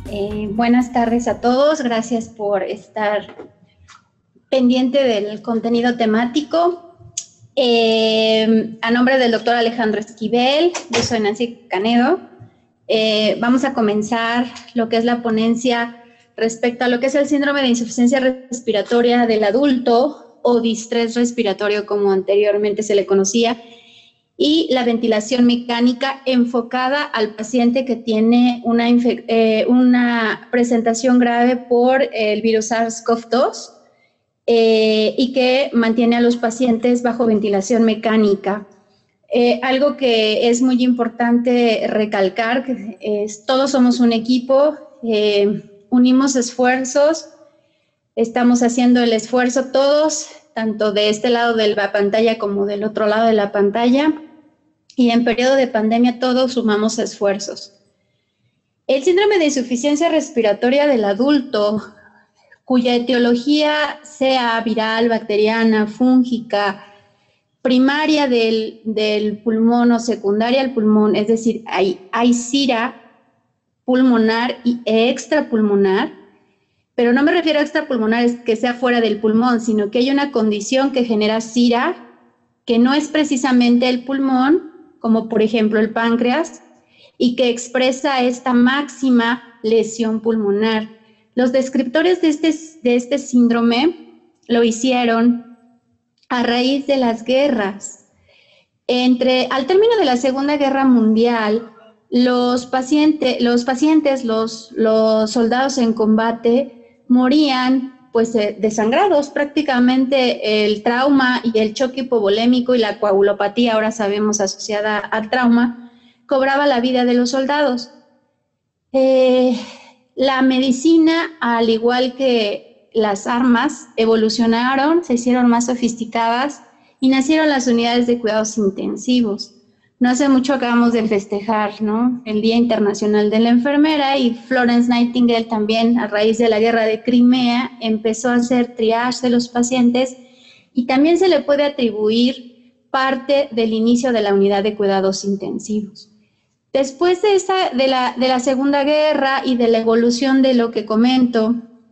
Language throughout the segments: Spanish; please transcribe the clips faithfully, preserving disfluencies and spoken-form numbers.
Eh, buenas tardes a todos, gracias por estar pendiente del contenido temático. Eh, a nombre del doctor Alejandro Esquivel, yo soy Nancy Canedo. Eh, vamos a comenzar lo que es la ponencia respecto a lo que es el síndrome de insuficiencia respiratoria del adulto o distrés respiratorio, como anteriormente se le conocía, y la ventilación mecánica enfocada al paciente que tiene una, eh, una presentación grave por el virus SARS-CoV dos eh, y que mantiene a los pacientes bajo ventilación mecánica. Eh, algo que es muy importante recalcar es todos somos un equipo, eh, unimos esfuerzos, estamos haciendo el esfuerzo todos, tanto de este lado de la pantalla como del otro lado de la pantalla, y en periodo de pandemia todos sumamos esfuerzos. El síndrome de insuficiencia respiratoria del adulto, cuya etiología sea viral, bacteriana, fúngica, primaria del, del pulmón o secundaria al pulmón, es decir, hay, hay SIRA pulmonar y extrapulmonar, pero no me refiero a extrapulmonar es que sea fuera del pulmón, sino que hay una condición que genera SIRA que no es precisamente el pulmón, como por ejemplo el páncreas, y que expresa esta máxima lesión pulmonar. Los descriptores de este, de este síndrome lo hicieron a raíz de las guerras. Entre, al término de la Segunda Guerra Mundial, los, paciente, los pacientes, los, los soldados en combate, morían pues desangrados. Prácticamente el trauma y el choque hipovolémico y la coagulopatía, ahora sabemos asociada al trauma, cobraba la vida de los soldados. Eh, la medicina, al igual que las armas, evolucionaron, se hicieron más sofisticadas y nacieron las unidades de cuidados intensivos. No hace mucho acabamos de festejar, ¿no?, el Día Internacional de la Enfermera, y Florence Nightingale también, a raíz de la guerra de Crimea, empezó a hacer triage de los pacientes y también se le puede atribuir parte del inicio de la unidad de cuidados intensivos. Después de, esa, de, la, de la Segunda Guerra y de la evolución de lo que comento,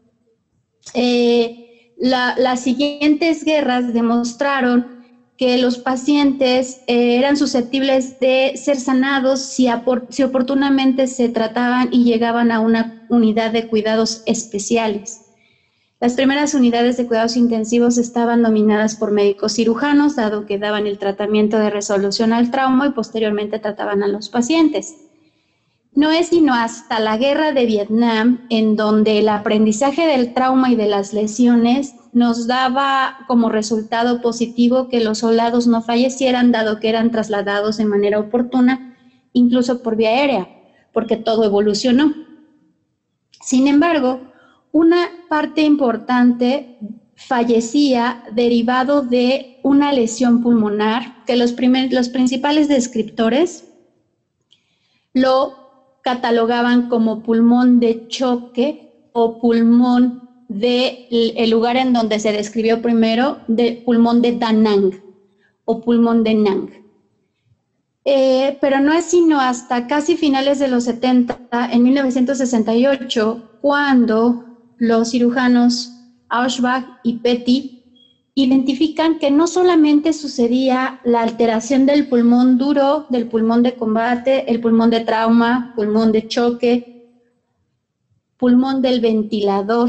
eh, la, las siguientes guerras demostraron que los pacientes eh, eran susceptibles de ser sanados si, si oportunamente se trataban y llegaban a una unidad de cuidados especiales. Las primeras unidades de cuidados intensivos estaban dominadas por médicos cirujanos, dado que daban el tratamiento de resolución al trauma y posteriormente trataban a los pacientes. No es sino hasta la guerra de Vietnam en donde el aprendizaje del trauma y de las lesiones nos daba como resultado positivo que los soldados no fallecieran, dado que eran trasladados de manera oportuna, incluso por vía aérea, porque todo evolucionó. Sin embargo, una parte importante fallecía derivado de una lesión pulmonar que los, primer, los principales descriptores lo catalogaban como pulmón de choque o pulmón del de lugar en donde se describió primero, de pulmón de Da Nang o pulmón de Nang. Eh, pero no es sino hasta casi finales de los setenta, en mil novecientos sesenta y ocho, cuando los cirujanos Auerbach y Petty identifican que no solamente sucedía la alteración del pulmón duro, del pulmón de combate, el pulmón de trauma, pulmón de choque, pulmón del ventilador.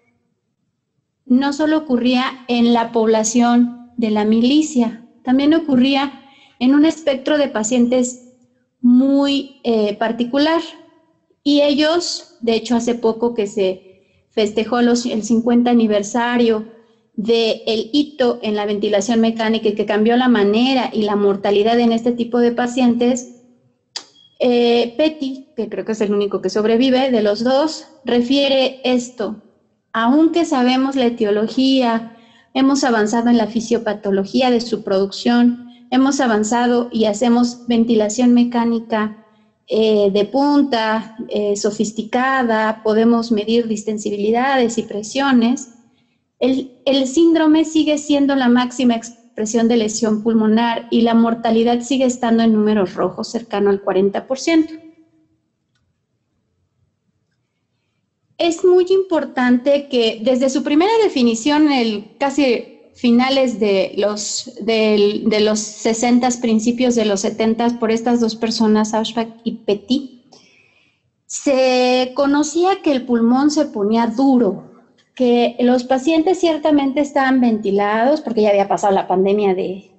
No solo ocurría en la población de la milicia, también ocurría en un espectro de pacientes muy eh, particular. Y ellos, de hecho, hace poco que se festejó los, el cincuenta aniversario del hito en la ventilación mecánica y que cambió la manera y la mortalidad en este tipo de pacientes, eh, Petty, que creo que es el único que sobrevive de los dos, refiere esto: aunque sabemos la etiología, hemos avanzado en la fisiopatología de su producción, hemos avanzado y hacemos ventilación mecánica eh, de punta, eh, sofisticada, podemos medir distensibilidades y presiones, el, el síndrome sigue siendo la máxima expresión de lesión pulmonar y la mortalidad sigue estando en números rojos, cercano al cuarenta por ciento. es muy importante que desde su primera definición, el casi finales de los, de, de los sesenta, principios de los setenta, por estas dos personas, Auerbach y Petit, se conocía que el pulmón se ponía duro, que los pacientes ciertamente estaban ventilados, porque ya había pasado la pandemia de,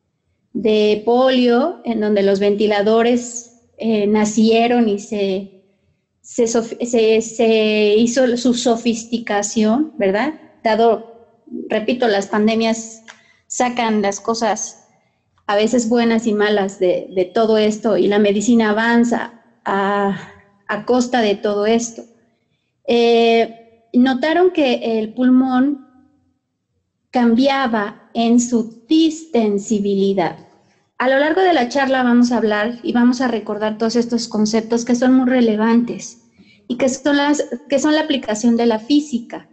de polio, en donde los ventiladores eh, nacieron y se, se, se, se hizo su sofisticación, ¿verdad? Dado, repito, las pandemias sacan las cosas a veces buenas y malas de, de todo esto, y la medicina avanza a, a costa de todo esto. Eh, notaron que el pulmón cambiaba en su distensibilidad. A lo largo de la charla vamos a hablar y vamos a recordar todos estos conceptos que son muy relevantes y que son, las, que son la aplicación de la física.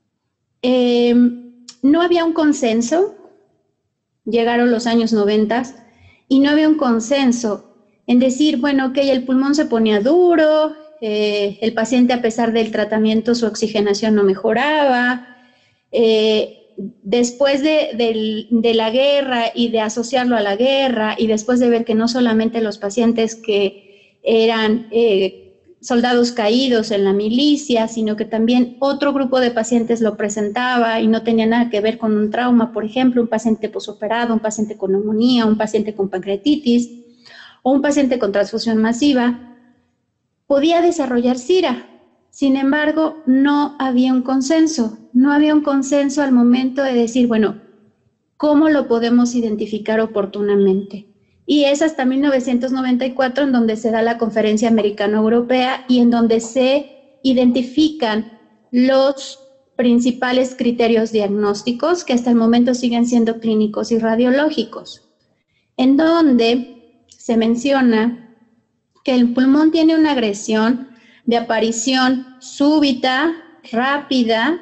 Eh, no había un consenso, llegaron los años noventa, y no había un consenso en decir, bueno, ok, el pulmón se ponía duro, eh, el paciente a pesar del tratamiento su oxigenación no mejoraba, eh, después de, de, de la guerra y de asociarlo a la guerra, y después de ver que no solamente los pacientes que eran eh, soldados caídos en la milicia, sino que también otro grupo de pacientes lo presentaba y no tenía nada que ver con un trauma, por ejemplo, un paciente posoperado, un paciente con neumonía, un paciente con pancreatitis o un paciente con transfusión masiva, podía desarrollar SIRA. Sin embargo, no había un consenso, no había un consenso al momento de decir, bueno, ¿cómo lo podemos identificar oportunamente? Y es hasta mil novecientos noventa y cuatro en donde se da la Conferencia Americano-Europea y en donde se identifican los principales criterios diagnósticos que hasta el momento siguen siendo clínicos y radiológicos, en donde se menciona que el pulmón tiene una agresión de aparición súbita, rápida,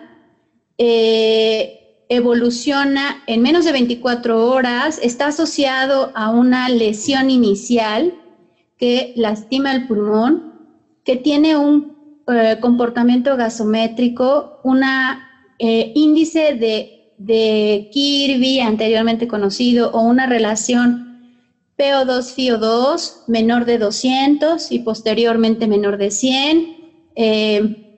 eh, evoluciona en menos de veinticuatro horas, está asociado a una lesión inicial que lastima el pulmón, que tiene un eh, comportamiento gasométrico, un eh, índice de, de Kirby anteriormente conocido, o una relación P O dos F I O dos menor de doscientos y posteriormente menor de cien, eh,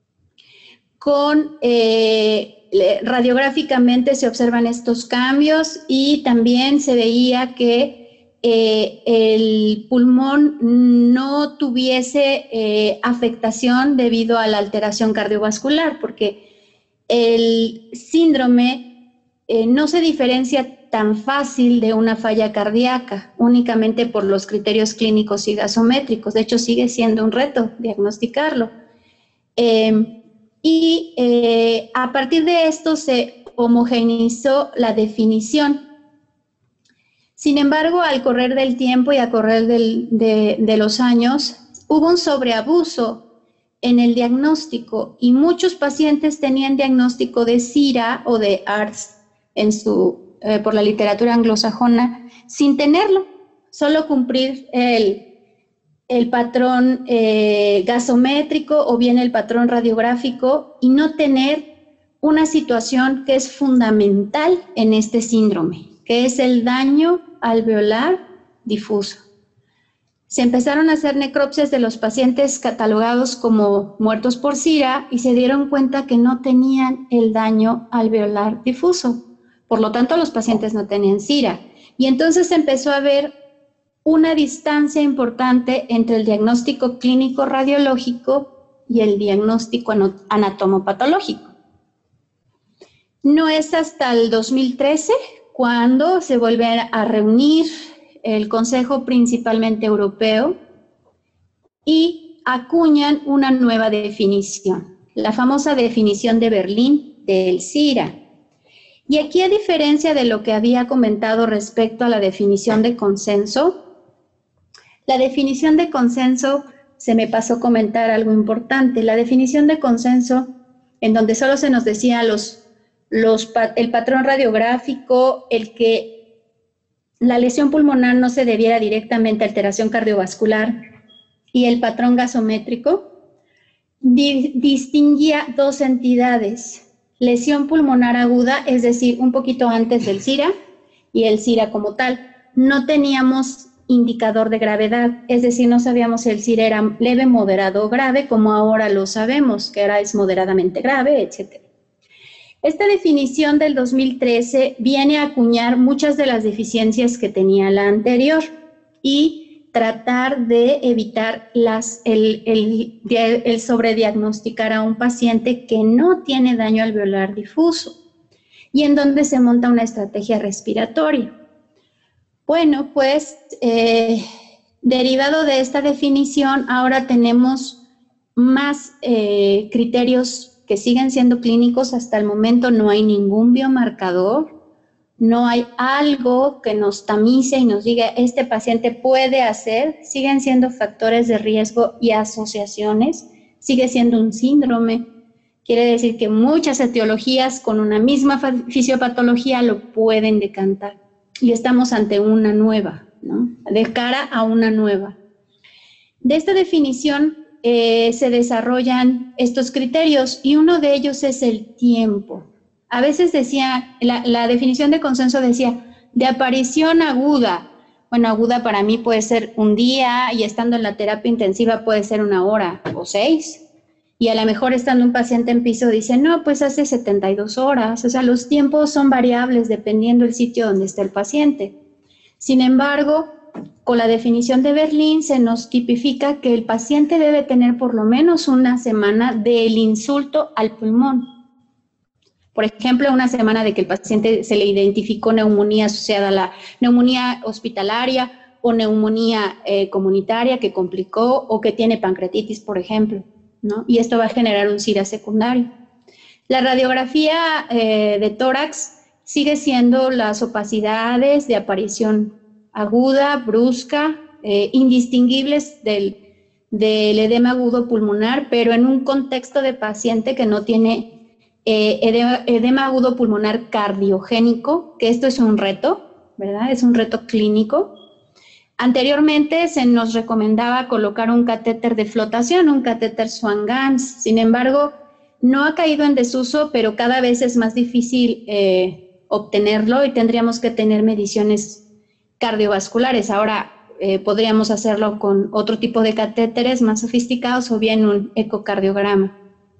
con... Eh, radiográficamente se observan estos cambios y también se veía que eh, el pulmón no tuviese eh, afectación debido a la alteración cardiovascular, porque el síndrome eh, no se diferencia tan fácil de una falla cardíaca, únicamente por los criterios clínicos y gasométricos. De hecho, sigue siendo un reto diagnosticarlo. Eh, Y eh, a partir de esto se homogeneizó la definición. Sin embargo, al correr del tiempo y a correr del, de, de los años, hubo un sobreabuso en el diagnóstico y muchos pacientes tenían diagnóstico de SIRA o de A R D S en su, eh, por la literatura anglosajona sin tenerlo, solo cumplir el el patrón eh, gasométrico o bien el patrón radiográfico y no tener una situación que es fundamental en este síndrome, que es el daño alveolar difuso. Se empezaron a hacer necropsias de los pacientes catalogados como muertos por SIRA y se dieron cuenta que no tenían el daño alveolar difuso. Por lo tanto, los pacientes no tenían SIRA. Y entonces se empezó a ver una distancia importante entre el diagnóstico clínico radiológico y el diagnóstico anatomopatológico. No es hasta el dos mil trece cuando se vuelve a reunir el Consejo principalmente europeo y acuñan una nueva definición, la famosa definición de Berlín del SIRA. Y aquí, a diferencia de lo que había comentado respecto a la definición de consenso, la definición de consenso, se me pasó a comentar algo importante. La definición de consenso, en donde solo se nos decía los, los, el patrón radiográfico, el que la lesión pulmonar no se debiera directamente a alteración cardiovascular y el patrón gasométrico, di- distinguía dos entidades, lesión pulmonar aguda, es decir, un poquito antes del SIRA, y el SIRA como tal. No teníamos indicador de gravedad, es decir, no sabíamos si el SIRA era leve, moderado o grave, como ahora lo sabemos, que ahora es moderadamente grave, etcétera. Esta definición del dos mil trece viene a acuñar muchas de las deficiencias que tenía la anterior y tratar de evitar las, el, el, el sobrediagnosticar a un paciente que no tiene daño alveolar difuso y en donde se monta una estrategia respiratoria. Bueno, pues eh, derivado de esta definición, ahora tenemos más eh, criterios que siguen siendo clínicos. Hasta el momento no hay ningún biomarcador, no hay algo que nos tamice y nos diga este paciente puede hacer, siguen siendo factores de riesgo y asociaciones, sigue siendo un síndrome. Quiere decir que muchas etiologías con una misma fisiopatología lo pueden decantar. Y estamos ante una nueva, ¿no? De cara a una nueva. De esta definición eh, se desarrollan estos criterios y uno de ellos es el tiempo. A veces decía, la, la definición de consenso decía, de aparición aguda. Bueno, aguda para mí puede ser un día y estando en la terapia intensiva puede ser una hora o seis. Y a lo mejor estando un paciente en piso dice, no, pues hace setenta y dos horas. O sea, los tiempos son variables dependiendo del sitio donde esté el paciente. Sin embargo, con la definición de Berlín se nos tipifica que el paciente debe tener por lo menos una semana del insulto al pulmón. Por ejemplo, una semana de que el paciente se le identificó neumonía asociada a la neumonía hospitalaria o neumonía eh, comunitaria que complicó o que tiene pancreatitis, por ejemplo, ¿no? Y esto va a generar un SIRA secundario. La radiografía eh, de tórax sigue siendo las opacidades de aparición aguda, brusca, eh, indistinguibles del, del edema agudo pulmonar, pero en un contexto de paciente que no tiene eh, edema, edema agudo pulmonar cardiogénico, que esto es un reto, ¿verdad? Es un reto clínico. Anteriormente se nos recomendaba colocar un catéter de flotación, un catéter Swan-Ganz. Sin embargo, no ha caído en desuso, pero cada vez es más difícil eh, obtenerlo y tendríamos que tener mediciones cardiovasculares. Ahora eh, podríamos hacerlo con otro tipo de catéteres más sofisticados o bien un ecocardiograma.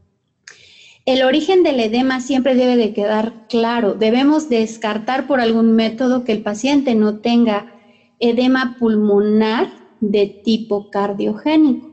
El origen del edema siempre debe de quedar claro. Debemos descartar por algún método que el paciente no tenga edema pulmonar de tipo cardiogénico.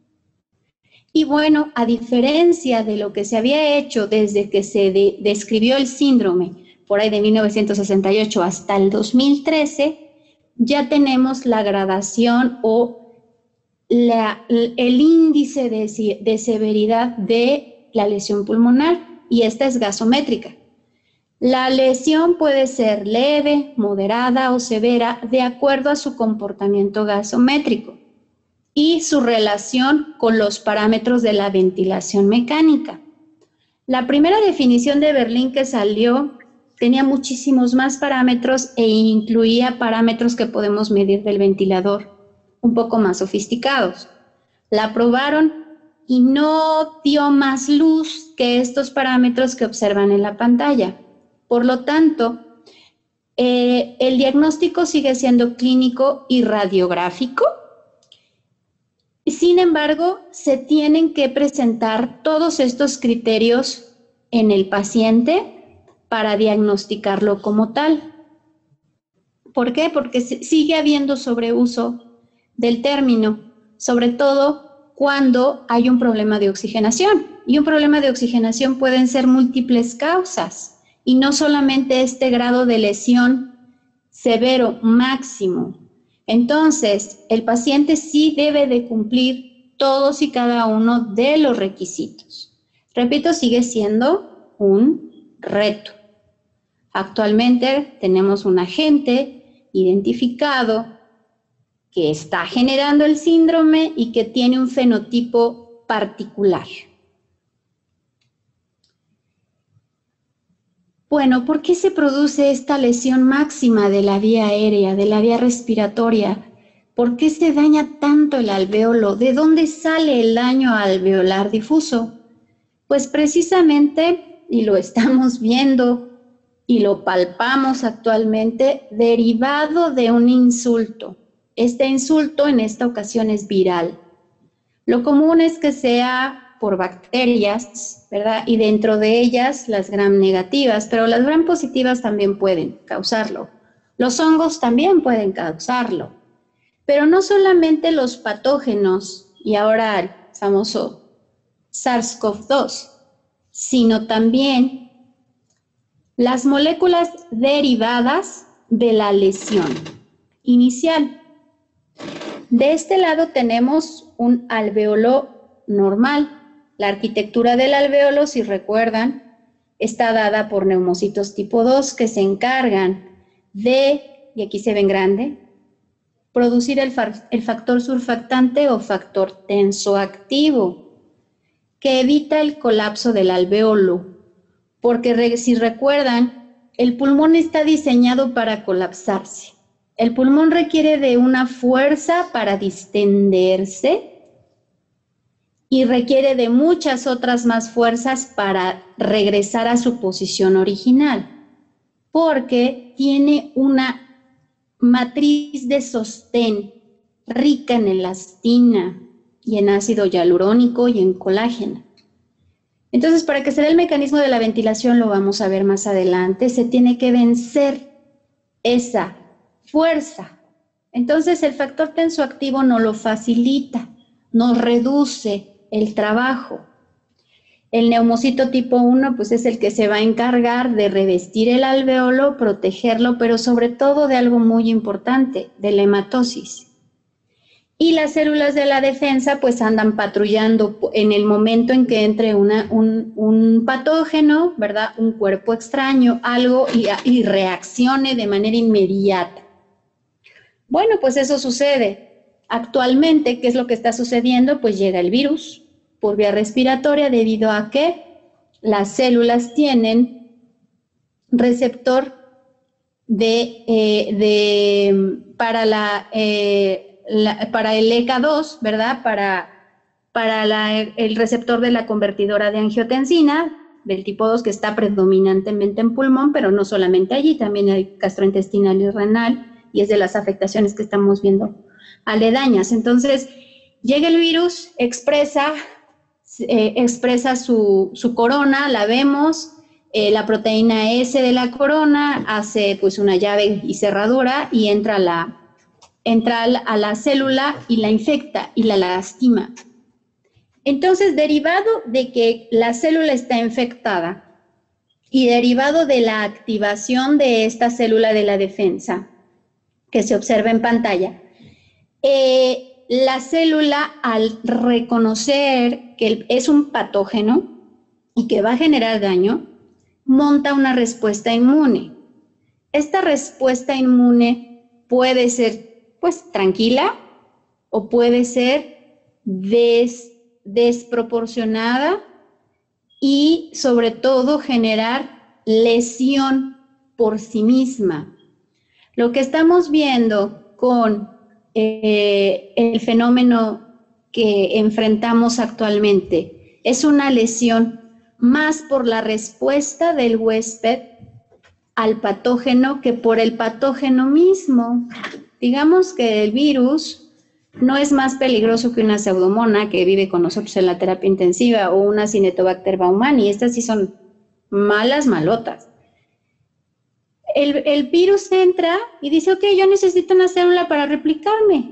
Y bueno, a diferencia de lo que se había hecho desde que se de, describió el síndrome, por ahí de mil novecientos sesenta y ocho hasta el dos mil trece, ya tenemos la gradación o la, el índice de, de severidad de la lesión pulmonar, y esta es gasométrica. La lesión puede ser leve, moderada o severa de acuerdo a su comportamiento gasométrico y su relación con los parámetros de la ventilación mecánica. La primera definición de Berlín que salió tenía muchísimos más parámetros e incluía parámetros que podemos medir del ventilador, un poco más sofisticados. La aprobaron y no dio más luz que estos parámetros que observan en la pantalla. Por lo tanto, eh, el diagnóstico sigue siendo clínico y radiográfico. Sin embargo, se tienen que presentar todos estos criterios en el paciente para diagnosticarlo como tal. ¿Por qué? Porque sigue habiendo sobreuso del término, sobre todo cuando hay un problema de oxigenación. Y un problema de oxigenación pueden ser múltiples causas. Y no solamente este grado de lesión severo máximo. Entonces, el paciente sí debe de cumplir todos y cada uno de los requisitos. Repito, sigue siendo un reto. Actualmente tenemos un agente identificado que está generando el síndrome y que tiene un fenotipo particular. Bueno, ¿por qué se produce esta lesión máxima de la vía aérea, de la vía respiratoria? ¿Por qué se daña tanto el alvéolo? ¿De dónde sale el daño alveolar difuso? Pues precisamente, y lo estamos viendo y lo palpamos actualmente, derivado de un insulto. Este insulto en esta ocasión es viral. Lo común es que sea por bacterias, ¿verdad? Y dentro de ellas las gram negativas, pero las gram positivas también pueden causarlo. Los hongos también pueden causarlo. Pero no solamente los patógenos, y ahora el famoso SARS CoV dos, sino también las moléculas derivadas de la lesión inicial. De este lado tenemos un alvéolo normal. La arquitectura del alvéolo, si recuerdan, está dada por neumocitos tipo dos que se encargan de, y aquí se ven grande, producir el, el factor surfactante o factor tensoactivo, que evita el colapso del alvéolo, porque si recuerdan, el pulmón está diseñado para colapsarse. El pulmón requiere de una fuerza para distenderse y requiere de muchas otras más fuerzas para regresar a su posición original, porque tiene una matriz de sostén rica en elastina y en ácido hialurónico y en colágeno. Entonces, para que se dé el mecanismo de la ventilación, lo vamos a ver más adelante, se tiene que vencer esa fuerza. Entonces, el factor tensoactivo nos lo facilita, nos reduce el trabajo. El neumocito tipo uno, pues es el que se va a encargar de revestir el alvéolo, protegerlo, pero sobre todo de algo muy importante, de la hematosis. Y las células de la defensa pues andan patrullando en el momento en que entre una, un, un patógeno, ¿verdad? Un cuerpo extraño, algo y, y reaccione de manera inmediata. Bueno, pues eso sucede. Actualmente, ¿qué es lo que está sucediendo? Pues llega el virus por vía respiratoria debido a que las células tienen receptor de, eh, de para la... Eh, La, para el E K dos, ¿verdad? Para, para la, el receptor de la convertidora de angiotensina, del tipo dos, que está predominantemente en pulmón, pero no solamente allí, también hay gastrointestinal y renal, y es de las afectaciones que estamos viendo aledañas. Entonces, llega el virus, expresa, eh, expresa su, su corona, la vemos, eh, la proteína S de la corona hace pues una llave y cerradura y entra la... entra a la célula y la infecta y la lastima. Entonces, derivado de que la célula está infectada y derivado de la activación de esta célula de la defensa que se observa en pantalla, eh, la célula, al reconocer que es un patógeno y que va a generar daño, monta una respuesta inmune. Esta respuesta inmune puede ser pues tranquila o puede ser des, desproporcionada y sobre todo generar lesión por sí misma. Lo que estamos viendo con eh, el fenómeno que enfrentamos actualmente es una lesión más por la respuesta del huésped al patógeno que por el patógeno mismo. Digamos que el virus no es más peligroso que una pseudomonas que vive con nosotros en la terapia intensiva o una Cinetobacter baumannii. Estas sí son malas malotas. El, el virus entra y dice, ok, yo necesito una célula para replicarme.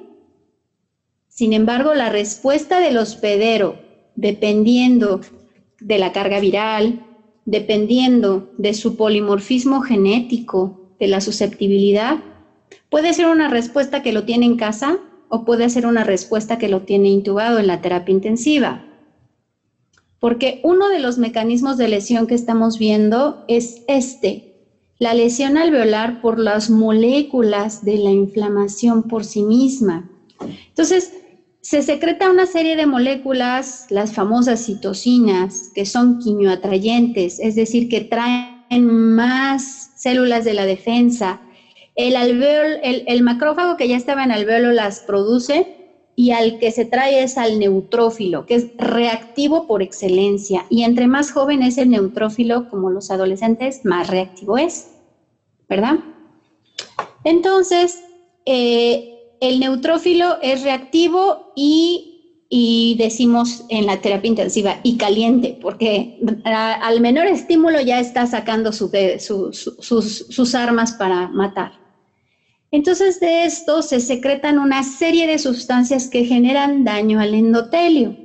Sin embargo, la respuesta del hospedero, dependiendo de la carga viral, dependiendo de su polimorfismo genético, de la susceptibilidad, puede ser una respuesta que lo tiene en casa o puede ser una respuesta que lo tiene intubado en la terapia intensiva. Porque uno de los mecanismos de lesión que estamos viendo es este, la lesión alveolar por las moléculas de la inflamación por sí misma. Entonces, se secreta una serie de moléculas, las famosas citocinas, que son quimioatrayentes, es decir, que traen más células de la defensa, El alveolo, el, el macrófago que ya estaba en alveolo las produce y al que se trae es al neutrófilo, que es reactivo por excelencia. Y entre más joven es el neutrófilo, como los adolescentes, más reactivo es, ¿verdad? Entonces, eh, el neutrófilo es reactivo y, y decimos en la terapia intensiva, y caliente, porque a, al menor estímulo ya está sacando su, su, su, sus, sus armas para matar. Entonces, de esto se secretan una serie de sustancias que generan daño al endotelio.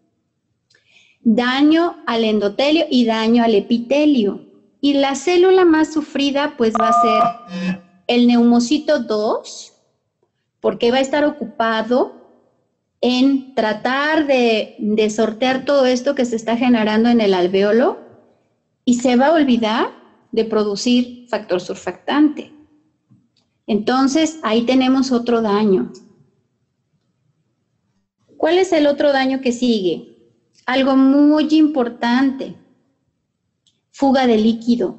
Daño al endotelio y daño al epitelio. Y la célula más sufrida, pues, va a ser el neumocito dos, porque va a estar ocupado en tratar de, de sortear todo esto que se está generando en el alveolo y se va a olvidar de producir factor surfactante. Entonces, ahí tenemos otro daño. ¿Cuál es el otro daño que sigue? Algo muy importante, fuga de líquido.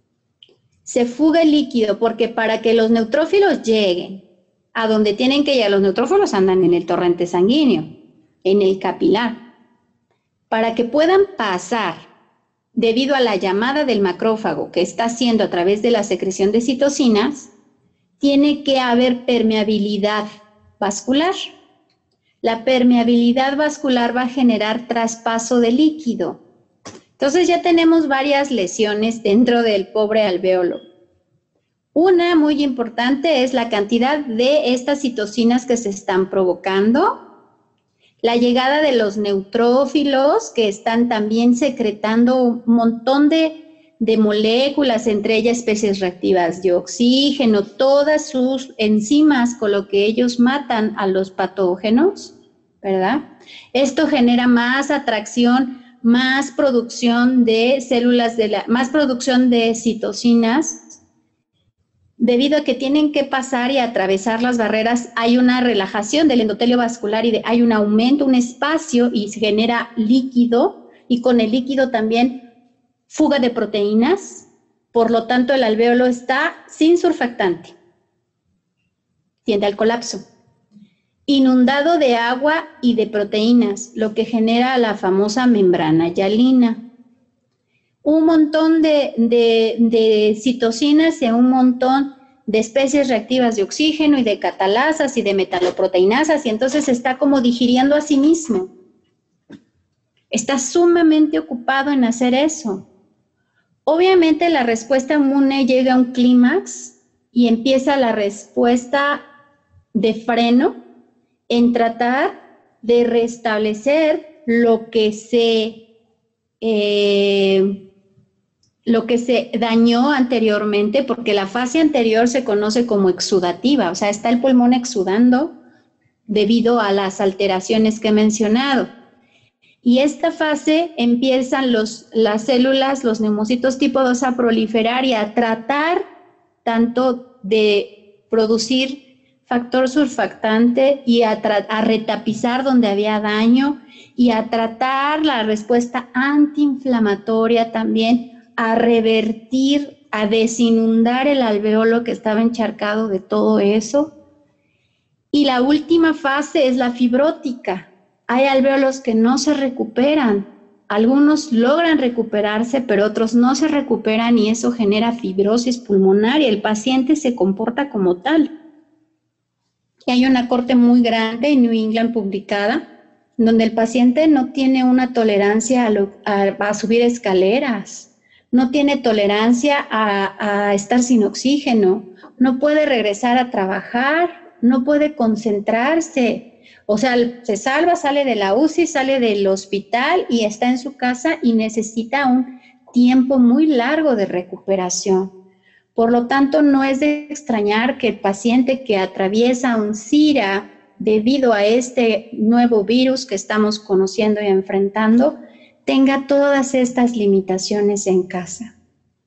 Se fuga el líquido porque para que los neutrófilos lleguen a donde tienen que llegar, los neutrófilos andan en el torrente sanguíneo, en el capilar. Para que puedan pasar, debido a la llamada del macrófago que está haciendo a través de la secreción de citocinas, tiene que haber permeabilidad vascular. La permeabilidad vascular va a generar traspaso de líquido. Entonces ya tenemos varias lesiones dentro del pobre alvéolo. Una muy importante es la cantidad de estas citocinas que se están provocando, la llegada de los neutrófilos que están también secretando un montón de de moléculas, entre ellas especies reactivas de oxígeno, todas sus enzimas con lo que ellos matan a los patógenos, ¿verdad? Esto genera más atracción, más producción de células, de la, más producción de citocinas, debido a que tienen que pasar y atravesar las barreras, hay una relajación del endotelio vascular y de, hay un aumento, un espacio y se genera líquido, y con el líquido también fuga de proteínas, por lo tanto el alvéolo está sin surfactante, tiende al colapso, inundado de agua y de proteínas, lo que genera la famosa membrana hialina. Un montón de, de, de citocinas y un montón de especies reactivas de oxígeno y de catalasas y de metaloproteinasas, y entonces está como digiriendo a sí mismo. Está sumamente ocupado en hacer eso. Obviamente la respuesta inmune llega a un clímax y empieza la respuesta de freno en tratar de restablecer lo que se, eh, lo que se dañó anteriormente, porque la fase anterior se conoce como exudativa, o sea, está el pulmón exudando debido a las alteraciones que he mencionado. Y esta fase empiezan los, las células, los neumocitos tipo dos a proliferar y a tratar tanto de producir factor surfactante y a, a retapizar donde había daño y a tratar la respuesta antiinflamatoria también, a revertir, a desinundar el alveolo que estaba encharcado de todo eso. Y la última fase es la fibrótica. Hay alvéolos que no se recuperan, algunos logran recuperarse, pero otros no se recuperan y eso genera fibrosis pulmonar y el paciente se comporta como tal. Y hay una corte muy grande en New England publicada, donde el paciente no tiene una tolerancia a, lo, a, a subir escaleras, no tiene tolerancia a, a estar sin oxígeno, no puede regresar a trabajar, no puede concentrarse. O sea, se salva, sale de la U C I, sale del hospital y está en su casa y necesita un tiempo muy largo de recuperación. Por lo tanto, no es de extrañar que el paciente que atraviesa un SIRA debido a este nuevo virus que estamos conociendo y enfrentando, tenga todas estas limitaciones en casa.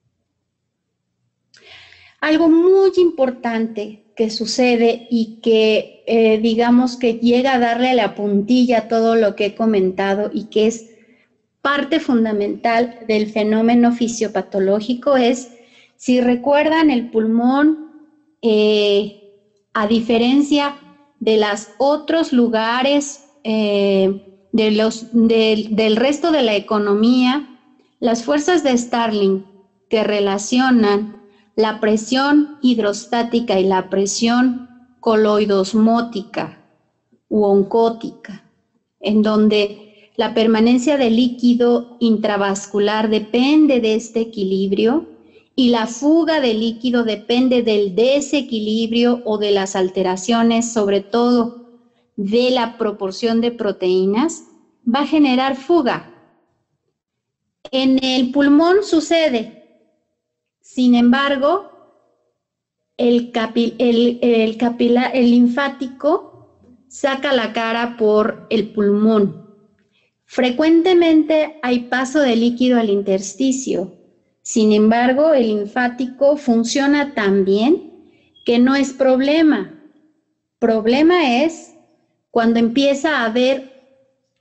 Algo muy importante que sucede y que eh, digamos que llega a darle la puntilla a todo lo que he comentado y que es parte fundamental del fenómeno fisiopatológico es, si recuerdan, el pulmón eh, a diferencia de los otros lugares eh, de los, de, del resto de la economía, las fuerzas de Starling que relacionan la presión hidrostática y la presión coloidosmótica u oncótica, en donde la permanencia del líquido intravascular depende de este equilibrio y la fuga de líquido depende del desequilibrio o de las alteraciones, sobre todo de la proporción de proteínas, va a generar fuga. En el pulmón sucede, sin embargo, el, capi, el, el, capila, el linfático saca la cara por el pulmón. Frecuentemente hay paso de líquido al intersticio. Sin embargo, el linfático funciona tan bien que no es problema. Problema es cuando empieza a haber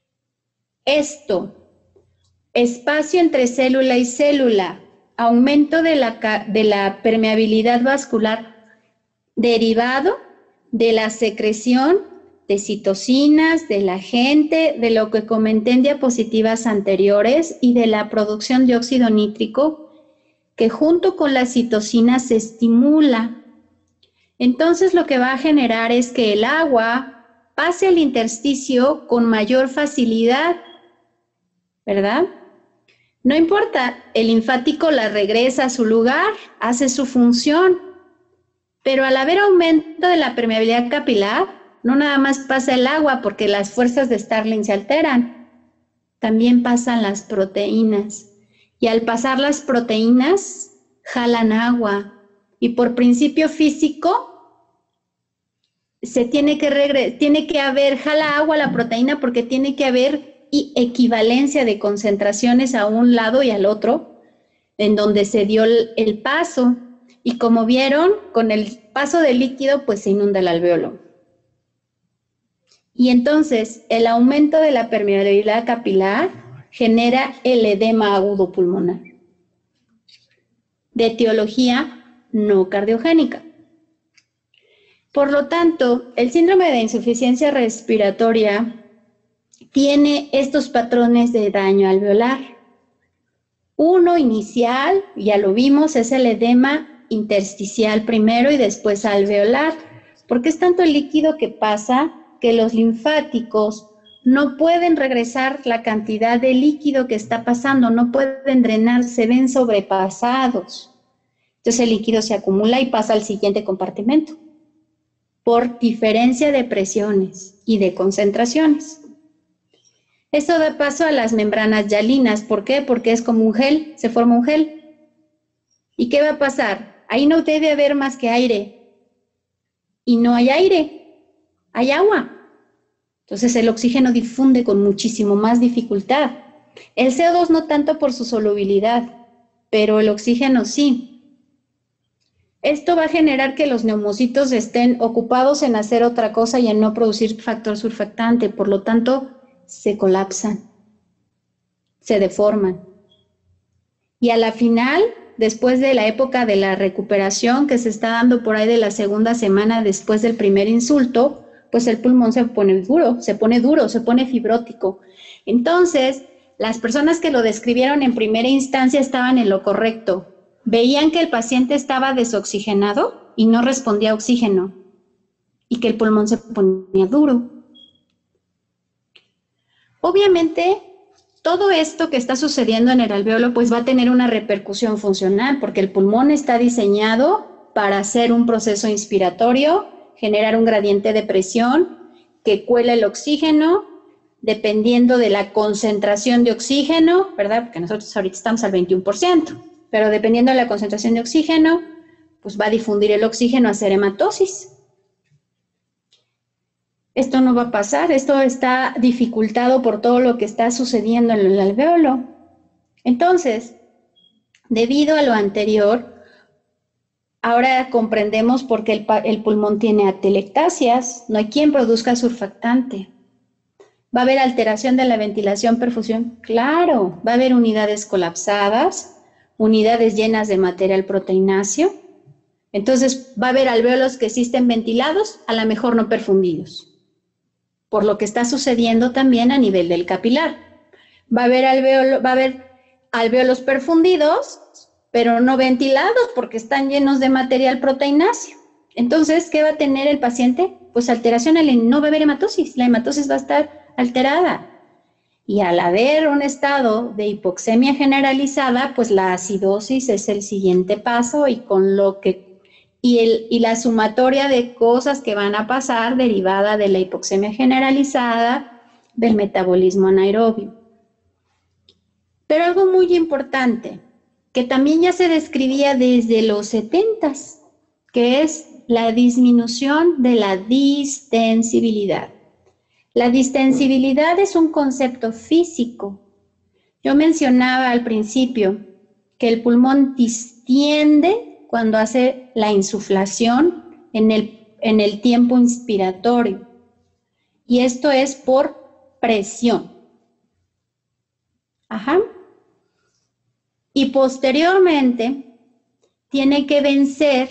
esto, espacio entre célula y célula, aumento de la, de la permeabilidad vascular derivado de la secreción de citocinas, del agente, de lo que comenté en diapositivas anteriores y de la producción de óxido nítrico que junto con las citocinas se estimula. Entonces lo que va a generar es que el agua pase al intersticio con mayor facilidad, ¿verdad? No importa, el linfático la regresa a su lugar, hace su función, pero al haber aumento de la permeabilidad capilar, no nada más pasa el agua porque las fuerzas de Starling se alteran, también pasan las proteínas. Y al pasar las proteínas, jalan agua. Y por principio físico, se tiene que, regre- tiene que haber, jala agua la proteína porque tiene que haber equivalencia de concentraciones a un lado y al otro, en donde se dio el, el paso. Y como vieron, con el paso del líquido, pues se inunda el alveolo. Y entonces, el aumento de la permeabilidad capilar genera el edema agudo pulmonar, de etiología no cardiogénica. Por lo tanto, el síndrome de insuficiencia respiratoria tiene estos patrones de daño alveolar. Uno inicial, ya lo vimos, es el edema intersticial primero y después alveolar, porque es tanto el líquido que pasa que los linfáticos no pueden regresar la cantidad de líquido que está pasando, no pueden drenar, se ven sobrepasados. Entonces el líquido se acumula y pasa al siguiente compartimento por diferencia de presiones y de concentraciones. Esto da paso a las membranas hialinas. ¿Por qué? Porque es como un gel, se forma un gel. ¿Y qué va a pasar? Ahí no debe haber más que aire. Y no hay aire, hay agua. Entonces el oxígeno difunde con muchísimo más dificultad. El C O dos no tanto por su solubilidad, pero el oxígeno sí. Esto va a generar que los neumocitos estén ocupados en hacer otra cosa y en no producir factor surfactante, por lo tanto se colapsan, se deforman. Y a la final, después de la época de la recuperación que se está dando por ahí de la segunda semana después del primer insulto, pues el pulmón se pone duro, se pone duro, se pone fibrótico. Entonces, las personas que lo describieron en primera instancia estaban en lo correcto. Veían que el paciente estaba desoxigenado y no respondía a oxígeno, y que el pulmón se ponía duro. Obviamente, todo esto que está sucediendo en el alveolo pues va a tener una repercusión funcional, porque el pulmón está diseñado para hacer un proceso inspiratorio, generar un gradiente de presión que cuela el oxígeno dependiendo de la concentración de oxígeno, ¿verdad? Porque nosotros ahorita estamos al veintiuno por ciento, pero dependiendo de la concentración de oxígeno, pues va a difundir el oxígeno a hacer hematosis. Esto no va a pasar, esto está dificultado por todo lo que está sucediendo en el alveolo. Entonces, debido a lo anterior, ahora comprendemos por qué el, el pulmón tiene atelectasias, no hay quien produzca surfactante. ¿Va a haber alteración de la ventilación, perfusión? Claro, va a haber unidades colapsadas, unidades llenas de material proteináceo. Entonces va a haber alvéolos que sí estén ventilados, a lo mejor no perfundidos, por lo que está sucediendo también a nivel del capilar. Va a haber, alveolo, va a haber alvéolos perfundidos, pero no ventilados porque están llenos de material proteináceo. Entonces, ¿qué va a tener el paciente? Pues alteración, no va a haber hematosis, la hematosis va a estar alterada. Y al haber un estado de hipoxemia generalizada, pues la acidosis es el siguiente paso y con lo que y, el, y la sumatoria de cosas que van a pasar derivada de la hipoxemia generalizada, del metabolismo anaerobio. Pero algo muy importante, que también ya se describía desde los setentas, que es la disminución de la distensibilidad. La distensibilidad es un concepto físico. Yo mencionaba al principio que el pulmón distiende cuando hace la insuflación en el, en el tiempo inspiratorio. Y esto es por presión. Ajá. Y posteriormente tiene que vencer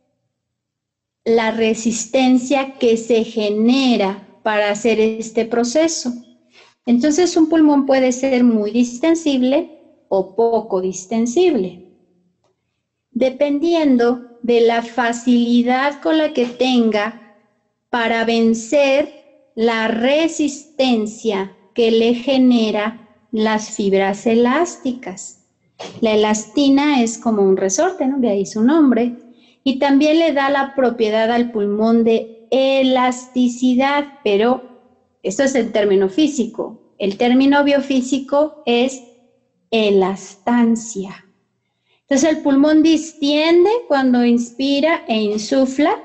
la resistencia que se genera para hacer este proceso. Entonces, un pulmón puede ser muy distensible o poco distensible, dependiendo de la facilidad con la que tenga para vencer la resistencia que le genera las fibras elásticas. La elastina es como un resorte, ¿no? De ahí su nombre. Y también le da la propiedad al pulmón de elasticidad, pero esto es el término físico. El término biofísico es elastancia. Entonces el pulmón distiende cuando inspira e insufla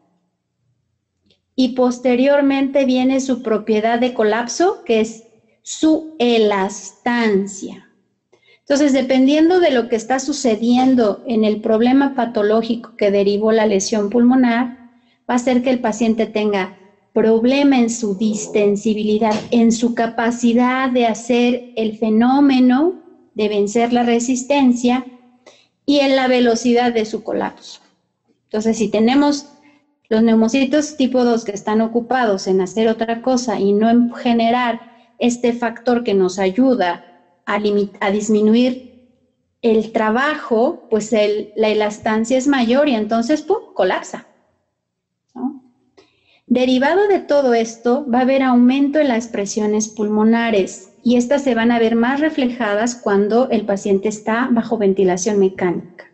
y posteriormente viene su propiedad de colapso, que es su elastancia. Entonces, dependiendo de lo que está sucediendo en el problema patológico que derivó la lesión pulmonar, va a hacer que el paciente tenga problema en su distensibilidad, en su capacidad de hacer el fenómeno de vencer la resistencia y en la velocidad de su colapso. Entonces, si tenemos los neumocitos tipo dos que están ocupados en hacer otra cosa y no en generar este factor que nos ayuda a, a disminuir el trabajo, pues el, la elastancia es mayor y entonces ¡pum!, colapsa, ¿no? Derivado de todo esto, va a haber aumento en las presiones pulmonares y estas se van a ver más reflejadas cuando el paciente está bajo ventilación mecánica.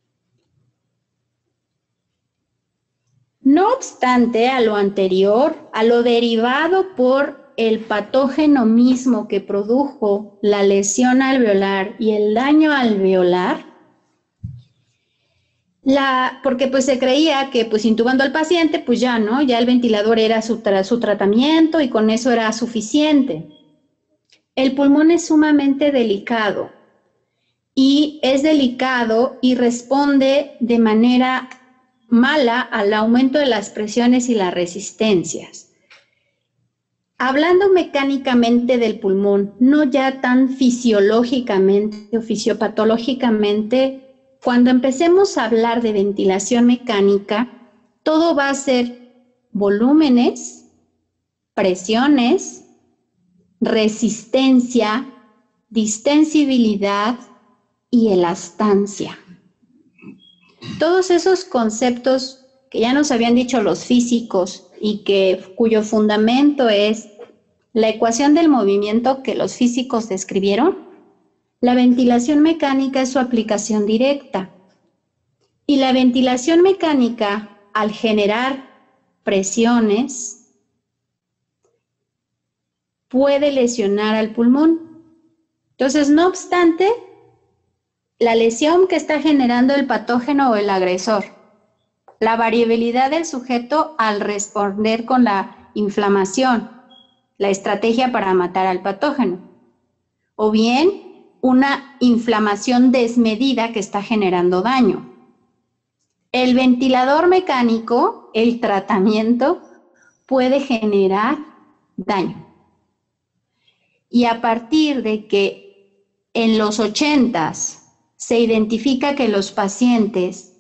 No obstante, a lo anterior, a lo derivado por el patógeno mismo que produjo la lesión alveolar y el daño alveolar, la, porque pues se creía que pues intubando al paciente, pues ya, ¿no? Ya el ventilador era su, tra su tratamiento y con eso era suficiente. El pulmón es sumamente delicado y es delicado y responde de manera mala al aumento de las presiones y las resistencias. Hablando mecánicamente del pulmón, no ya tan fisiológicamente o fisiopatológicamente, cuando empecemos a hablar de ventilación mecánica, todo va a ser volúmenes, presiones, resistencia, distensibilidad y elastancia. Todos esos conceptos que ya nos habían dicho los físicos y que, cuyo fundamento es la ecuación del movimiento que los físicos describieron, la ventilación mecánica es su aplicación directa. Y la ventilación mecánica, al generar presiones, puede lesionar al pulmón. Entonces, no obstante, la lesión que está generando el patógeno o el agresor, la variabilidad del sujeto al responder con la inflamación, la estrategia para matar al patógeno, o bien una inflamación desmedida que está generando daño. El ventilador mecánico, el tratamiento, puede generar daño. Y a partir de que en los ochentas se identifica que los pacientes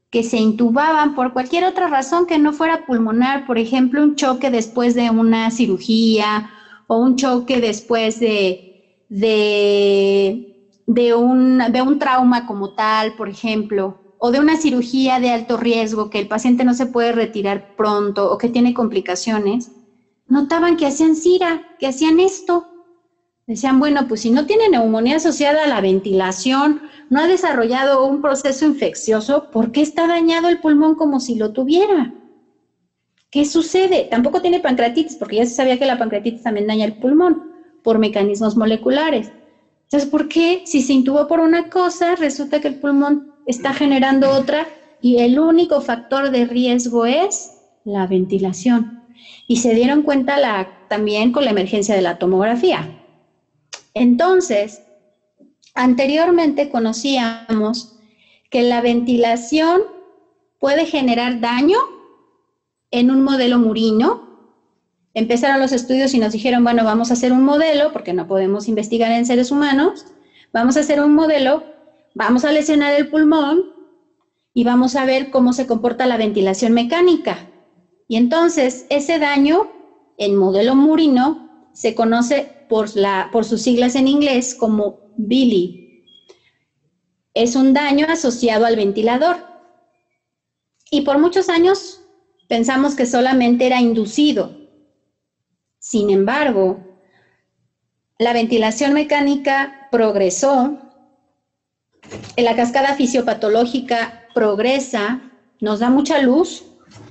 que se intubaban por cualquier otra razón que no fuera pulmonar, por ejemplo, un choque después de una cirugía o un choque después de, de, de, un, de un trauma como tal, por ejemplo, o de una cirugía de alto riesgo que el paciente no se puede retirar pronto o que tiene complicaciones, notaban que hacían cira, que hacían esto. Decían, bueno, pues si no tiene neumonía asociada a la ventilación, no ha desarrollado un proceso infeccioso, ¿por qué está dañado el pulmón como si lo tuviera? ¿Qué sucede? Tampoco tiene pancreatitis, porque ya se sabía que la pancreatitis también daña el pulmón por mecanismos moleculares. Entonces, ¿por qué? Si se intubó por una cosa, resulta que el pulmón está generando otra y el único factor de riesgo es la ventilación. Y se dieron cuenta la, también con la emergencia de la tomografía. Entonces, anteriormente conocíamos que la ventilación puede generar daño en un modelo murino. Empezaron los estudios y nos dijeron, bueno, vamos a hacer un modelo, porque no podemos investigar en seres humanos, vamos a hacer un modelo, vamos a lesionar el pulmón y vamos a ver cómo se comporta la ventilación mecánica. Y entonces, ese daño en modelo murino se conoce por, la, por sus siglas en inglés como B I L I. Es un daño asociado al ventilador. Y por muchos años pensamos que solamente era inducido. Sin embargo, la ventilación mecánica progresó, la cascada fisiopatológica progresa, nos da mucha luz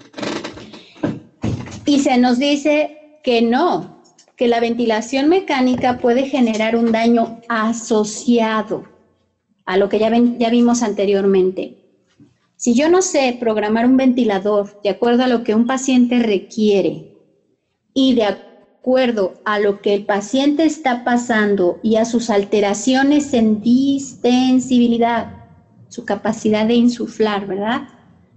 y se nos dice que no, que la ventilación mecánica puede generar un daño asociado a lo que ya, ven, ya vimos anteriormente. Si yo no sé programar un ventilador de acuerdo a lo que un paciente requiere y de acuerdo a lo que el paciente está pasando y a sus alteraciones en distensibilidad, su capacidad de insuflar, ¿verdad?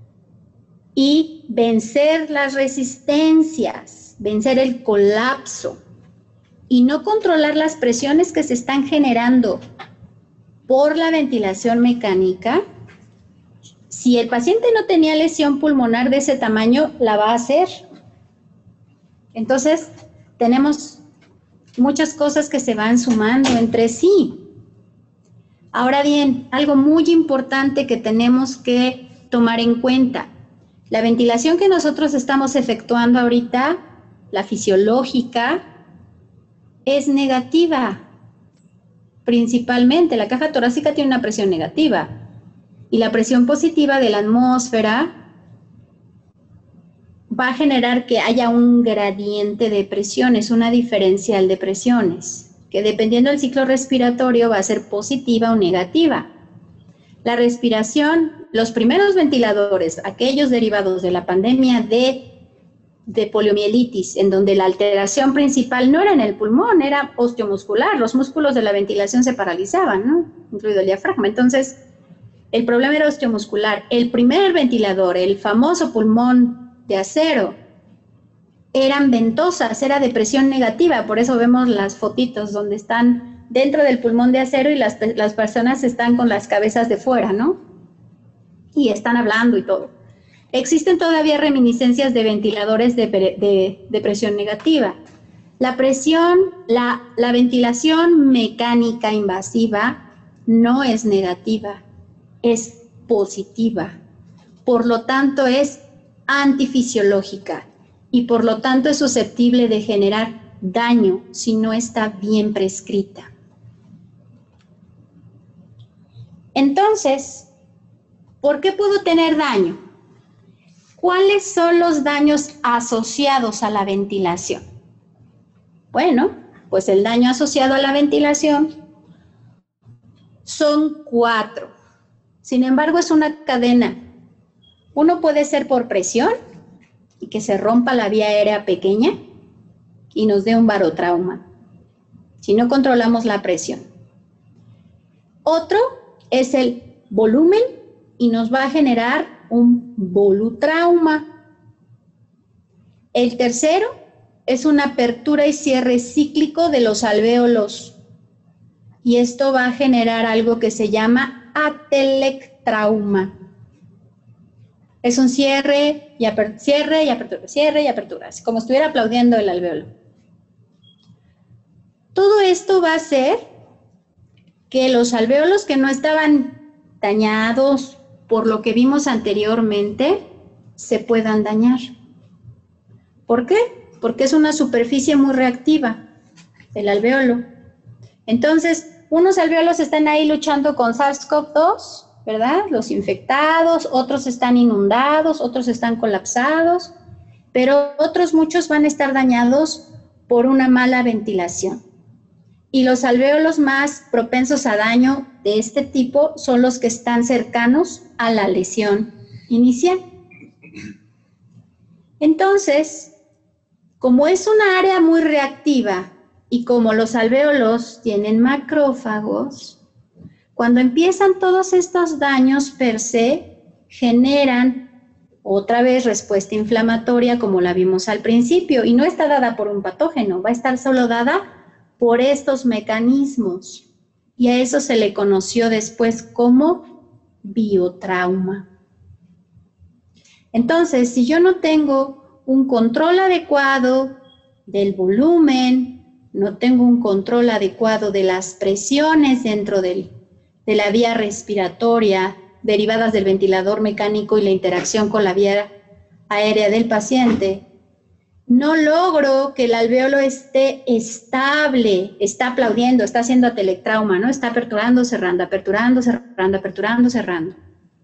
Y vencer las resistencias, vencer el colapso y no controlar las presiones que se están generando por la ventilación mecánica. Si el paciente no tenía lesión pulmonar de ese tamaño, la va a hacer. Entonces, tenemos muchas cosas que se van sumando entre sí. Ahora bien, algo muy importante que tenemos que tomar en cuenta. La ventilación que nosotros estamos efectuando ahorita, la fisiológica, es negativa. Principalmente, la caja torácica tiene una presión negativa y la presión positiva de la atmósfera va a generar que haya un gradiente de presiones, una diferencial de presiones, que dependiendo del ciclo respiratorio va a ser positiva o negativa. La respiración, los primeros ventiladores, aquellos derivados de la pandemia de de poliomielitis, en donde la alteración principal no era en el pulmón, era osteomuscular, los músculos de la ventilación se paralizaban, ¿no? Incluido el diafragma. Entonces, el problema era osteomuscular. El primer ventilador, el famoso pulmón de acero, eran ventosas, era de presión negativa, por eso vemos las fotitos donde están dentro del pulmón de acero y las, las personas están con las cabezas de fuera, ¿no? Y están hablando y todo. Existen todavía reminiscencias de ventiladores de, de, de presión negativa. La presión, la, la ventilación mecánica invasiva no es negativa, es positiva. Por lo tanto, es antifisiológica y por lo tanto es susceptible de generar daño si no está bien prescrita. Entonces, ¿por qué pudo tener daño? ¿Cuáles son los daños asociados a la ventilación? Bueno, pues el daño asociado a la ventilación son cuatro. Sin embargo, es una cadena. Uno puede ser por presión y que se rompa la vía aérea pequeña y nos dé un barotrauma, si no controlamos la presión. Otro es el volumen y nos va a generar un volutrauma. El tercero es una apertura y cierre cíclico de los alvéolos y esto va a generar algo que se llama atelectrauma. Es un cierre y apertura, cierre y apertura, cierre y apertura, así como estuviera aplaudiendo el alvéolo. Todo esto va a hacer que los alvéolos que no estaban dañados por lo que vimos anteriormente se puedan dañar. ¿Por qué? Porque es una superficie muy reactiva, el alvéolo. Entonces, unos alvéolos están ahí luchando con SARS CoV dos, ¿verdad? Los infectados, otros están inundados, otros están colapsados, pero otros muchos van a estar dañados por una mala ventilación. Y los alvéolos más propensos a daño de este tipo son los que están cercanos a la lesión inicial. Entonces, como es una área muy reactiva y como los alvéolos tienen macrófagos, cuando empiezan todos estos daños per se, generan otra vez respuesta inflamatoria como la vimos al principio, y no está dada por un patógeno, va a estar solo dada por estos mecanismos, y a eso se le conoció después como biotrauma. Entonces, si yo no tengo un control adecuado del volumen, no tengo un control adecuado de las presiones dentro del, de la vía respiratoria derivadas del ventilador mecánico y la interacción con la vía aérea del paciente, no logro que el alvéolo esté estable, está aplaudiendo, está haciendo atelectrauma, ¿no? Está aperturando, cerrando, aperturando, cerrando, aperturando, cerrando.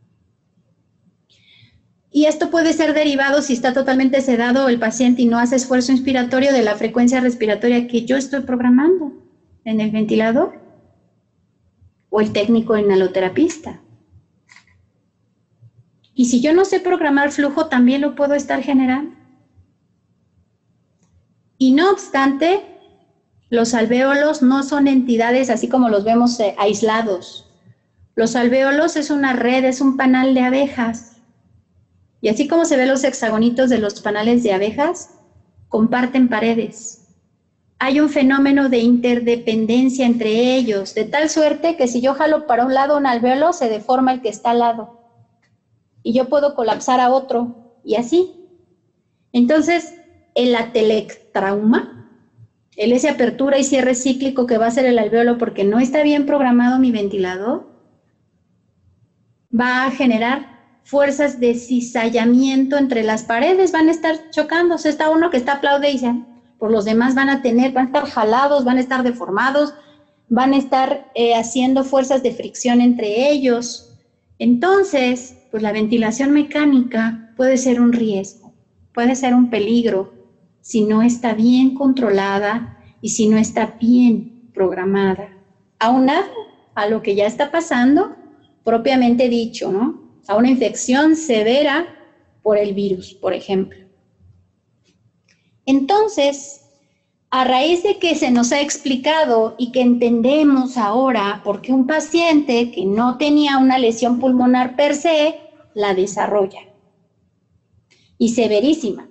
Y esto puede ser derivado, si está totalmente sedado el paciente y no hace esfuerzo inspiratorio, de la frecuencia respiratoria que yo estoy programando en el ventilador o el técnico inhaloterapista. Y si yo no sé programar flujo, también lo puedo estar generando. Y no obstante, los alvéolos no son entidades así como los vemos eh, aislados. Los alvéolos es una red, es un panal de abejas. Y así como se ven los hexagonitos de los panales de abejas, comparten paredes. Hay un fenómeno de interdependencia entre ellos, de tal suerte que si yo jalo para un lado un alvéolo, se deforma el que está al lado. Y yo puedo colapsar a otro, y así. Entonces, el atelectrauma, el ese apertura y cierre cíclico que va a hacer el alvéolo porque no está bien programado mi ventilador, va a generar fuerzas de cizallamiento entre las paredes, van a estar chocándose. Está uno que está aplaude y ya, por los demás van a tener, van a estar jalados, van a estar deformados, van a estar eh, haciendo fuerzas de fricción entre ellos. Entonces, pues la ventilación mecánica puede ser un riesgo, puede ser un peligro si no está bien controlada y si no está bien programada. Aunado a lo que ya está pasando, propiamente dicho, ¿no? A una infección severa por el virus, por ejemplo. Entonces, a raíz de que se nos ha explicado y que entendemos ahora por qué un paciente que no tenía una lesión pulmonar per se, la desarrolla. Y severísima.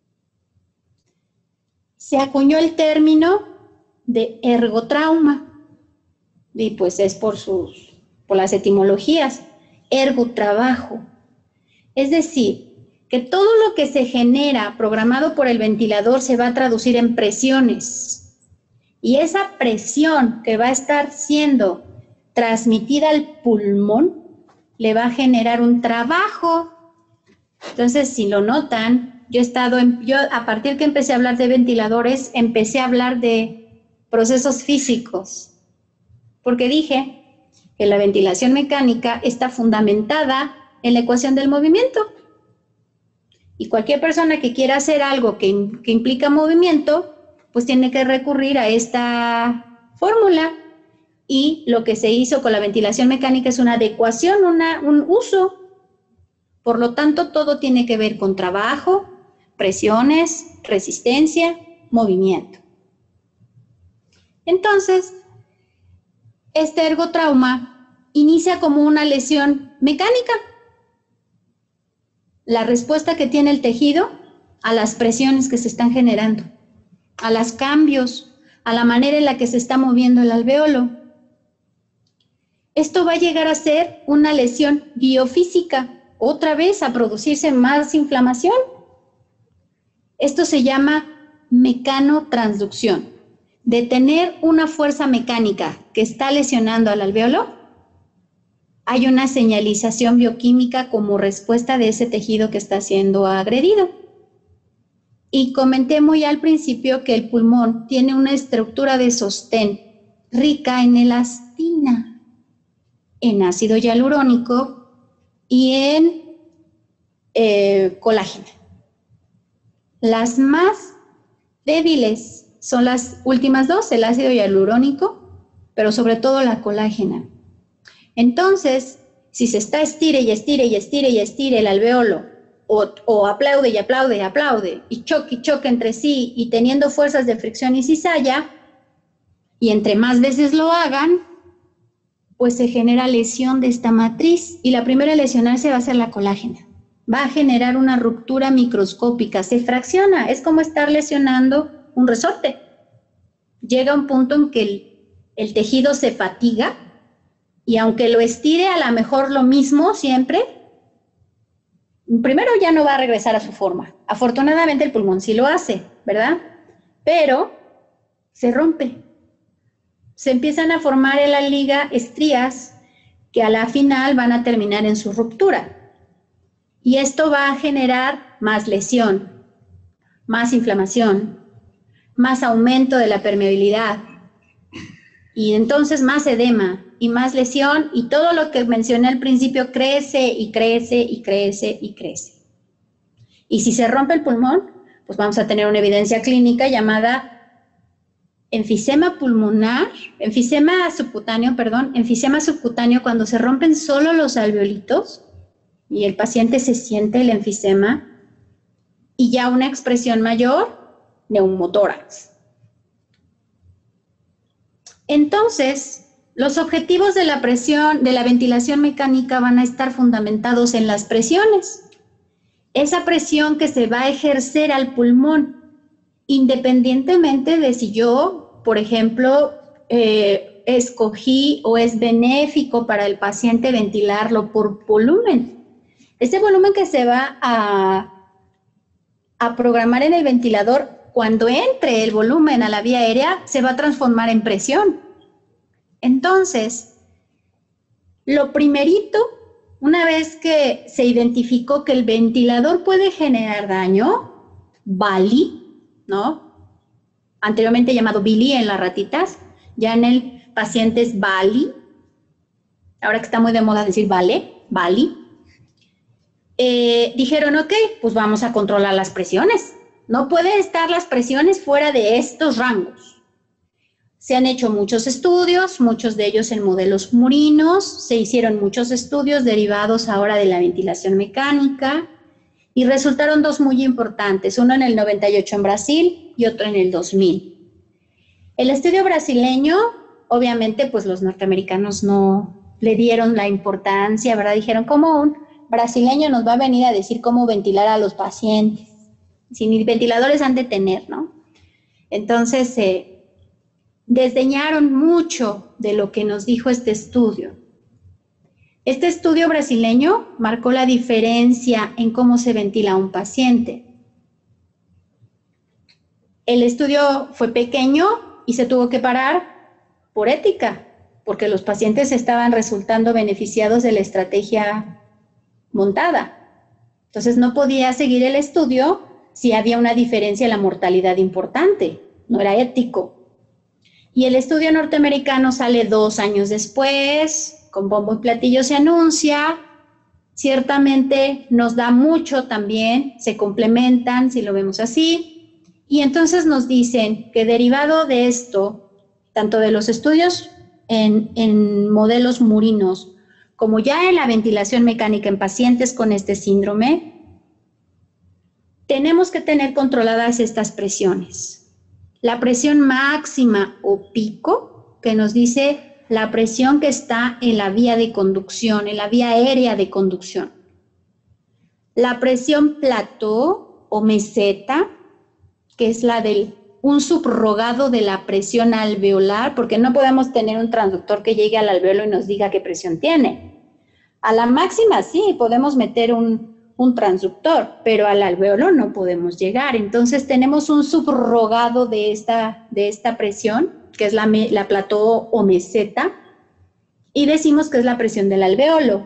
Se acuñó el término de ergotrauma. Y pues es por, sus, por las etimologías. Ergo, trabajo. Es decir, que todo lo que se genera programado por el ventilador se va a traducir en presiones. Y esa presión que va a estar siendo transmitida al pulmón le va a generar un trabajo. Entonces, si lo notan, yo he estado, en, yo a partir que empecé a hablar de ventiladores, empecé a hablar de procesos físicos, porque dije que la ventilación mecánica está fundamentada en la ecuación del movimiento. Y cualquier persona que quiera hacer algo que, que implica movimiento, pues tiene que recurrir a esta fórmula. Y lo que se hizo con la ventilación mecánica es una adecuación, una, un uso. Por lo tanto, todo tiene que ver con trabajo, presiones, resistencia, movimiento. Entonces, este ergotrauma inicia como una lesión mecánica. La respuesta que tiene el tejido a las presiones que se están generando, a los cambios, a la manera en la que se está moviendo el alvéolo. Esto va a llegar a ser una lesión biofísica. otra vez a producirse más inflamación. Esto se llama mecanotransducción. De tener una fuerza mecánica que está lesionando al alvéolo, hay una señalización bioquímica como respuesta de ese tejido que está siendo agredido. Y comenté muy al principio que el pulmón tiene una estructura de sostén rica en elastina, en ácido hialurónico y en eh, colágeno. Las más débiles son las últimas dos, el ácido hialurónico, pero sobre todo la colágena. Entonces, si se está estire y estire y estire y estire el alvéolo, o, o aplaude y aplaude y aplaude, y choque y choque entre sí, y teniendo fuerzas de fricción y cizalla, y entre más veces lo hagan, pues se genera lesión de esta matriz, y la primera a lesionarse va a ser la colágena. Va a generar una ruptura microscópica, se fracciona, es como estar lesionando un resorte. Llega un punto en que el, el tejido se fatiga, y aunque lo estire a lo mejor lo mismo siempre, primero ya no va a regresar a su forma. Afortunadamente el pulmón sí lo hace, ¿verdad? Pero se rompe. Se empiezan a formar en la liga estrías que a la final van a terminar en su ruptura. Y esto va a generar más lesión, más inflamación, más aumento de la permeabilidad y entonces más edema y más lesión, y todo lo que mencioné al principio crece y crece y crece y crece. Y si se rompe el pulmón, pues vamos a tener una evidencia clínica llamada enfisema pulmonar, enfisema subcutáneo, perdón, enfisema subcutáneo cuando se rompen solo los alveolitos y el paciente se siente el enfisema, y ya una expresión mayor, neumotórax. Entonces, los objetivos de la presión, de la ventilación mecánica van a estar fundamentados en las presiones. Esa presión que se va a ejercer al pulmón, independientemente de si yo, por ejemplo, eh, escogí o es benéfico para el paciente ventilarlo por volumen. Este volumen que se va a, a programar en el ventilador, cuando entre el volumen a la vía aérea, se va a transformar en presión. Entonces, lo primerito, una vez que se identificó que el ventilador puede generar daño, Bali, ¿no? Anteriormente llamado Billy en las ratitas, ya en el paciente es Bali, ahora que está muy de moda decir vale, Bali, eh, dijeron, ok, pues vamos a controlar las presiones. No pueden estar las presiones fuera de estos rangos. Se han hecho muchos estudios, muchos de ellos en modelos murinos, se hicieron muchos estudios derivados ahora de la ventilación mecánica y resultaron dos muy importantes, uno en el noventa y ocho en Brasil y otro en el dos mil. El estudio brasileño, obviamente, pues los norteamericanos no le dieron la importancia, ¿verdad? Dijeron, ¿cómo un brasileño nos va a venir a decir cómo ventilar a los pacientes? Si ni ventiladores han de tener, ¿no? Entonces, eh, desdeñaron mucho de lo que nos dijo este estudio. Este estudio brasileño marcó la diferencia en cómo se ventila a un paciente. El estudio fue pequeño y se tuvo que parar por ética, porque los pacientes estaban resultando beneficiados de la estrategia montada. Entonces, no podía seguir el estudio si había una diferencia en la mortalidad importante, no era ético. Y el estudio norteamericano sale dos años después, con bombo y platillo se anuncia, ciertamente nos da mucho también, se complementan si lo vemos así, y entonces nos dicen que derivado de esto, tanto de los estudios en, en modelos murinos, como ya en la ventilación mecánica en pacientes con este síndrome, tenemos que tener controladas estas presiones. La presión máxima o pico, que nos dice la presión que está en la vía de conducción, en la vía aérea de conducción. La presión plató o meseta, que es la del un subrogado de la presión alveolar, porque no podemos tener un transductor que llegue al alvéolo y nos diga qué presión tiene. A la máxima sí, podemos meter un, un transductor, pero al alvéolo no podemos llegar. Entonces tenemos un subrogado de esta, de esta presión, que es la, la plató o meseta, y decimos que es la presión del alvéolo.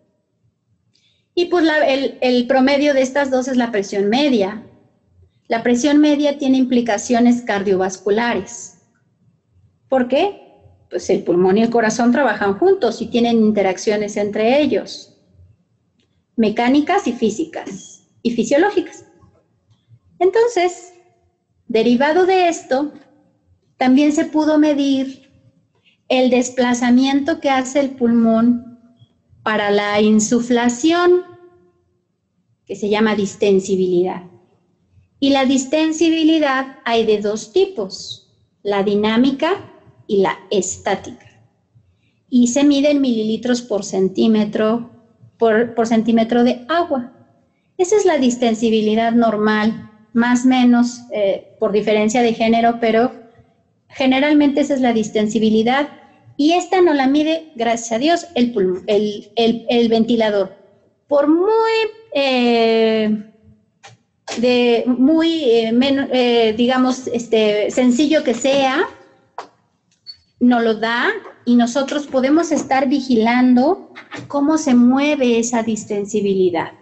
Y pues la, el, el promedio de estas dos es la presión media. La presión media tiene implicaciones cardiovasculares. ¿Por qué? Pues el pulmón y el corazón trabajan juntos y tienen interacciones entre ellos, mecánicas y físicas y fisiológicas. Entonces, derivado de esto, también se pudo medir el desplazamiento que hace el pulmón para la insuflación, que se llama distensibilidad. Y la distensibilidad hay de dos tipos, la dinámica y la estática. Y se mide en mililitros por centímetro, por, por centímetro de agua. Esa es la distensibilidad normal, más o menos eh, por diferencia de género, pero generalmente esa es la distensibilidad. Y esta no la mide, gracias a Dios, el, pulmón, el, el, el ventilador. Por muy, eh, de, muy eh, menos, eh, digamos, este, sencillo que sea, nos lo da y nosotros podemos estar vigilando cómo se mueve esa distensibilidad.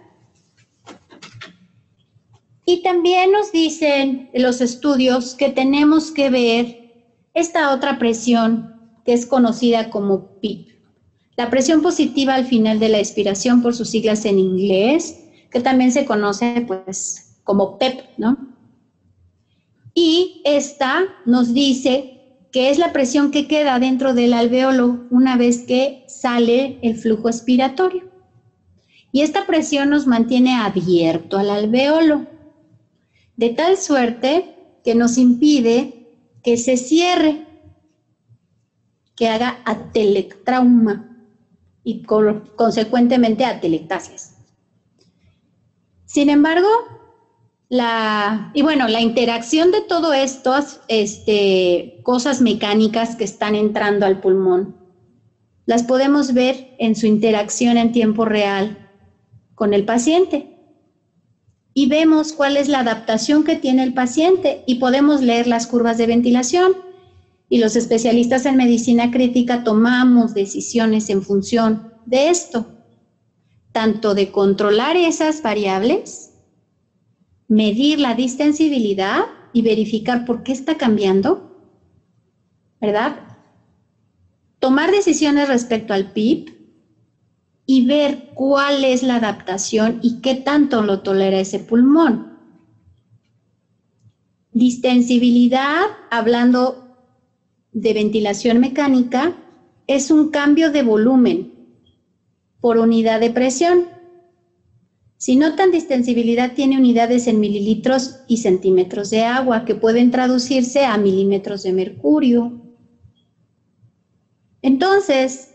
Y también nos dicen los estudios que tenemos que ver esta otra presión que es conocida como P I P. La presión positiva al final de la expiración, por sus siglas en inglés, que también se conoce pues como P E P, ¿no? Y esta nos dice que es la presión que queda dentro del alvéolo una vez que sale el flujo expiratorio. Y esta presión nos mantiene abierto al alvéolo, de tal suerte que nos impide que se cierre, que haga atelectrauma y consecuentemente atelectasias. Sin embargo, La, y bueno, la interacción de todas estas este, cosas mecánicas que están entrando al pulmón, las podemos ver en su interacción en tiempo real con el paciente. Y vemos cuál es la adaptación que tiene el paciente y podemos leer las curvas de ventilación. Y los especialistas en medicina crítica tomamos decisiones en función de esto, tanto de controlar esas variables, medir la distensibilidad y verificar por qué está cambiando, ¿verdad? Tomar decisiones respecto al P I P y ver cuál es la adaptación y qué tanto lo tolera ese pulmón. Distensibilidad, hablando de ventilación mecánica, es un cambio de volumen por unidad de presión. Si notan, distensibilidad tiene unidades en mililitros y centímetros de agua, que pueden traducirse a milímetros de mercurio. Entonces,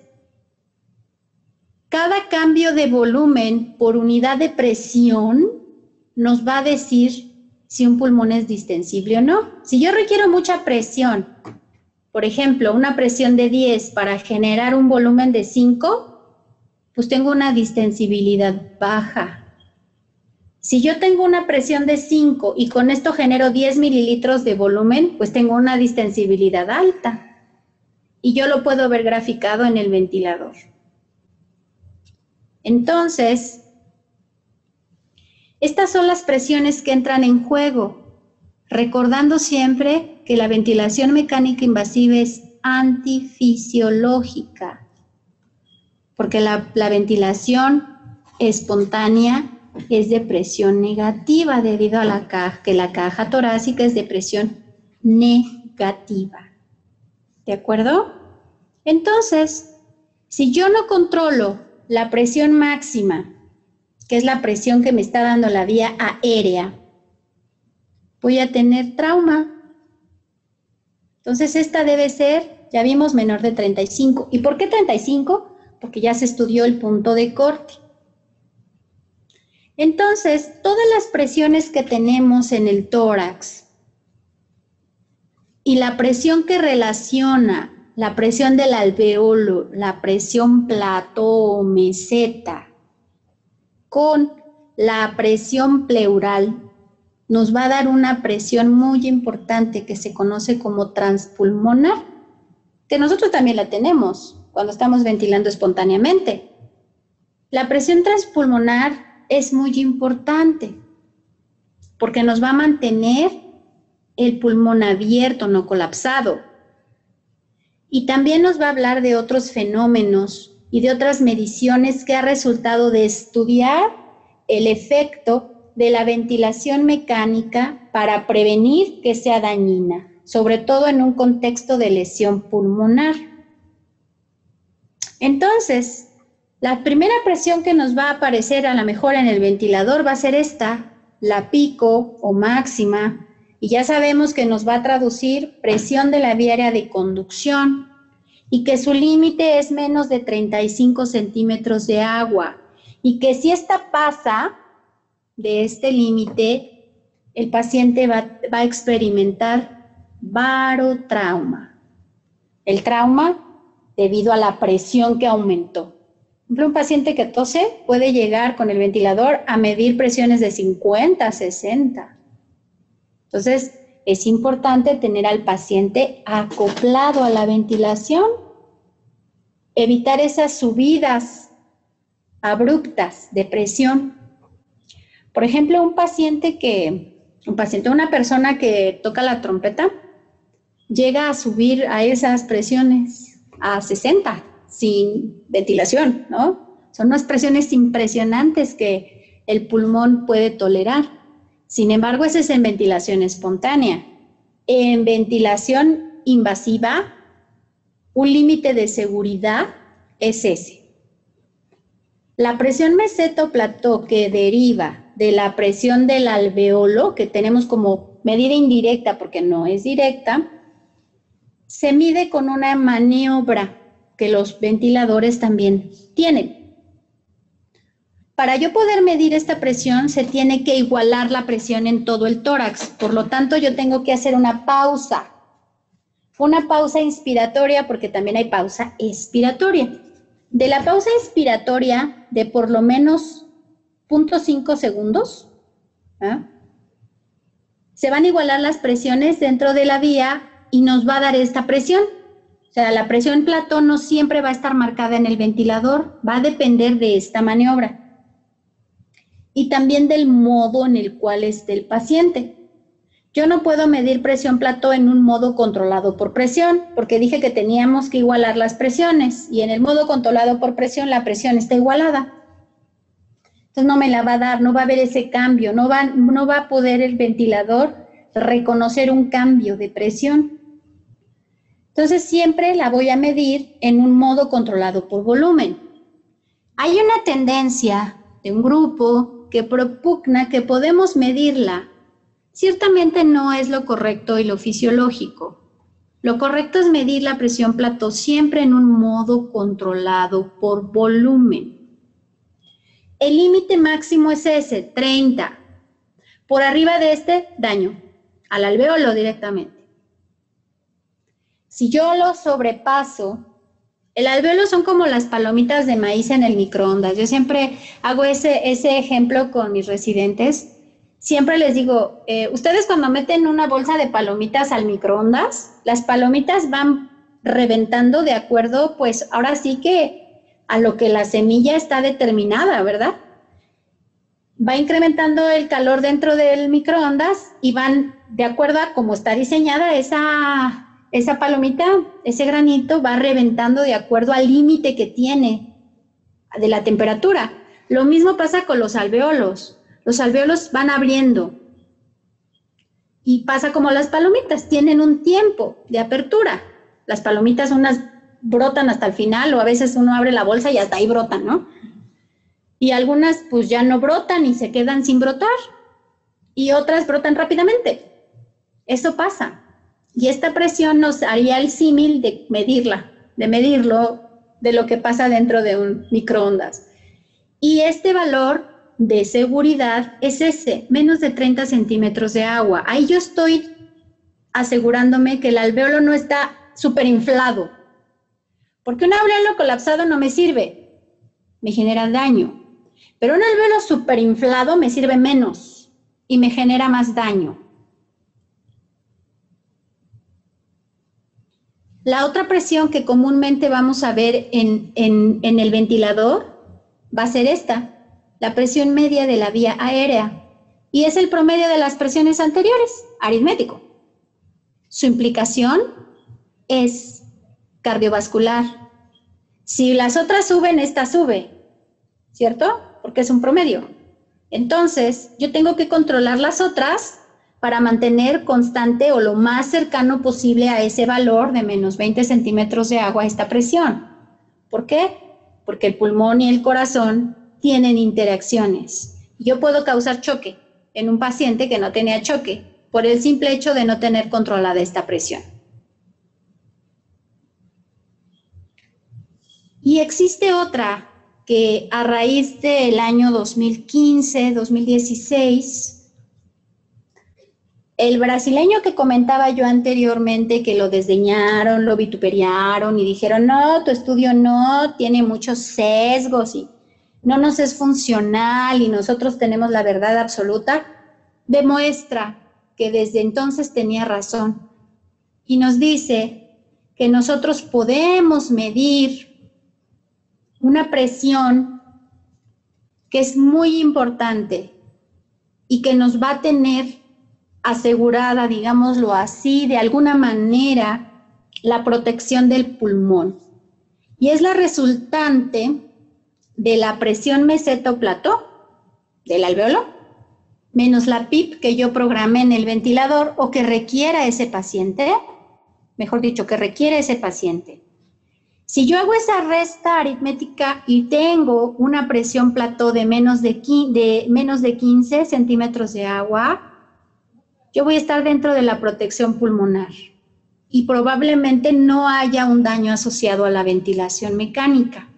cada cambio de volumen por unidad de presión nos va a decir si un pulmón es distensible o no. Si yo requiero mucha presión, por ejemplo, una presión de diez para generar un volumen de cinco, pues tengo una distensibilidad baja. Si yo tengo una presión de cinco y con esto genero diez mililitros de volumen, pues tengo una distensibilidad alta. Y yo lo puedo ver graficado en el ventilador. Entonces, estas son las presiones que entran en juego, recordando siempre que la ventilación mecánica invasiva es antifisiológica, porque la, la ventilación espontánea es de presión negativa debido a la caja, que la caja torácica es de presión negativa. ¿De acuerdo? Entonces, si yo no controlo la presión máxima, que es la presión que me está dando la vía aérea, voy a tener trauma. Entonces, esta debe ser, ya vimos, menor de treinta y cinco. ¿Y por qué treinta y cinco? Porque ya se estudió el punto de corte. Entonces, todas las presiones que tenemos en el tórax y la presión que relaciona la presión del alveolo, la presión plató o meseta, con la presión pleural, nos va a dar una presión muy importante que se conoce como transpulmonar, que nosotros también la tenemos cuando estamos ventilando espontáneamente. La presión transpulmonar es muy importante porque nos va a mantener el pulmón abierto, no colapsado. Y también nos va a hablar de otros fenómenos y de otras mediciones que ha resultado de estudiar el efecto de la ventilación mecánica para prevenir que sea dañina, sobre todo en un contexto de lesión pulmonar. Entonces, la primera presión que nos va a aparecer a lo mejor en el ventilador va a ser esta, la pico o máxima, y ya sabemos que nos va a traducir presión de la vía aérea de conducción y que su límite es menos de treinta y cinco centímetros de agua y que si esta pasa de este límite, el paciente va, va a experimentar barotrauma. El trauma debido a la presión que aumentó. Por ejemplo, un paciente que tose puede llegar con el ventilador a medir presiones de cincuenta, sesenta. Entonces, es importante tener al paciente acoplado a la ventilación, evitar esas subidas abruptas de presión. Por ejemplo, un paciente que, un paciente, una persona que toca la trompeta, llega a subir a esas presiones a sesenta, sin ventilación, ¿no? Son unas presiones impresionantes que el pulmón puede tolerar. Sin embargo, ese es en ventilación espontánea. En ventilación invasiva, un límite de seguridad es ese. La presión meseta-plató que deriva de la presión del alveolo, que tenemos como medida indirecta porque no es directa, se mide con una maniobra que los ventiladores también tienen. Para yo poder medir esta presión, se tiene que igualar la presión en todo el tórax. Por lo tanto, yo tengo que hacer una pausa. Una pausa inspiratoria, porque también hay pausa expiratoria. De la pausa inspiratoria, de por lo menos cero punto cinco segundos, ¿eh? se van a igualar las presiones dentro de la vía y nos va a dar esta presión. O sea, la presión plató no siempre va a estar marcada en el ventilador, va a depender de esta maniobra. Y también del modo en el cual esté el paciente. Yo no puedo medir presión plató en un modo controlado por presión, porque dije que teníamos que igualar las presiones, y en el modo controlado por presión la presión está igualada. Entonces no me la va a dar, no va a haber ese cambio, no va, no va a poder el ventilador reconocer un cambio de presión. Entonces siempre la voy a medir en un modo controlado por volumen. Hay una tendencia de un grupo que propugna que podemos medirla. Ciertamente no es lo correcto y lo fisiológico. Lo correcto es medir la presión plató siempre en un modo controlado por volumen. El límite máximo es ese, treinta. Por arriba de este, daño al alveolo directamente. Si yo lo sobrepaso, el alveolo son como las palomitas de maíz en el microondas. Yo siempre hago ese, ese ejemplo con mis residentes. Siempre les digo, eh, ustedes cuando meten una bolsa de palomitas al microondas, las palomitas van reventando de acuerdo, pues ahora sí que a lo que la semilla está determinada, ¿verdad? Va incrementando el calor dentro del microondas y van de acuerdo a cómo está diseñada esa... Esa palomita, ese granito va reventando de acuerdo al límite que tiene de la temperatura. Lo mismo pasa con los alveolos. Los alveolos van abriendo y pasa como las palomitas, tienen un tiempo de apertura. Las palomitas unas brotan hasta el final o a veces uno abre la bolsa y hasta ahí brotan, ¿no? Y algunas pues ya no brotan y se quedan sin brotar y otras brotan rápidamente. Eso pasa. Y esta presión nos haría el símil de medirla, de medirlo de lo que pasa dentro de un microondas. Y este valor de seguridad es ese, menos de treinta centímetros de agua. Ahí yo estoy asegurándome que el alveolo no está súper inflado, Porque un alvéolo colapsado no me sirve, me genera daño. Pero un alvéolo superinflado me sirve menos y me genera más daño. La otra presión que comúnmente vamos a ver en, en, en el ventilador va a ser esta, la presión media de la vía aérea. Y es el promedio de las presiones anteriores, aritmético. Su implicación es cardiovascular. Si las otras suben, esta sube, ¿cierto? Porque es un promedio. Entonces, yo tengo que controlar las otras para mantener constante o lo más cercano posible a ese valor de menos veinte centímetros de agua esta presión. ¿Por qué? Porque el pulmón y el corazón tienen interacciones. Yo puedo causar choque en un paciente que no tenía choque por el simple hecho de no tener controlada esta presión. Y existe otra que a raíz del año dos mil quince, dos mil dieciséis, el brasileño que comentaba yo anteriormente que lo desdeñaron, lo vituperiaron y dijeron, no, tu estudio no, tiene muchos sesgos y no nos es funcional y nosotros tenemos la verdad absoluta, demuestra que desde entonces tenía razón y nos dice que nosotros podemos medir una presión que es muy importante y que nos va a tener asegurada, digámoslo así, de alguna manera, la protección del pulmón. Y es la resultante de la presión meseta-plató del alvéolo, menos la P I P que yo programé en el ventilador o que requiera ese paciente, mejor dicho, que requiere ese paciente. Si yo hago esa resta aritmética y tengo una presión plató de menos de, de menos de quince centímetros de agua, yo voy a estar dentro de la protección pulmonar y probablemente no haya un daño asociado a la ventilación mecánica.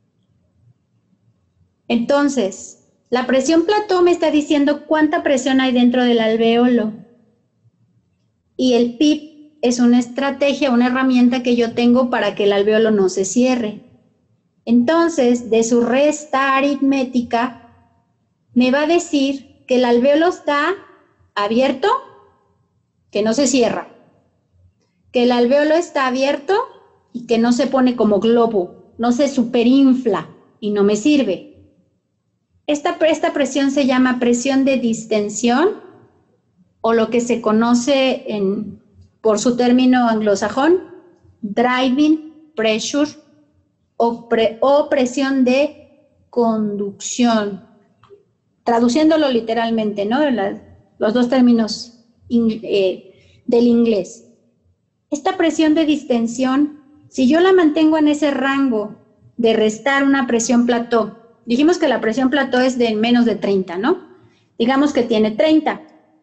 Entonces, la presión plató me está diciendo cuánta presión hay dentro del alvéolo y el P I P es una estrategia, una herramienta que yo tengo para que el alvéolo no se cierre. Entonces, de su resta aritmética, me va a decir que el alvéolo está abierto, que no se cierra, que el alvéolo está abierto y que no se pone como globo, no se superinfla y no me sirve. Esta, esta presión se llama presión de distensión o lo que se conoce en, por su término anglosajón, driving pressure o, pre, o presión de conducción. Traduciéndolo literalmente, ¿no? La, los dos términos in, eh, del inglés. Esta presión de distensión, si yo la mantengo en ese rango de restar una presión plató, dijimos que la presión plató es de menos de treinta, ¿no? Digamos que tiene treinta.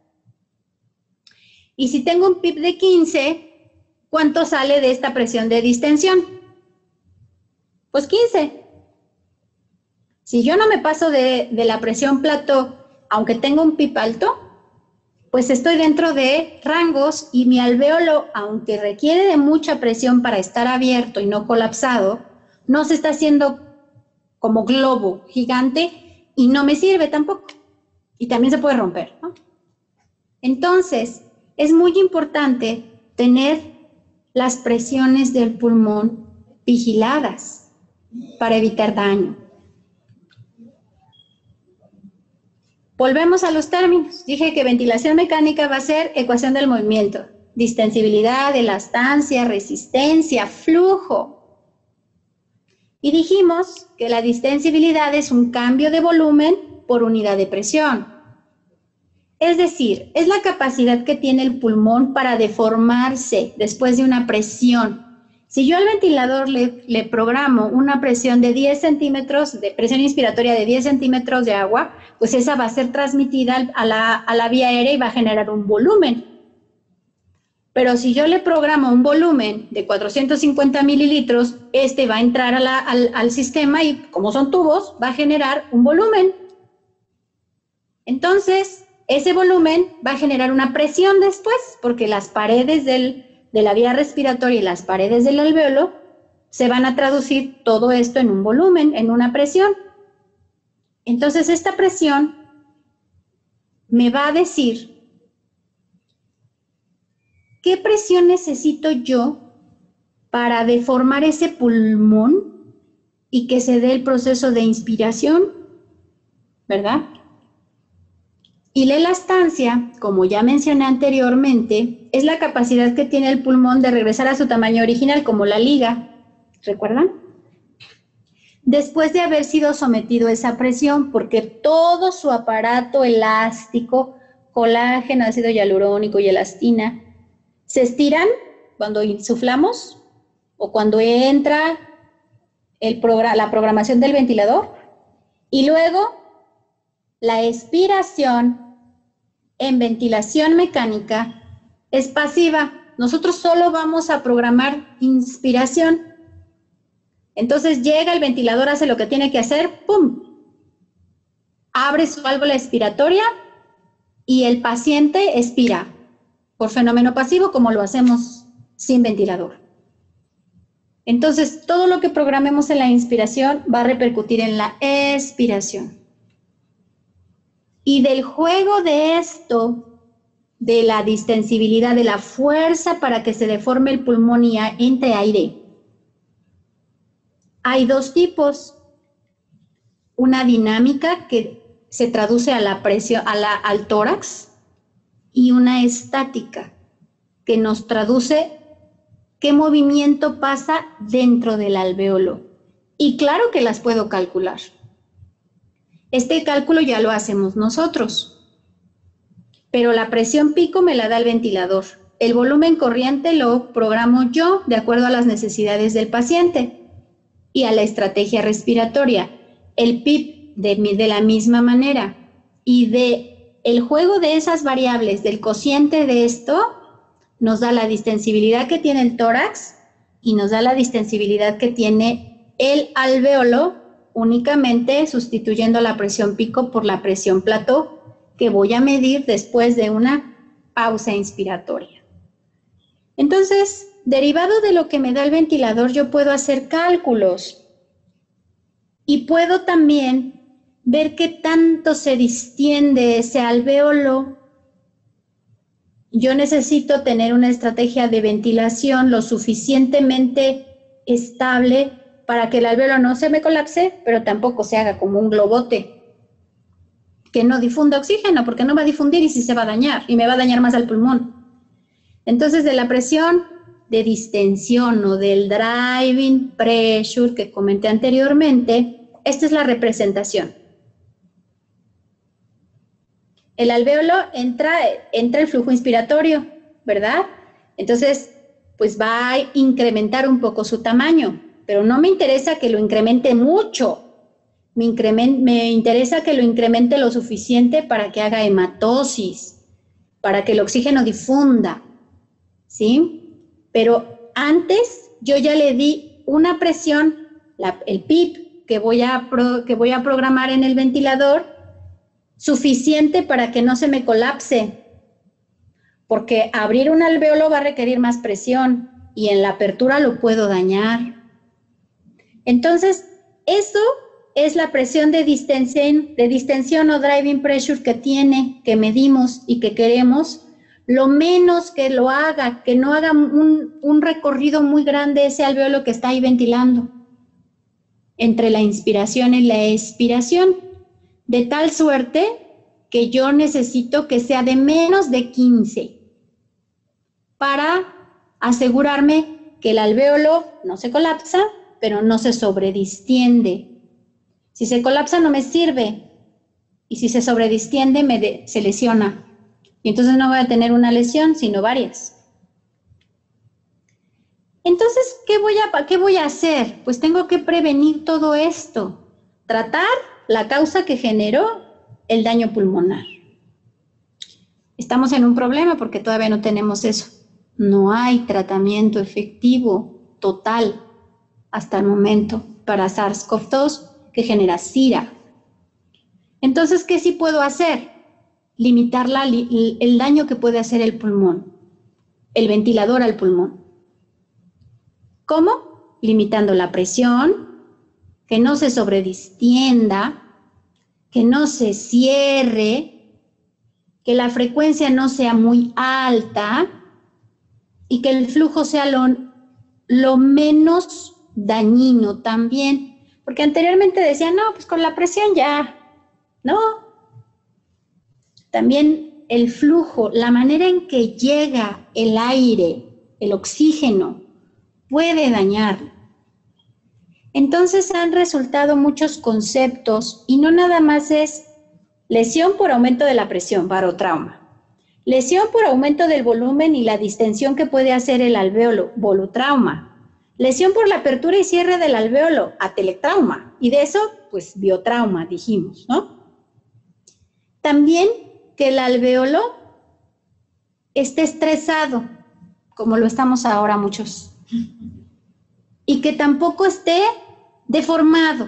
Y si tengo un P I P de quince, ¿cuánto sale de esta presión de distensión? Pues quince. Si yo no me paso de, de la presión plató, aunque tenga un P I P alto, pues estoy dentro de rangos y mi alvéolo, aunque requiere de mucha presión para estar abierto y no colapsado, no se está haciendo como globo gigante y no me sirve tampoco. Y también se puede romper, ¿no? Entonces, es muy importante tener las presiones del pulmón vigiladas para evitar daño. Volvemos a los términos. Dije que ventilación mecánica va a ser ecuación del movimiento, distensibilidad, elastancia, resistencia, flujo. Y dijimos que la distensibilidad es un cambio de volumen por unidad de presión. Es decir, es la capacidad que tiene el pulmón para deformarse después de una presión. Si yo al ventilador le, le programo una presión de diez centímetros, de presión inspiratoria de diez centímetros de agua, pues esa va a ser transmitida a la, a la vía aérea y va a generar un volumen. Pero si yo le programo un volumen de cuatrocientos cincuenta mililitros, este va a entrar a la, al, al sistema y como son tubos, va a generar un volumen. Entonces, ese volumen va a generar una presión después, porque las paredes del, de la vía respiratoria y las paredes del alvéolo se van a traducir todo esto en un volumen, en una presión. Entonces, esta presión me va a decir qué presión necesito yo para deformar ese pulmón y que se dé el proceso de inspiración, ¿verdad? Y la elastancia, como ya mencioné anteriormente, es la capacidad que tiene el pulmón de regresar a su tamaño original, como la liga, ¿recuerdan? Después de haber sido sometido a esa presión, porque todo su aparato elástico, colágeno, ácido hialurónico y elastina, se estiran cuando insuflamos o cuando entra el progr- la programación del ventilador, y luego la expiración en ventilación mecánica es pasiva. Nosotros solo vamos a programar inspiración. Entonces llega el ventilador, hace lo que tiene que hacer, ¡pum! Abre su válvula expiratoria y el paciente expira por fenómeno pasivo, como lo hacemos sin ventilador. Entonces, todo lo que programemos en la inspiración va a repercutir en la expiración. Y del juego de esto, de la distensibilidad, de la fuerza para que se deforme el pulmón y entre aire, hay dos tipos. Una dinámica que se traduce a la presión, a la, al tórax, y una estática que nos traduce qué movimiento pasa dentro del alvéolo. Y claro que las puedo calcular. Este cálculo ya lo hacemos nosotros, pero la presión pico me la da el ventilador. El volumen corriente lo programo yo de acuerdo a las necesidades del paciente y a la estrategia respiratoria. El P I P de, de la misma manera. Y de el juego de esas variables, del cociente de esto, nos da la distensibilidad que tiene el tórax y nos da la distensibilidad que tiene el alvéolo, únicamente sustituyendo la presión pico por la presión plató, que voy a medir después de una pausa inspiratoria. Entonces, derivado de lo que me da el ventilador, yo puedo hacer cálculos y puedo también ver qué tanto se distiende ese alvéolo. Yo necesito tener una estrategia de ventilación lo suficientemente estable para que el alvéolo no se me colapse, pero tampoco se haga como un globote, que no difunda oxígeno, porque no va a difundir y sí se va a dañar, y me va a dañar más al pulmón. Entonces, de la presión de distensión o del driving pressure que comenté anteriormente, esta es la representación. El alvéolo entra, entra el flujo inspiratorio, ¿verdad? Entonces, pues va a incrementar un poco su tamaño, pero no me interesa que lo incremente mucho. Me, increment, me interesa que lo incremente lo suficiente para que haga hematosis, para que el oxígeno difunda, ¿sí? Pero antes yo ya le di una presión, la, el P I P que voy, a pro, que voy a programar en el ventilador, suficiente para que no se me colapse, porque abrir un alvéolo va a requerir más presión y en la apertura lo puedo dañar. Entonces, eso es la presión de distensión, de distensión o driving pressure que tiene, que medimos y que queremos, lo menos que lo haga, que no haga un, un recorrido muy grande ese alvéolo que está ahí ventilando, entre la inspiración y la expiración, de tal suerte que yo necesito que sea de menos de quince para asegurarme que el alvéolo no se colapsa, pero no se sobredistiende. Si se colapsa no me sirve y si se sobredistiende me de, se lesiona. Y entonces no voy a tener una lesión, sino varias. Entonces, ¿qué voy a, qué voy a hacer? Pues tengo que prevenir todo esto. Tratar la causa que generó el daño pulmonar. Estamos en un problema porque todavía no tenemos eso. No hay tratamiento efectivo, total, hasta el momento, para SARS CoV dos que genera SIRA. Entonces, ¿qué sí puedo hacer? Limitar la, el daño que puede hacer el pulmón, el ventilador al pulmón. ¿Cómo? limitando la presión, que no se sobredistienda, que no se cierre, que la frecuencia no sea muy alta y que el flujo sea lo, lo menos dañino también. Porque anteriormente decían, no, pues con la presión ya, no. También el flujo, la manera en que llega el aire, el oxígeno, puede dañarlo. Entonces han resultado muchos conceptos y no nada más es lesión por aumento de la presión, barotrauma. Lesión por aumento del volumen y la distensión que puede hacer el alvéolo, volutrauma. Lesión por la apertura y cierre del alvéolo, atelectrauma. Y de eso, pues, biotrauma, dijimos, ¿no? También que el alvéolo esté estresado, como lo estamos ahora muchos. Y que tampoco esté deformado.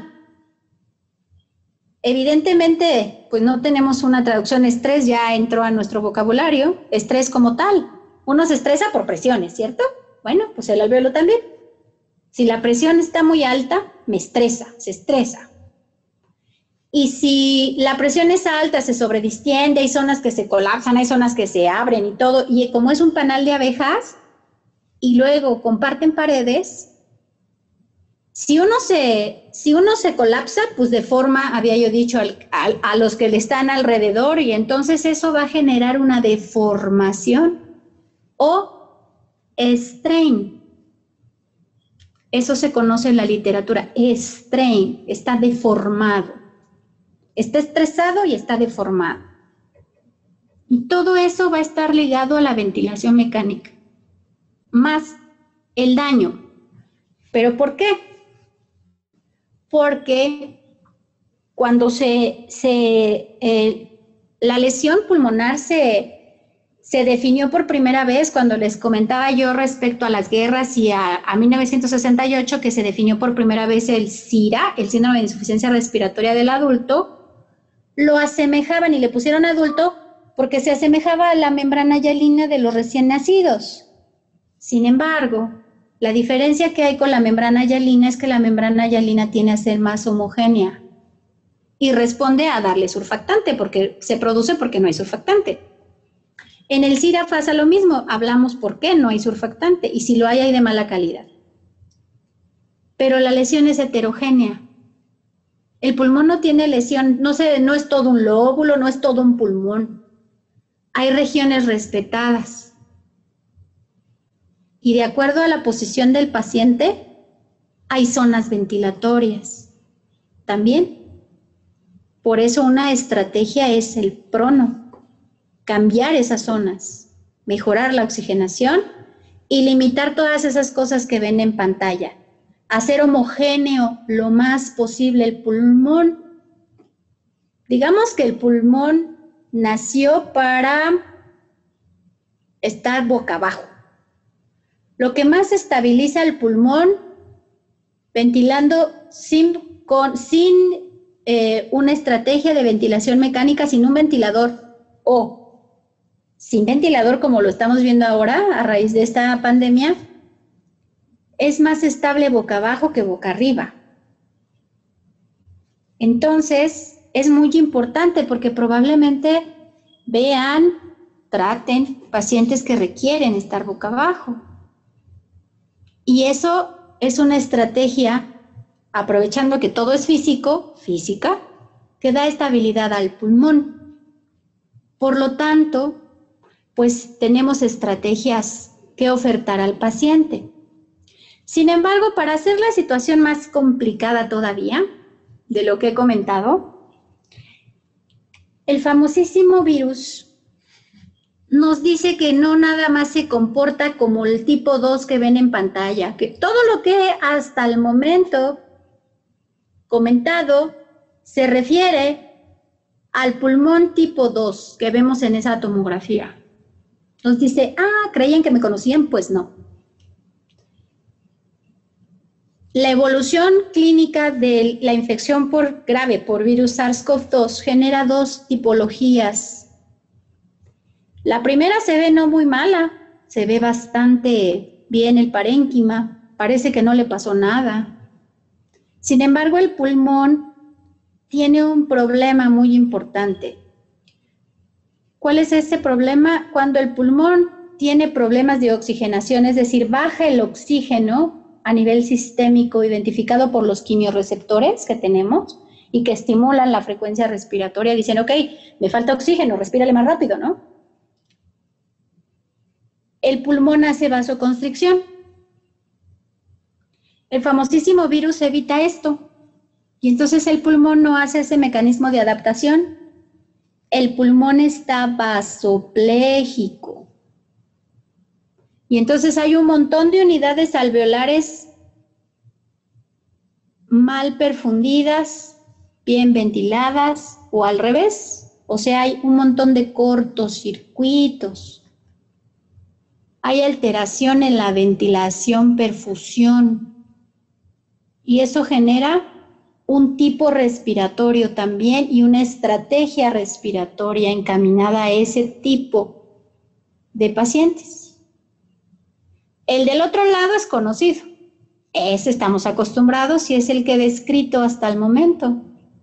Evidentemente, pues no tenemos una traducción estrés, ya entró a nuestro vocabulario, estrés como tal. Uno se estresa por presiones, ¿cierto? Bueno, pues el alvéolo también. Si la presión está muy alta, me estresa, se estresa. Y si la presión es alta, se sobredistiende, hay zonas que se colapsan, hay zonas que se abren y todo, y como es un panal de abejas, y luego comparten paredes, si uno se, si uno se colapsa, pues deforma, había yo dicho, al, al, a los que le están alrededor, y entonces eso va a generar una deformación o strain. Eso se conoce en la literatura, strain, está deformado. Está estresado y está deformado. Y todo eso va a estar ligado a la ventilación mecánica, más el daño. ¿Pero por qué? Porque cuando se, se eh, la lesión pulmonar se, se definió por primera vez, cuando les comentaba yo respecto a las guerras y a, a mil novecientos sesenta y ocho, que se definió por primera vez el SIRA, el síndrome de insuficiencia respiratoria del adulto, lo asemejaban y le pusieron adulto porque se asemejaba a la membrana hialina de los recién nacidos. Sin embargo, la diferencia que hay con la membrana hialina es que la membrana hialina tiene a ser más homogénea y responde a darle surfactante, porque se produce porque no hay surfactante. En el SIRA pasa lo mismo, hablamos por qué no hay surfactante y si lo hay, hay de mala calidad. Pero la lesión es heterogénea. El pulmón no tiene lesión, no, se, no es todo un lóbulo, no es todo un pulmón. Hay regiones respetadas. Y de acuerdo a la posición del paciente, hay zonas ventilatorias también. Por eso una estrategia es el prono, cambiar esas zonas, mejorar la oxigenación y limitar todas esas cosas que ven en pantalla. Hacer homogéneo lo más posible el pulmón. Digamos que el pulmón nació para estar boca abajo. Lo que más estabiliza el pulmón, ventilando sin, con, sin eh, una estrategia de ventilación mecánica, sin un ventilador o sin ventilador como lo estamos viendo ahora a raíz de esta pandemia, es más estable boca abajo que boca arriba. Entonces, es muy importante porque probablemente vean, traten pacientes que requieren estar boca abajo. Y eso es una estrategia, aprovechando que todo es físico, física, que da estabilidad al pulmón. Por lo tanto, pues tenemos estrategias que ofertar al paciente. Sin embargo, para hacer la situación más complicada todavía, de lo que he comentado, el famosísimo virus nos dice que no nada más se comporta como el tipo dos que ven en pantalla, que todo lo que hasta el momento comentado se refiere al pulmón tipo dos que vemos en esa tomografía. Nos dice, ah, ¿creían que me conocían? Pues no. La evolución clínica de la infección por grave por virus SARS-CoV dos genera dos tipologías. La primera se ve no muy mala, se ve bastante bien el parénquima, parece que no le pasó nada. Sin embargo, el pulmón tiene un problema muy importante. ¿Cuál es ese problema? Cuando el pulmón tiene problemas de oxigenación, es decir, baja el oxígeno a nivel sistémico identificado por los quimiorreceptores que tenemos y que estimulan la frecuencia respiratoria, dicen, ok, me falta oxígeno, respírale más rápido, ¿no? El pulmón hace vasoconstricción. El famosísimo virus evita esto. Y entonces el pulmón no hace ese mecanismo de adaptación. El pulmón está vasopléjico. Y entonces hay un montón de unidades alveolares mal perfundidas, bien ventiladas o al revés. O sea, hay un montón de cortocircuitos. Hay alteración en la ventilación, perfusión. Y eso genera un tipo respiratorio también y una estrategia respiratoria encaminada a ese tipo de pacientes. El del otro lado es conocido. Ese estamos acostumbrados y es el que he descrito hasta el momento.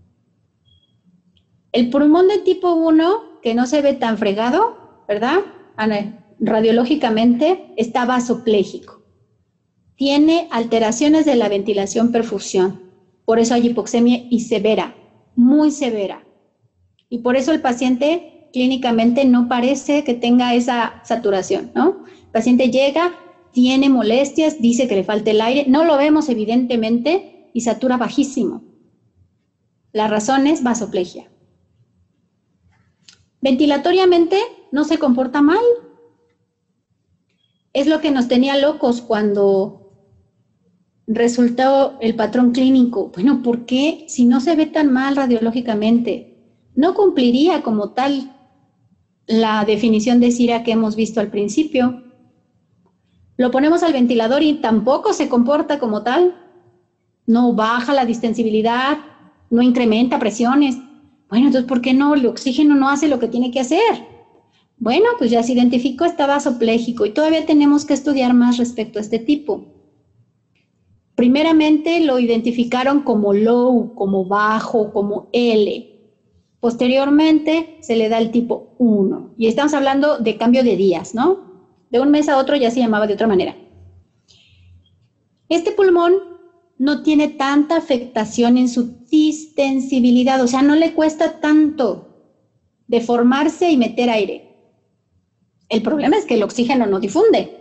El pulmón de tipo uno, que no se ve tan fregado, ¿verdad? Radiológicamente está vasopléjico. Tiene alteraciones de la ventilación perfusión. Por eso hay hipoxemia y severa, muy severa. Y por eso el paciente clínicamente no parece que tenga esa saturación, ¿no? El paciente llega, tiene molestias, dice que le falta el aire, no lo vemos evidentemente y satura bajísimo. La razón es vasoplegia. Ventilatoriamente no se comporta mal. Es lo que nos tenía locos cuando resultó el patrón clínico. Bueno, ¿por qué? Si no se ve tan mal radiológicamente, no cumpliría como tal la definición de C I R A que hemos visto al principio. Lo ponemos al ventilador y tampoco se comporta como tal. No baja la distensibilidad, no incrementa presiones. Bueno, entonces, ¿por qué no? El oxígeno no hace lo que tiene que hacer. Bueno, pues ya se identificó, está vasopléjico y todavía tenemos que estudiar más respecto a este tipo. Primeramente lo identificaron como low, como bajo, como L. Posteriormente se le da el tipo uno. Y estamos hablando de cambio de días, ¿no? De un mes a otro ya se llamaba de otra manera. Este pulmón no tiene tanta afectación en su distensibilidad, o sea, no le cuesta tanto deformarse y meter aire. El problema es que el oxígeno no difunde.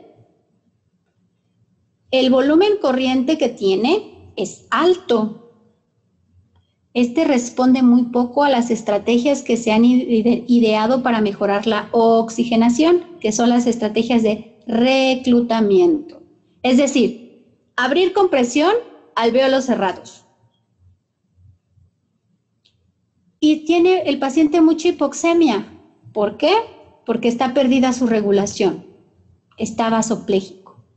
El volumen corriente que tiene es alto. Este responde muy poco a las estrategias que se han ideado para mejorar la oxigenación, que son las estrategias de reclutamiento. Es decir, abrir con presión, alvéolos cerrados. Y tiene el paciente mucha hipoxemia. ¿Por qué? Porque está perdida su regulación. Está vasopléjico.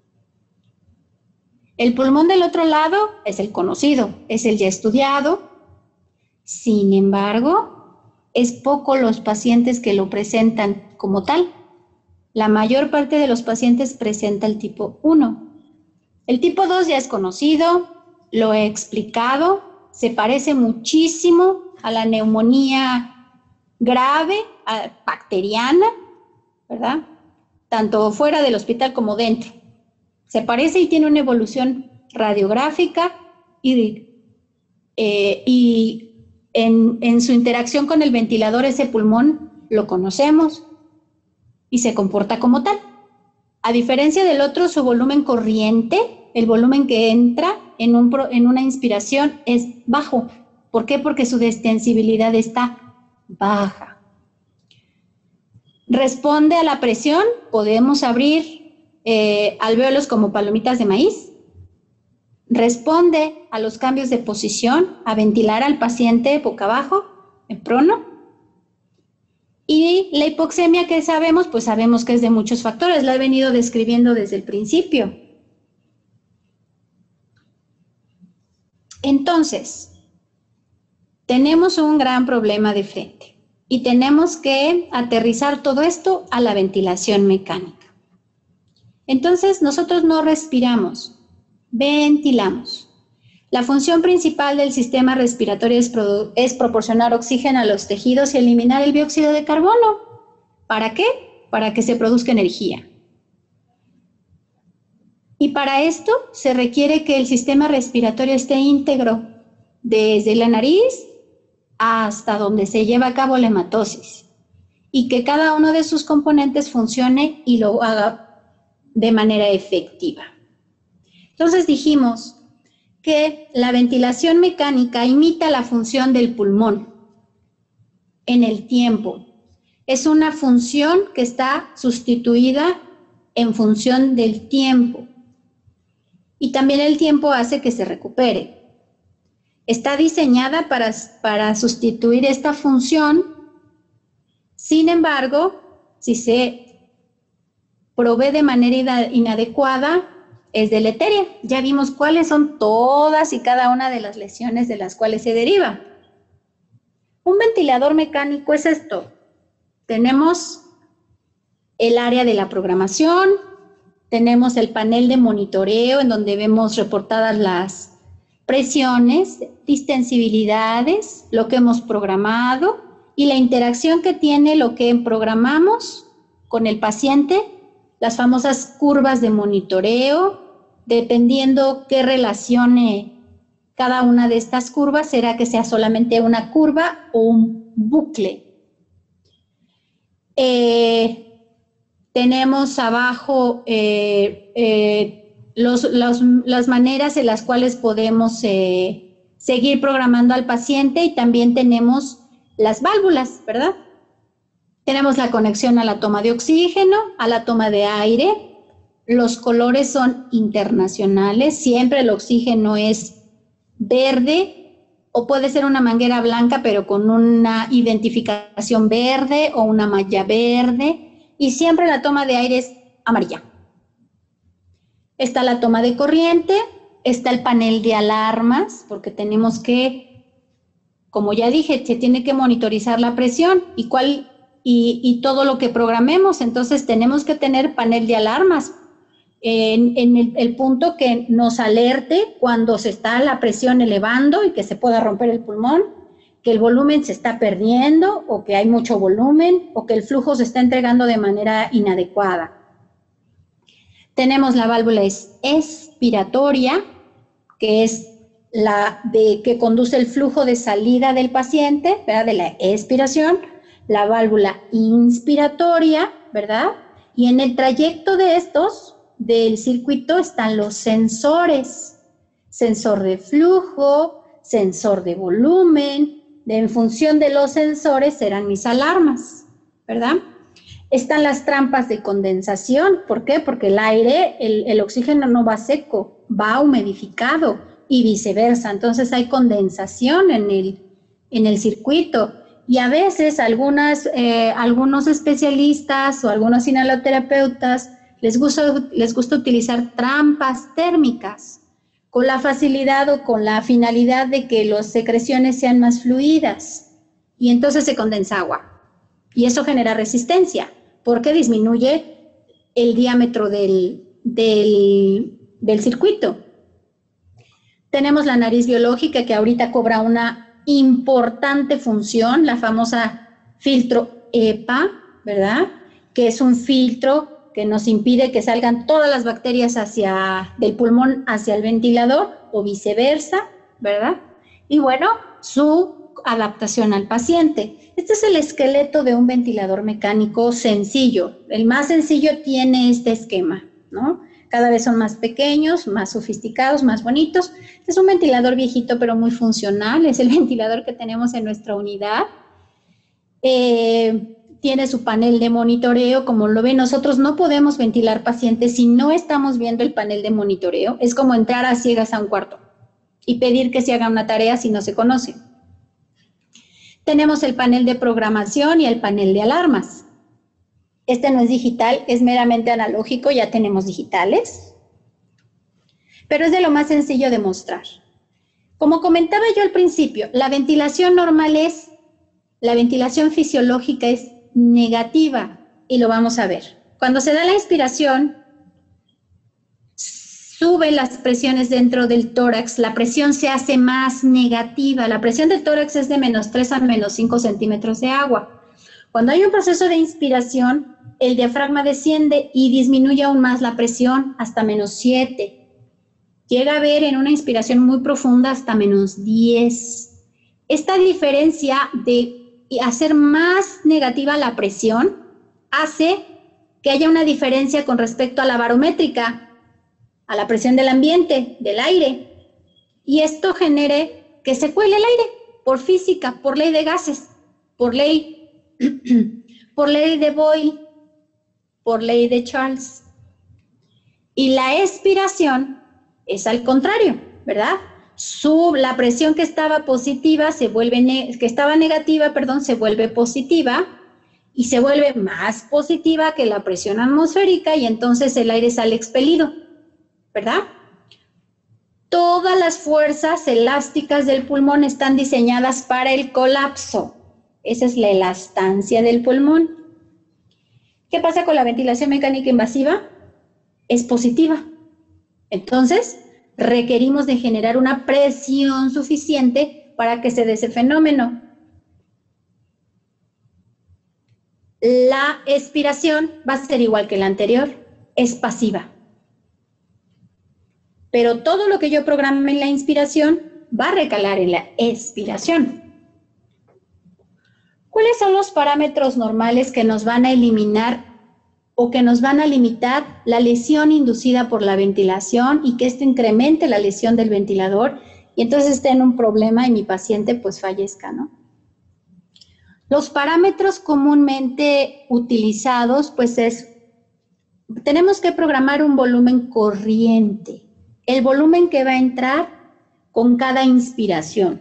El pulmón del otro lado es el conocido, es el ya estudiado. Sin embargo, es poco los pacientes que lo presentan como tal. La mayor parte de los pacientes presenta el tipo uno. El tipo dos ya es conocido, lo he explicado, se parece muchísimo a la neumonía grave, bacteriana, ¿verdad? Tanto fuera del hospital como dentro. Se parece y tiene una evolución radiográfica y, eh, y en, en su interacción con el ventilador ese pulmón lo conocemos y se comporta como tal. A diferencia del otro, su volumen corriente, el volumen que entra en, un, en una inspiración es bajo. ¿Por qué? Porque su distensibilidad está baja. Responde a la presión, podemos abrir Eh, alvéolos como palomitas de maíz. Responde a los cambios de posición, a ventilar al paciente boca abajo, en prono. Y la hipoxemia que sabemos, pues sabemos que es de muchos factores, la he venido describiendo desde el principio. Entonces, tenemos un gran problema de frente y tenemos que aterrizar todo esto a la ventilación mecánica. Entonces, nosotros no respiramos. ventilamos. La función principal del sistema respiratorio es, es proporcionar oxígeno a los tejidos y eliminar el dióxido de carbono. ¿Para qué? Para que se produzca energía. Y para esto se requiere que el sistema respiratorio esté íntegro, desde la nariz hasta donde se lleva a cabo la hematosis, y que cada uno de sus componentes funcione y lo haga de manera efectiva. Entonces dijimos que la ventilación mecánica imita la función del pulmón en el tiempo. Es una función que está sustituida en función del tiempo. Y también el tiempo hace que se recupere. Está diseñada para, para sustituir esta función. Sin embargo, si se provee de manera inadecuada, es deleteria. Ya vimos cuáles son todas y cada una de las lesiones de las cuales se deriva. Un ventilador mecánico es esto. Tenemos el área de la programación, tenemos el panel de monitoreo en donde vemos reportadas las presiones, distensibilidades, lo que hemos programado y la interacción que tiene lo que programamos con el paciente, las famosas curvas de monitoreo. Dependiendo qué relacione cada una de estas curvas, será que sea solamente una curva o un bucle. Eh, tenemos abajo eh, eh, los, los, las maneras en las cuales podemos eh, seguir programando al paciente, y también tenemos las válvulas, ¿verdad? Tenemos la conexión a la toma de oxígeno, a la toma de aire. Los colores son internacionales, siempre el oxígeno es verde, o puede ser una manguera blanca pero con una identificación verde o una malla verde, y siempre la toma de aire es amarilla. Está la toma de corriente, está el panel de alarmas, porque tenemos que, como ya dije, se tiene que monitorizar la presión y, cuál, y, y todo lo que programemos. Entonces tenemos que tener panel de alarmas en, en el, el punto que nos alerte cuando se está la presión elevando y que se pueda romper el pulmón, que el volumen se está perdiendo o que hay mucho volumen o que el flujo se está entregando de manera inadecuada. Tenemos la válvula expiratoria, que es la de, que conduce el flujo de salida del paciente, ¿verdad? De la expiración, la válvula inspiratoria, ¿verdad? Y en el trayecto de estos, del circuito, están los sensores, sensor de flujo, sensor de volumen. En función de los sensores serán mis alarmas, ¿verdad? Están las trampas de condensación. ¿Por qué? Porque el aire, el, el oxígeno no va seco, va humidificado y viceversa. Entonces hay condensación en el, en el circuito. Y a veces algunas, eh, algunos especialistas o algunos inhaloterapeutas les gusta, les gusta utilizar trampas térmicas con la facilidad o con la finalidad de que las secreciones sean más fluidas y entonces se condensa agua. Y eso genera resistencia porque disminuye el diámetro del, del, del circuito. Tenemos la nariz biológica que ahorita cobra una importante función, la famosa filtro EPA, ¿verdad? Que es un filtro que nos impide que salgan todas las bacterias hacia, del pulmón hacia el ventilador o viceversa, ¿verdad? Y bueno, su adaptación al paciente. Este es el esqueleto de un ventilador mecánico sencillo. El más sencillo tiene este esquema, ¿no? Cada vez son más pequeños, más sofisticados, más bonitos. Este es un ventilador viejito pero muy funcional. Es el ventilador que tenemos en nuestra unidad. Eh, tiene su panel de monitoreo. Como lo ven, nosotros no podemos ventilar pacientes si no estamos viendo el panel de monitoreo. Es como entrar a ciegas a un cuarto y pedir que se haga una tarea si no se conoce. Tenemos el panel de programación y el panel de alarmas. Este no es digital, es meramente analógico, ya tenemos digitales, pero es de lo más sencillo de mostrar. Como comentaba yo al principio, la ventilación normal es, la ventilación fisiológica es negativa y lo vamos a ver. Cuando se da la inspiración, suben las presiones dentro del tórax, la presión se hace más negativa. La presión del tórax es de menos tres a menos cinco centímetros de agua. Cuando hay un proceso de inspiración, el diafragma desciende y disminuye aún más la presión hasta menos siete. Llega a haber en una inspiración muy profunda hasta menos diez. Esta diferencia de hacer más negativa la presión hace que haya una diferencia con respecto a la barométrica, a la presión del ambiente, del aire, y esto genere que se cuele el aire por física, por ley de gases, por ley, por ley de Boyle, por ley de Charles. Y la expiración es al contrario, ¿verdad? Su, la presión que estaba positiva se vuelve, ne, que estaba negativa, perdón, se vuelve positiva, y se vuelve más positiva que la presión atmosférica y entonces el aire sale expelido, ¿verdad? Todas las fuerzas elásticas del pulmón están diseñadas para el colapso. Esa es la elastancia del pulmón. ¿Qué pasa con la ventilación mecánica invasiva? Es positiva. Entonces, requerimos de generar una presión suficiente para que se dé ese fenómeno. La expiración va a ser igual que la anterior, es pasiva. Pero todo lo que yo programe en la inspiración va a recalar en la expiración. ¿Cuáles son los parámetros normales que nos van a eliminar o que nos van a limitar la lesión inducida por la ventilación y que esto incremente la lesión del ventilador y entonces esté en un problema y mi paciente pues fallezca, ¿no? Los parámetros comúnmente utilizados, pues es, tenemos que programar un volumen corriente, el volumen que va a entrar con cada inspiración.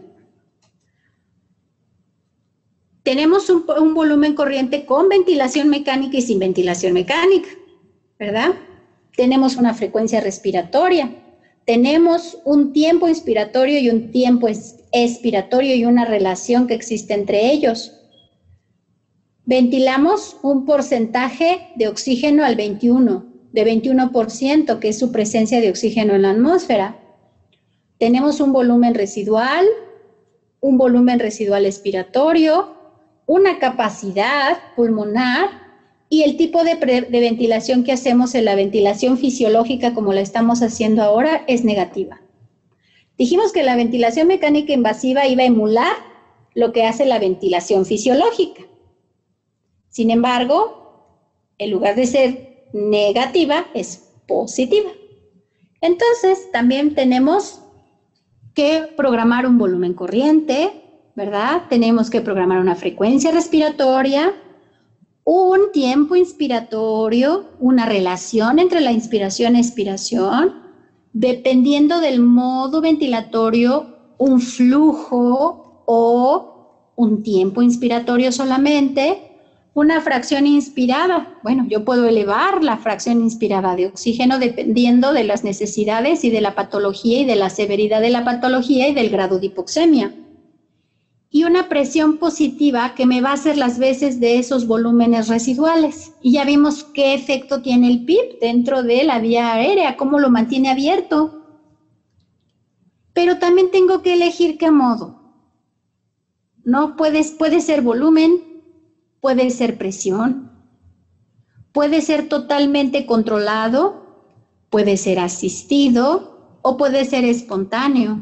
Tenemos un, un volumen corriente con ventilación mecánica y sin ventilación mecánica, ¿verdad? Tenemos una frecuencia respiratoria, tenemos un tiempo inspiratorio y un tiempo expiratorio y una relación que existe entre ellos. Ventilamos un porcentaje de oxígeno al veintiuno, de veintiuno por ciento, que es su presencia de oxígeno en la atmósfera. Tenemos un volumen residual, un volumen residual expiratorio, una capacidad pulmonar y el tipo de, de ventilación que hacemos en la ventilación fisiológica como la estamos haciendo ahora es negativa. Dijimos que la ventilación mecánica invasiva iba a emular lo que hace la ventilación fisiológica. Sin embargo, en lugar de ser negativa, es positiva. Entonces, también tenemos que programar un volumen corriente, ¿verdad? Tenemos que programar una frecuencia respiratoria, un tiempo inspiratorio, una relación entre la inspiración y expiración, dependiendo del modo ventilatorio, un flujo o un tiempo inspiratorio solamente, una fracción inspirada. Bueno, yo puedo elevar la fracción inspirada de oxígeno dependiendo de las necesidades y de la patología y de la severidad de la patología y del grado de hipoxemia. Y una presión positiva que me va a hacer las veces de esos volúmenes residuales. Y ya vimos qué efecto tiene el P I B dentro de la vía aérea, cómo lo mantiene abierto. Pero también tengo que elegir qué modo. No puedes, puede ser volumen, puede ser presión, puede ser totalmente controlado, puede ser asistido o puede ser espontáneo.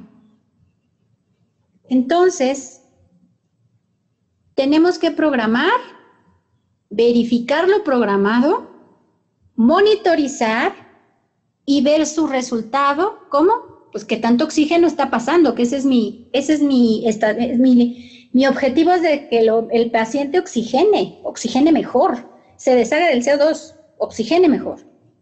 Entonces, tenemos que programar, verificar lo programado, monitorizar y ver su resultado. ¿Cómo? Pues que tanto oxígeno está pasando, que ese es mi, ese es mi, esta, es mi, mi objetivo es de que lo, el paciente oxigene, oxigene mejor, se deshaga del C O dos, oxigene mejor.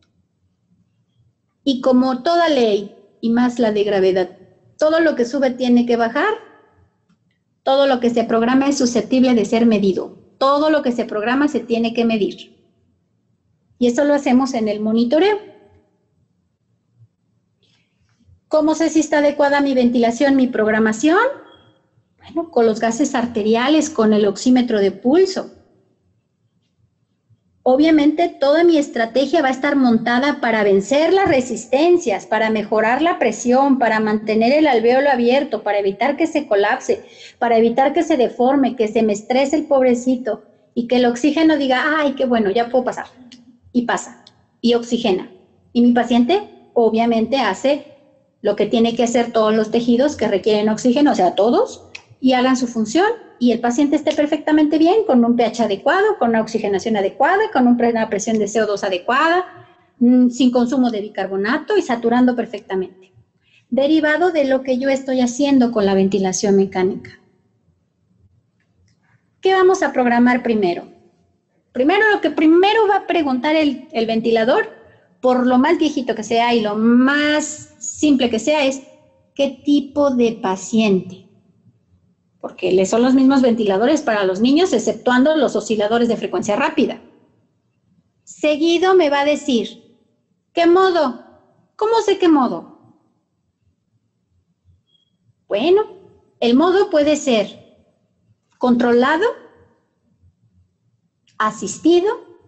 Y como toda ley, y más la de gravedad, todo lo que sube tiene que bajar. Todo lo que se programa es susceptible de ser medido. Todo lo que se programa se tiene que medir. Y eso lo hacemos en el monitoreo. ¿Cómo sé si está adecuada mi ventilación, mi programación? Bueno, con los gases arteriales, con el oxímetro de pulso. Obviamente toda mi estrategia va a estar montada para vencer las resistencias, para mejorar la presión, para mantener el alvéolo abierto, para evitar que se colapse, para evitar que se deforme, que se me estrese el pobrecito y que el oxígeno diga, ay, qué bueno, ya puedo pasar. Y pasa, y oxigena. Y mi paciente obviamente hace lo que tiene que hacer todos los tejidos que requieren oxígeno, o sea, todos, y hagan su función. Y el paciente esté perfectamente bien, con un pH adecuado, con una oxigenación adecuada, con una presión de C O dos adecuada, sin consumo de bicarbonato y saturando perfectamente. Derivado de lo que yo estoy haciendo con la ventilación mecánica. ¿Qué vamos a programar primero? Primero, lo que primero va a preguntar el, el ventilador, por lo más viejito que sea y lo más simple que sea, es ¿qué tipo de paciente? Porque son los mismos ventiladores para los niños, exceptuando los osciladores de frecuencia rápida. Seguido me va a decir, ¿qué modo? ¿Cómo sé qué modo? Bueno, el modo puede ser controlado, asistido,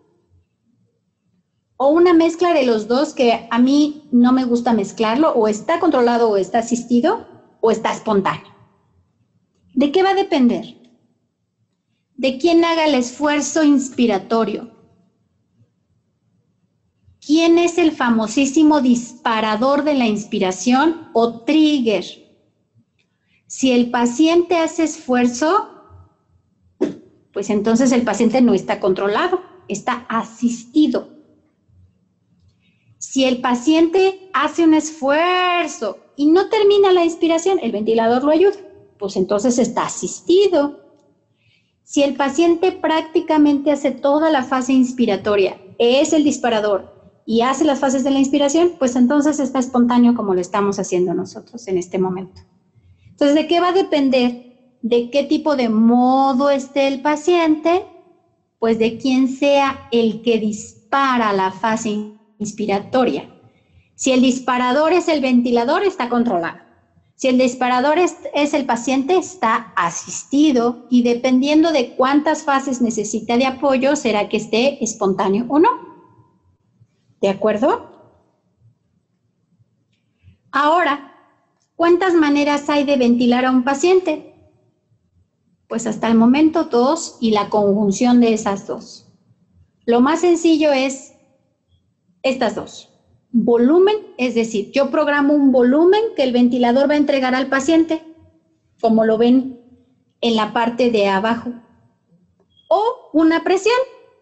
o una mezcla de los dos que a mí no me gusta mezclarlo, o está controlado o está asistido, o está espontáneo. ¿De qué va a depender? De quién haga el esfuerzo inspiratorio. ¿Quién es el famosísimo disparador de la inspiración o trigger? Si el paciente hace esfuerzo, pues entonces el paciente no está controlado, está asistido. Si el paciente hace un esfuerzo y no termina la inspiración, el ventilador lo ayuda. Pues entonces está asistido. Si el paciente prácticamente hace toda la fase inspiratoria, es el disparador y hace las fases de la inspiración, pues entonces está espontáneo como lo estamos haciendo nosotros en este momento. Entonces, ¿de qué va a depender? ¿De qué tipo de modo esté el paciente? Pues de quién sea el que dispara la fase inspiratoria. Si el disparador es el ventilador, está controlado. Si el disparador es, es el paciente, está asistido y dependiendo de cuántas fases necesita de apoyo, será que esté espontáneo o no. ¿De acuerdo? Ahora, ¿cuántas maneras hay de ventilar a un paciente? Pues hasta el momento dos y la conjunción de esas dos. Lo más sencillo es estas dos. Volumen, es decir, yo programo un volumen que el ventilador va a entregar al paciente, como lo ven en la parte de abajo, o una presión.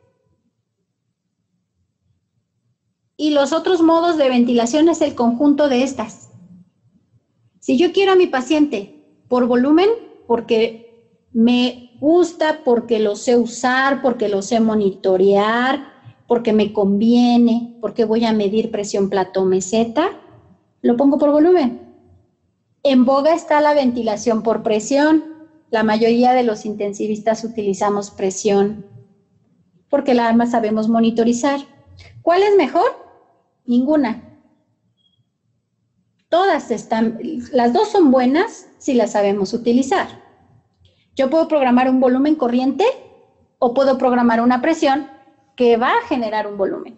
Y los otros modos de ventilación es el conjunto de estas. Si yo quiero a mi paciente por volumen, porque me gusta, porque lo sé usar, porque lo sé monitorear, porque me conviene, porque voy a medir presión plató-meseta, lo pongo por volumen. En boga está la ventilación por presión. La mayoría de los intensivistas utilizamos presión porque la más sabemos monitorizar. ¿Cuál es mejor? Ninguna. Todas están, las dos son buenas si las sabemos utilizar. Yo puedo programar un volumen corriente o puedo programar una presión que va a generar un volumen.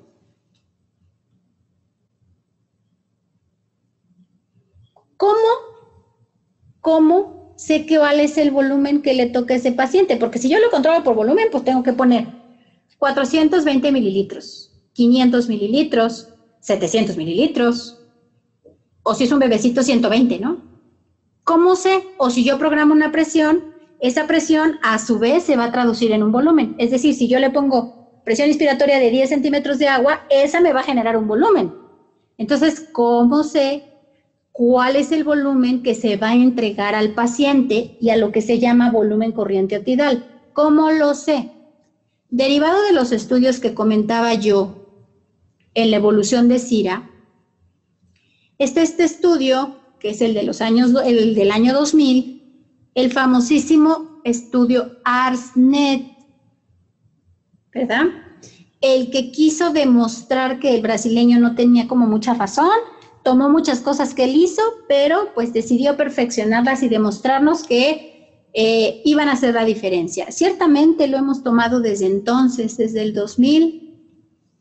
¿Cómo? ¿Cómo sé cuál es el volumen que le toca a ese paciente? Porque si yo lo controlo por volumen, pues tengo que poner cuatrocientos veinte mililitros, quinientos mililitros, setecientos mililitros, o si es un bebecito, ciento veinte, ¿no? ¿Cómo sé? O si yo programo una presión, esa presión a su vez se va a traducir en un volumen. Es decir, si yo le pongo presión inspiratoria de diez centímetros de agua, esa me va a generar un volumen. Entonces, ¿cómo sé cuál es el volumen que se va a entregar al paciente y a lo que se llama volumen corriente otidal? ¿Cómo lo sé? Derivado de los estudios que comentaba yo en la evolución de Cira, está este estudio, que es el, de los años, el del año dos mil, el famosísimo estudio ARSNet, ¿verdad? El que quiso demostrar que el brasileño no tenía como mucha razón, tomó muchas cosas que él hizo, pero pues decidió perfeccionarlas y demostrarnos que eh, iban a hacer la diferencia. Ciertamente lo hemos tomado desde entonces, desde el dos mil,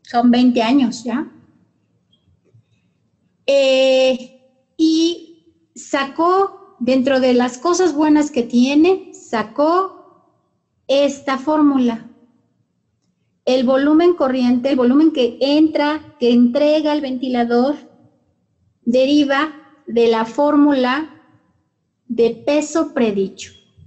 son veinte años ya. Eh, y sacó, dentro de las cosas buenas que tiene, sacó esta fórmula. El volumen corriente, el volumen que entra, que entrega el ventilador, deriva de la fórmula de peso predicho.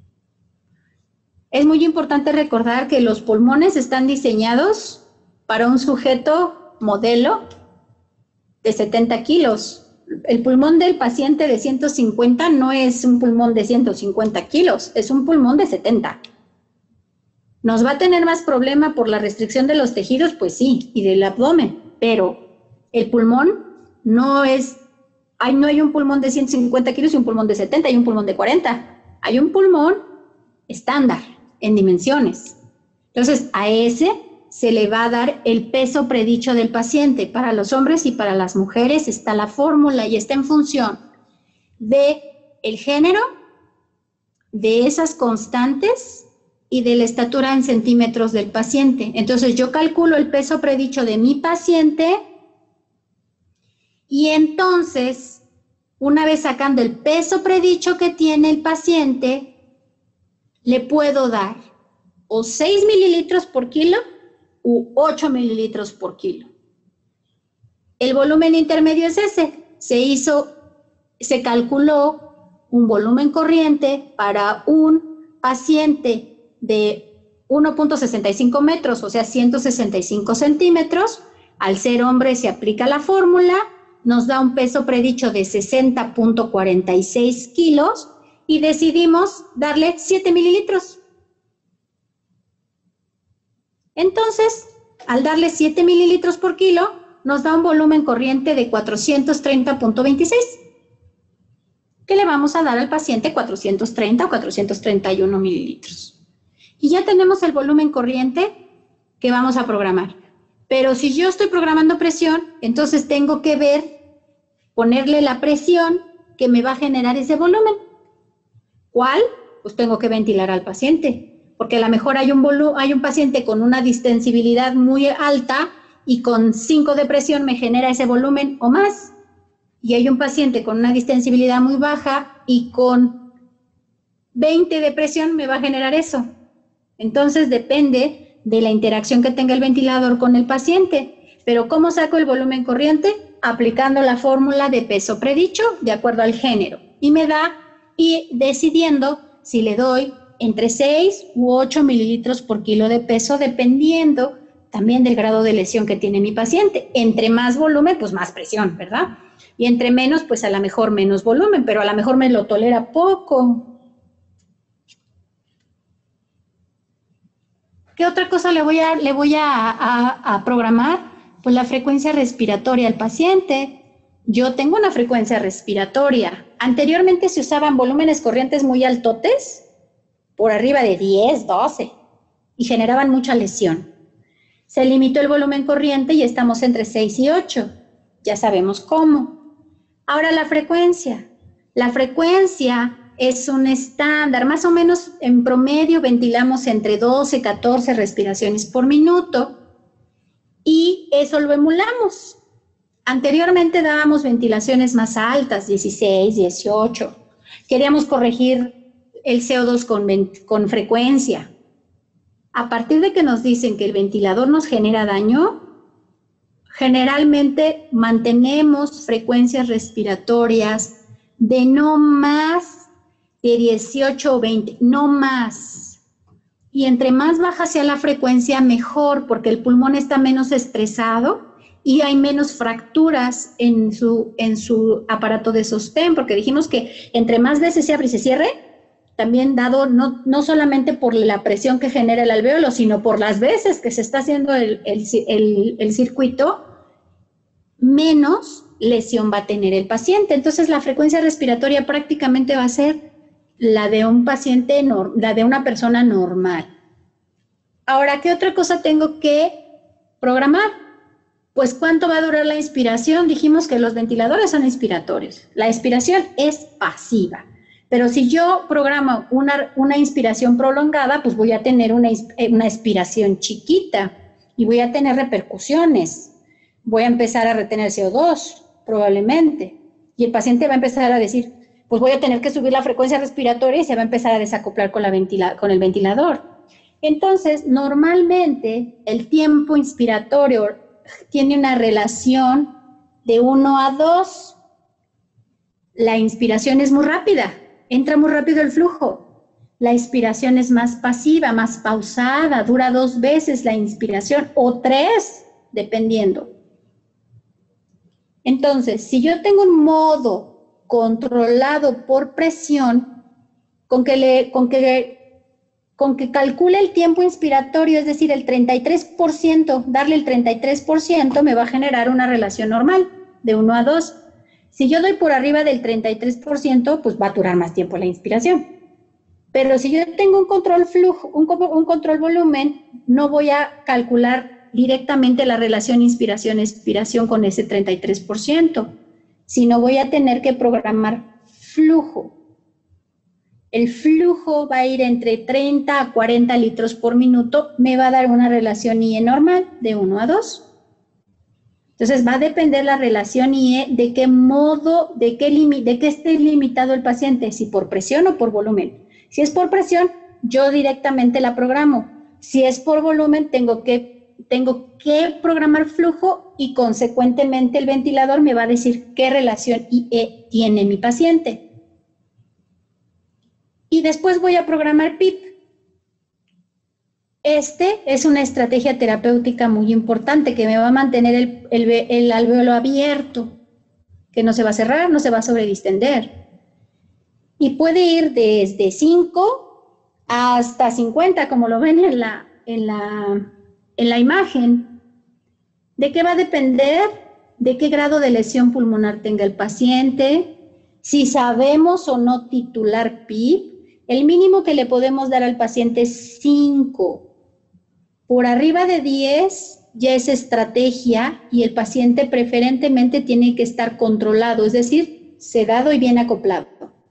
Es muy importante recordar que los pulmones están diseñados para un sujeto modelo de setenta kilos. El pulmón del paciente de ciento cincuenta no es un pulmón de ciento cincuenta kilos, es un pulmón de setenta. ¿Nos va a tener más problema por la restricción de los tejidos? Pues sí, y del abdomen, pero el pulmón no es, hay, no hay un pulmón de ciento cincuenta kilos y un pulmón de setenta, hay un pulmón de cuarenta. Hay un pulmón estándar en dimensiones. Entonces, a ese se le va a dar el peso predicho del paciente. Para los hombres y para las mujeres está la fórmula y está en función de el género, de esas constantes y de la estatura en centímetros del paciente. Entonces, yo calculo el peso predicho de mi paciente y entonces, una vez sacando el peso predicho que tiene el paciente, le puedo dar o seis mililitros por kilo u ocho mililitros por kilo. El volumen intermedio es ese. Se hizo, se calculó un volumen corriente para un paciente de uno punto sesenta y cinco metros, o sea, ciento sesenta y cinco centímetros. Al ser hombre se aplica la fórmula, nos da un peso predicho de sesenta punto cuarenta y seis kilos y decidimos darle siete mililitros. Entonces, al darle siete mililitros por kilo, nos da un volumen corriente de cuatrocientos treinta punto veintiséis. ¿Qué le vamos a dar al paciente? cuatrocientos treinta o cuatrocientos treinta y uno mililitros. Y ya tenemos el volumen corriente que vamos a programar. Pero si yo estoy programando presión, entonces tengo que ver, ponerle la presión que me va a generar ese volumen. ¿Cuál? Pues tengo que ventilar al paciente. Porque a lo mejor hay un, hay un paciente con una distensibilidad muy alta y con cinco de presión me genera ese volumen o más. Y hay un paciente con una distensibilidad muy baja y con veinte de presión me va a generar eso. Entonces depende de la interacción que tenga el ventilador con el paciente. Pero ¿cómo saco el volumen corriente? Aplicando la fórmula de peso predicho de acuerdo al género. Y me da, y decidiendo si le doy entre seis u ocho mililitros por kilo de peso, dependiendo también del grado de lesión que tiene mi paciente. Entre más volumen, pues más presión, ¿verdad? Y entre menos, pues a lo mejor menos volumen, pero a lo mejor me lo tolera poco. ¿Qué otra cosa le voy a, le voy a, a, a programar? Pues la frecuencia respiratoria al paciente. Yo tengo una frecuencia respiratoria. Anteriormente se usaban volúmenes corrientes muy altotes, por arriba de diez, doce, y generaban mucha lesión. Se limitó el volumen corriente y estamos entre seis y ocho. Ya sabemos cómo. Ahora la frecuencia. La frecuencia es un estándar. Más o menos en promedio ventilamos entre doce y catorce respiraciones por minuto y eso lo emulamos. Anteriormente dábamos ventilaciones más altas, dieciséis, dieciocho. Queríamos corregir el C O dos con, con frecuencia. A partir de que nos dicen que el ventilador nos genera daño, generalmente mantenemos frecuencias respiratorias de no más de dieciocho o veinte, no más. Y entre más baja sea la frecuencia, mejor, porque el pulmón está menos estresado y hay menos fracturas en su, en su aparato de sostén, porque dijimos que entre más veces se abre y se cierre, también dado no, no solamente por la presión que genera el alvéolo, sino por las veces que se está haciendo el, el, el, el circuito, menos lesión va a tener el paciente. Entonces, la frecuencia respiratoria prácticamente va a ser la de un paciente, la de una persona normal. Ahora, ¿qué otra cosa tengo que programar? Pues, ¿cuánto va a durar la inspiración? Dijimos que los ventiladores son inspiratorios. La expiración es pasiva. Pero si yo programo una, una inspiración prolongada, pues voy a tener una, una expiración chiquita. y voy a tener repercusiones. Voy a empezar a retener C O dos, probablemente, y el paciente va a empezar a decir, pues voy a tener que subir la frecuencia respiratoria y se va a empezar a desacoplar con, la ventila, con el ventilador. Entonces, normalmente, el tiempo inspiratorio tiene una relación de uno a dos. La inspiración es muy rápida, entra muy rápido el flujo. La expiración es más pasiva, más pausada, dura dos veces la inspiración o tres, dependiendo. Entonces, si yo tengo un modo controlado por presión, con que, le, con que, con que calcule el tiempo inspiratorio, es decir, el treinta y tres por ciento, darle el treinta y tres por ciento me va a generar una relación normal de uno a dos. Si yo doy por arriba del treinta y tres por ciento, pues va a durar más tiempo la inspiración. Pero si yo tengo un control flujo, un, un control volumen, no voy a calcular directamente la relación inspiración-expiración con ese treinta y tres por ciento, sino voy a tener que programar flujo. El flujo va a ir entre treinta a cuarenta litros por minuto, me va a dar una relación I E normal de uno a dos. Entonces va a depender la relación I E de qué modo, de qué, de qué esté limitado el paciente, si por presión o por volumen. Si es por presión, yo directamente la programo. Si es por volumen, tengo que, tengo que programar flujo y consecuentemente el ventilador me va a decir qué relación I E tiene mi paciente. Y después voy a programar P I P. Este es una estrategia terapéutica muy importante que me va a mantener el, el, el alvéolo abierto, que no se va a cerrar, no se va a sobredistender. Y puede ir desde cinco hasta cincuenta, como lo ven en la, en la, en la imagen. ¿De qué va a depender? De qué grado de lesión pulmonar tenga el paciente, si sabemos o no titular P I P. El mínimo que le podemos dar al paciente es cinco. Por arriba de diez ya es estrategia y el paciente preferentemente tiene que estar controlado, es decir, sedado y bien acoplado.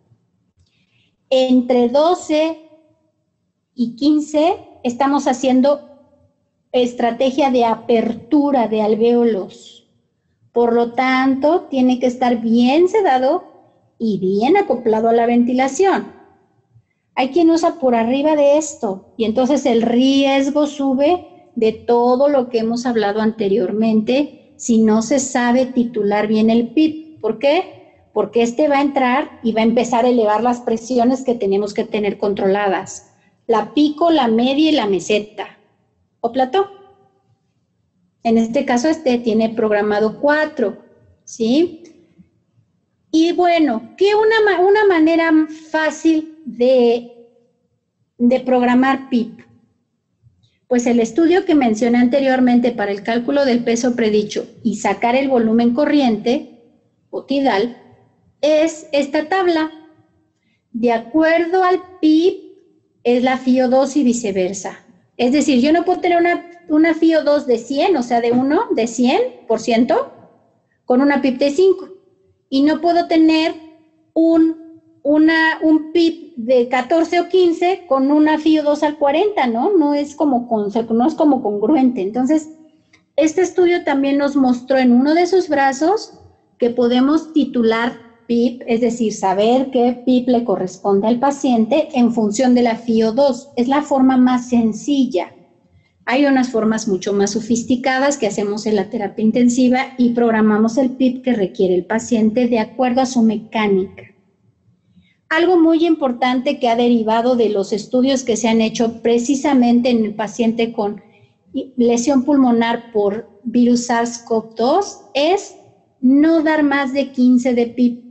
Entre doce y quince estamos haciendo estrategia de apertura de alvéolos. Por lo tanto, tiene que estar bien sedado y bien acoplado a la ventilación. Hay quien usa por arriba de esto y entonces el riesgo sube de todo lo que hemos hablado anteriormente si no se sabe titular bien el P I P. ¿Por qué? Porque este va a entrar y va a empezar a elevar las presiones que tenemos que tener controladas. La pico, la media y la meseta. ¿O plató? En este caso este tiene programado cuatro, ¿sí? Y bueno, ¿qué una, una manera fácil de, de programar P I P? Pues el estudio que mencioné anteriormente para el cálculo del peso predicho y sacar el volumen corriente o tidal es esta tabla. De acuerdo al P I P es la F I O dos y viceversa. Es decir, yo no puedo tener una, una F I O dos de cien, o sea, de uno, de cien por ciento, con una P I P de cinco. Y no puedo tener un, una, un P I P de catorce o quince con una F I O dos al cuarenta, ¿no? No es como, no es como congruente. Entonces, este estudio también nos mostró en uno de sus brazos que podemos titular P I P, es decir, saber qué P I P le corresponde al paciente en función de la F I O dos. Es la forma más sencilla. Hay unas formas mucho más sofisticadas que hacemos en la terapia intensiva y programamos el P I P que requiere el paciente de acuerdo a su mecánica. Algo muy importante que ha derivado de los estudios que se han hecho precisamente en el paciente con lesión pulmonar por virus SARS CoV dos es no dar más de quince de P I P.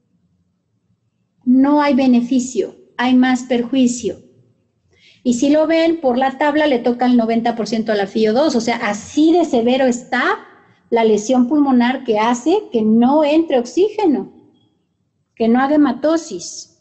No hay beneficio, hay más perjuicio. Y si lo ven, por la tabla le toca el noventa por ciento a la F I O dos, o sea, así de severo está la lesión pulmonar que hace que no entre oxígeno, que no haga hematosis.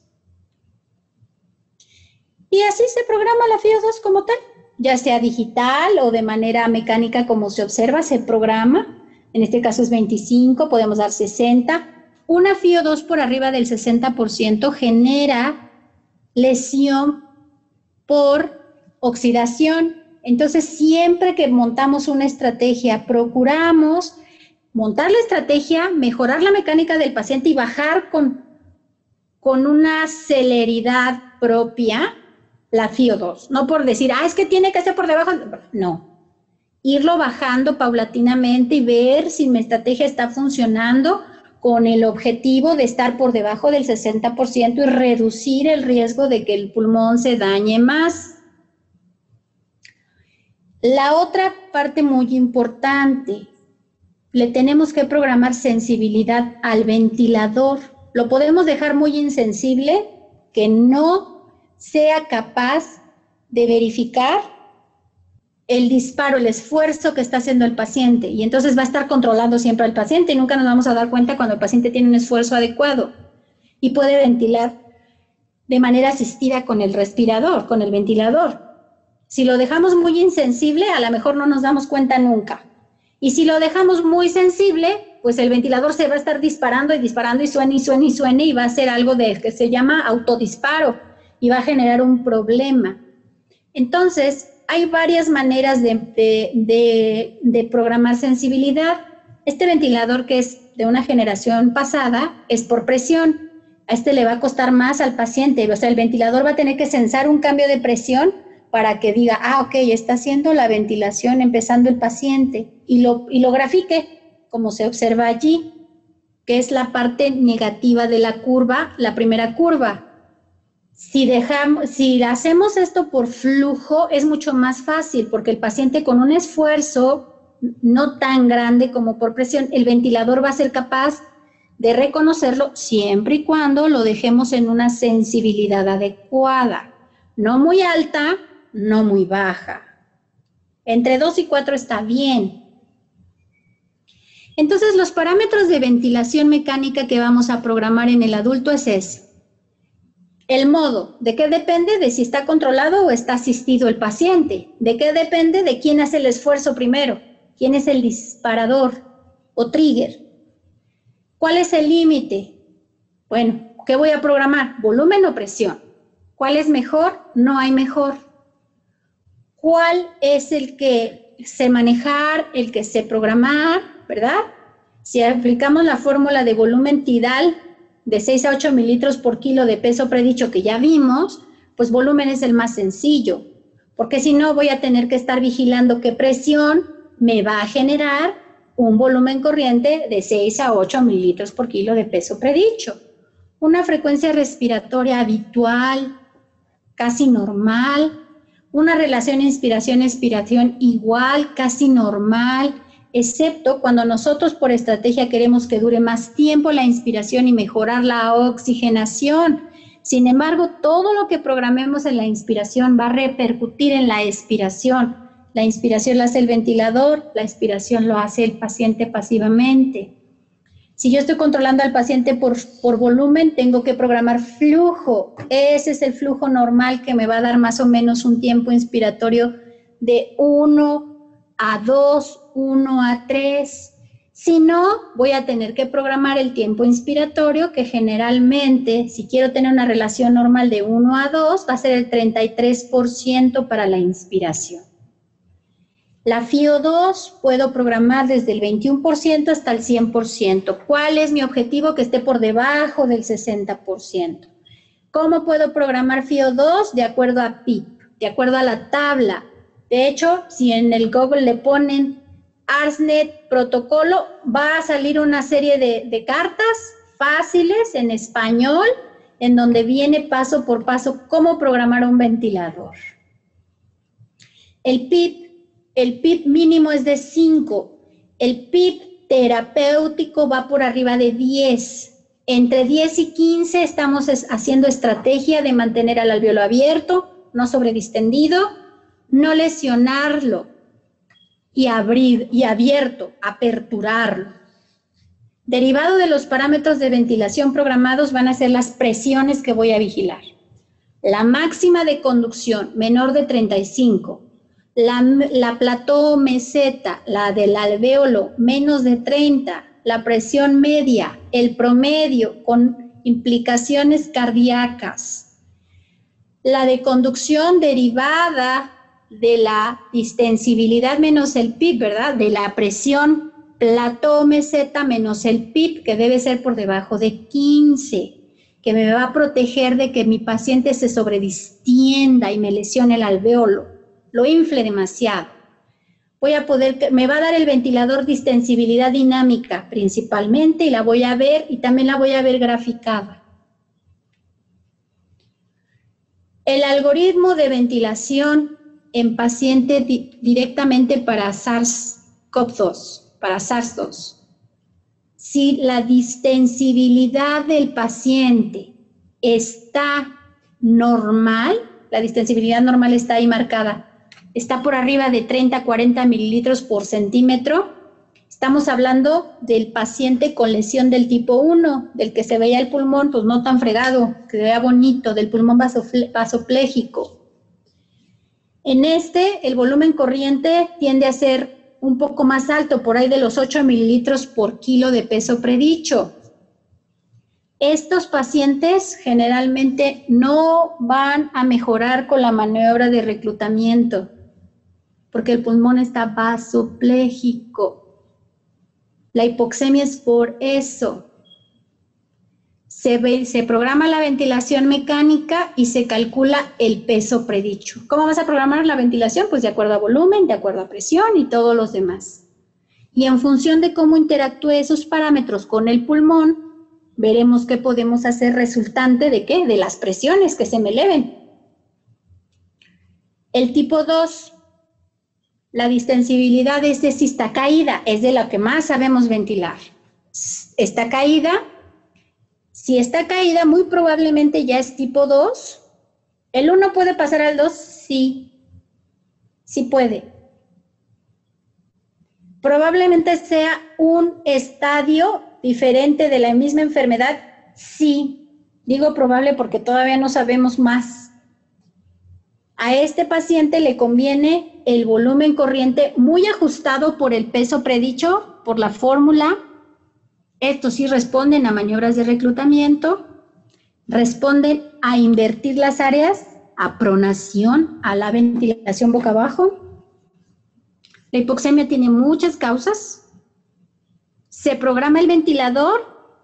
Y así se programa la F I O dos como tal, ya sea digital o de manera mecánica como se observa, se programa. En este caso es veinticinco, podemos dar sesenta. Una F I O dos por arriba del sesenta por ciento genera lesión por oxidación Entonces, siempre que montamos una estrategia, procuramos montar la estrategia, mejorar la mecánica del paciente y bajar con, con una celeridad propia la F I O dos. No por decir, ah, es que tiene que ser por debajo. No. Irlo bajando paulatinamente y ver si mi estrategia está funcionando con el objetivo de estar por debajo del sesenta por ciento y reducir el riesgo de que el pulmón se dañe más. La otra parte muy importante, le tenemos que programar sensibilidad al ventilador. Lo podemos dejar muy insensible, que no sea capaz de verificar el disparo, el esfuerzo que está haciendo el paciente, y entonces va a estar controlando siempre al paciente y nunca nos vamos a dar cuenta cuando el paciente tiene un esfuerzo adecuado y puede ventilar de manera asistida con el respirador, con el ventilador. Si lo dejamos muy insensible, a lo mejor no nos damos cuenta nunca. Y si lo dejamos muy sensible, pues el ventilador se va a estar disparando y disparando y suena y suena y suena y va a ser algo de, que se llama autodisparo y va a generar un problema. Entonces, hay varias maneras de, de, de, de programar sensibilidad. Este ventilador, que es de una generación pasada, es por presión. A este le va a costar más al paciente. O sea, el ventilador va a tener que sensar un cambio de presión para que diga, ah, ok, está haciendo la ventilación empezando el paciente, y lo, y lo grafique, como se observa allí, que es la parte negativa de la curva, la primera curva. Si, dejamos, si hacemos esto por flujo, es mucho más fácil, porque el paciente con un esfuerzo no tan grande como por presión, el ventilador va a ser capaz de reconocerlo siempre y cuando lo dejemos en una sensibilidad adecuada, no muy alta, no muy baja. Entre dos y cuatro está bien. Entonces, los parámetros de ventilación mecánica que vamos a programar en el adulto es ese. El modo, ¿de qué depende? De si está controlado o está asistido el paciente. ¿De qué depende? De quién hace el esfuerzo primero. ¿Quién es el disparador o trigger? ¿Cuál es el límite? Bueno, ¿qué voy a programar? ¿Volumen o presión? ¿Cuál es mejor? No hay mejor. ¿Cuál es el que sé manejar, el que sé programar, verdad? Si aplicamos la fórmula de volumen tidal de seis a ocho mililitros por kilo de peso predicho que ya vimos, pues volumen es el más sencillo, porque si no voy a tener que estar vigilando qué presión me va a generar un volumen corriente de seis a ocho mililitros por kilo de peso predicho. Una frecuencia respiratoria habitual, casi normal, una relación inspiración-expiración igual, casi normal, excepto cuando nosotros por estrategia queremos que dure más tiempo la inspiración y mejorar la oxigenación. Sin embargo, todo lo que programemos en la inspiración va a repercutir en la expiración. La inspiración la hace el ventilador, la expiración lo hace el paciente pasivamente. Si yo estoy controlando al paciente por, por volumen, tengo que programar flujo. Ese es el flujo normal que me va a dar más o menos un tiempo inspiratorio de uno a dos, uno a tres. Si no, voy a tener que programar el tiempo inspiratorio, que generalmente, si quiero tener una relación normal de uno a dos, va a ser el treinta y tres por ciento para la inspiración. La F I O dos puedo programar desde el veintiuno por ciento hasta el cien por ciento. ¿Cuál es mi objetivo? Que esté por debajo del sesenta por ciento. ¿Cómo puedo programar F I O dos? De acuerdo a P I P, de acuerdo a la tabla. De hecho, si en el Google le ponen ARSNet protocolo, va a salir una serie de, de cartas fáciles en español, en donde viene paso por paso cómo programar un ventilador. El P I P El P I P mínimo es de cinco, el P I P terapéutico va por arriba de diez. Entre diez y quince estamos haciendo estrategia de mantener al alvéolo abierto, no sobredistendido, no lesionarlo y abrir y abierto, aperturarlo. Derivado de los parámetros de ventilación programados van a ser las presiones que voy a vigilar. La máxima de conducción menor de treinta y cinco. La, la plató meseta, la del alvéolo, menos de treinta, la presión media, el promedio con implicaciones cardíacas. La de conducción derivada, de la distensibilidad menos el P I B, ¿verdad? De la presión plató meseta menos el P I B, que debe ser por debajo de quince, que me va a proteger de que mi paciente se sobredistienda y me lesione el alveolo, lo infle demasiado. Voy a poder, me va a dar el ventilador distensibilidad dinámica principalmente, y la voy a ver, y también la voy a ver graficada. El algoritmo de ventilación en paciente di directamente para SARS-CoV dos, para SARS dos. Si la distensibilidad del paciente está normal, la distensibilidad normal está ahí marcada, está por arriba de treinta a cuarenta mililitros por centímetro, estamos hablando del paciente con lesión del tipo uno, del que se veía el pulmón, pues no tan fregado, que se vea bonito, del pulmón vasopléjico. En este, el volumen corriente tiende a ser un poco más alto, por ahí de los ocho mililitros por kilo de peso predicho. Estos pacientes generalmente no van a mejorar con la maniobra de reclutamiento, porque el pulmón está vasopléjico. La hipoxemia es por eso. Se, ve, se programa la ventilación mecánica y se calcula el peso predicho. ¿Cómo vas a programar la ventilación? Pues de acuerdo a volumen, de acuerdo a presión y todos los demás. Y en función de cómo interactúe esos parámetros con el pulmón, veremos qué podemos hacer resultante de qué, de las presiones que se me eleven. El tipo dos, la distensibilidad de este sí está caída, es de la que más sabemos ventilar. Está caída, si está caída muy probablemente ya es tipo dos. ¿El uno puede pasar al dos? Sí, sí puede. Probablemente sea un estadio diferente de la misma enfermedad, sí. Digo probable porque todavía no sabemos más. A este paciente le conviene el volumen corriente muy ajustado por el peso predicho, por la fórmula. Estos sí responden a maniobras de reclutamiento, responden a invertir las áreas, a pronación, a la ventilación boca abajo. La hipoxemia tiene muchas causas. Se programa el ventilador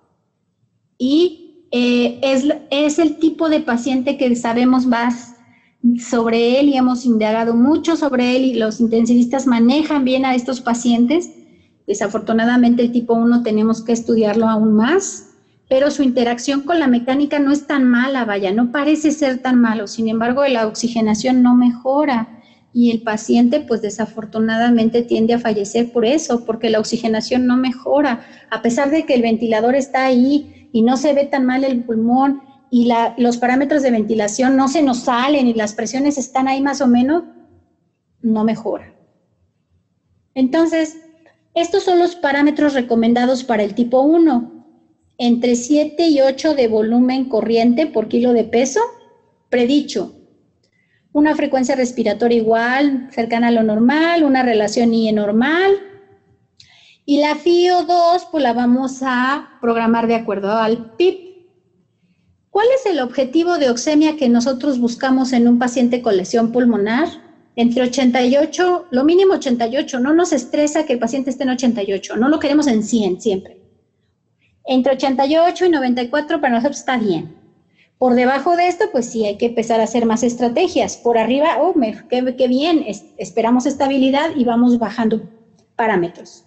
y eh, es, es el tipo de paciente que sabemos más sobre él y hemos indagado mucho sobre él y los intensivistas manejan bien a estos pacientes. Desafortunadamente el tipo uno tenemos que estudiarlo aún más, pero su interacción con la mecánica no es tan mala, vaya, no parece ser tan malo. Sin embargo, la oxigenación no mejora y el paciente pues desafortunadamente tiende a fallecer por eso, porque la oxigenación no mejora, a pesar de que el ventilador está ahí y no se ve tan mal el pulmón y la, los parámetros de ventilación no se nos salen y las presiones están ahí más o menos, no mejora. Entonces, estos son los parámetros recomendados para el tipo uno, entre siete y ocho de volumen corriente por kilo de peso, predicho. Una frecuencia respiratoria igual, cercana a lo normal, una relación I E normal. Y la F I O dos, pues la vamos a programar de acuerdo al P I B. ¿Cuál es el objetivo de oxemia que nosotros buscamos en un paciente con lesión pulmonar? Entre ochenta y ocho, lo mínimo ochenta y ocho, no nos estresa que el paciente esté en ochenta y ocho, no lo queremos en cien siempre. Entre ochenta y ocho y noventa y cuatro para nosotros está bien. Por debajo de esto, pues sí hay que empezar a hacer más estrategias. Por arriba, oh, me, qué, qué bien, es, esperamos estabilidad y vamos bajando parámetros.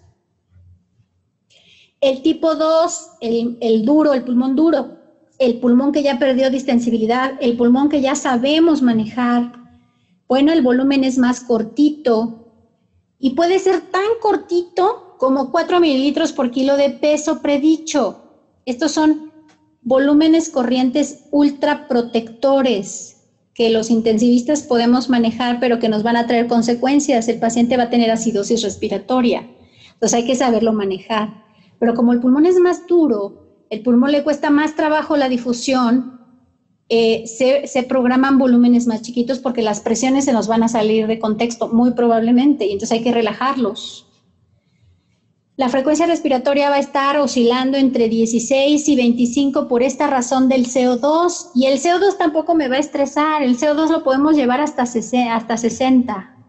El tipo dos, el, el duro, el pulmón duro, el pulmón que ya perdió distensibilidad, el pulmón que ya sabemos manejar. Bueno, el volumen es más cortito y puede ser tan cortito como cuatro mililitros por kilo de peso predicho. Estos son volúmenes corrientes ultraprotectores que los intensivistas podemos manejar, pero que nos van a traer consecuencias. El paciente va a tener acidosis respiratoria, entonces hay que saberlo manejar. Pero como el pulmón es más duro, el pulmón le cuesta más trabajo la difusión, eh, se, se programan volúmenes más chiquitos porque las presiones se nos van a salir de contexto muy probablemente y entonces hay que relajarlos. La frecuencia respiratoria va a estar oscilando entre dieciséis y veinticinco por esta razón del C O dos y el C O dos tampoco me va a estresar, el C O dos lo podemos llevar hasta sesenta.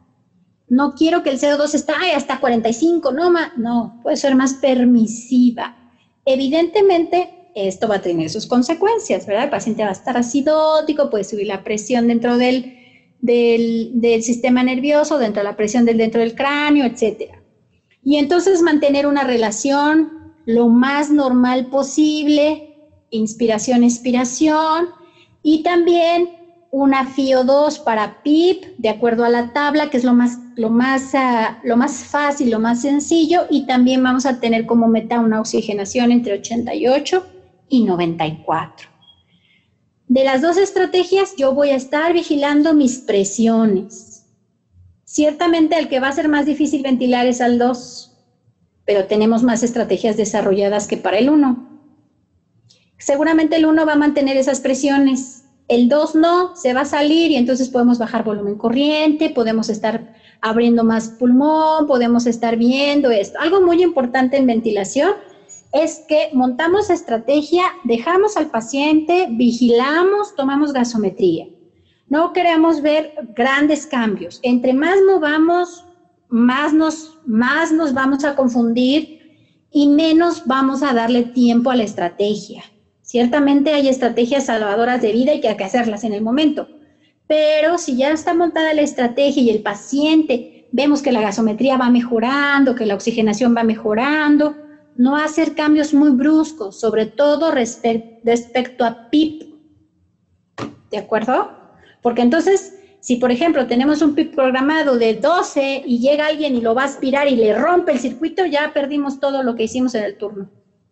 No quiero que el C O dos esté hasta cuarenta y cinco, no, ma, no, puede ser más permisiva. Evidentemente, esto va a tener sus consecuencias, ¿verdad? El paciente va a estar acidótico, puede subir la presión dentro del, del, del sistema nervioso, dentro de la presión del, dentro del cráneo, etcétera. Y entonces mantener una relación lo más normal posible, inspiración, expiración, y también una F I O dos para P I P, de acuerdo a la tabla, que es lo más, lo más, uh, lo más fácil, lo más sencillo, y también vamos a tener como meta una oxigenación entre ochenta y ocho y noventa y cuatro. De las dos estrategias, yo voy a estar vigilando mis presiones. Ciertamente el que va a ser más difícil ventilar es al dos, pero tenemos más estrategias desarrolladas que para el uno. Seguramente el uno va a mantener esas presiones. El dos no, se va a salir y entonces podemos bajar volumen corriente, podemos estar abriendo más pulmón, podemos estar viendo esto. Algo muy importante en ventilación es que montamos estrategia, dejamos al paciente, vigilamos, tomamos gasometría. No queremos ver grandes cambios. Entre más movamos, más nos, más nos vamos a confundir y menos vamos a darle tiempo a la estrategia. Ciertamente hay estrategias salvadoras de vida y que hay que hacerlas en el momento, pero si ya está montada la estrategia y el paciente vemos que la gasometría va mejorando, que la oxigenación va mejorando, no hacer cambios muy bruscos, sobre todo respe- respecto a P I P, ¿de acuerdo? Porque entonces, si por ejemplo tenemos un P I P programado de doce y llega alguien y lo va a aspirar y le rompe el circuito, ya perdimos todo lo que hicimos en el turno.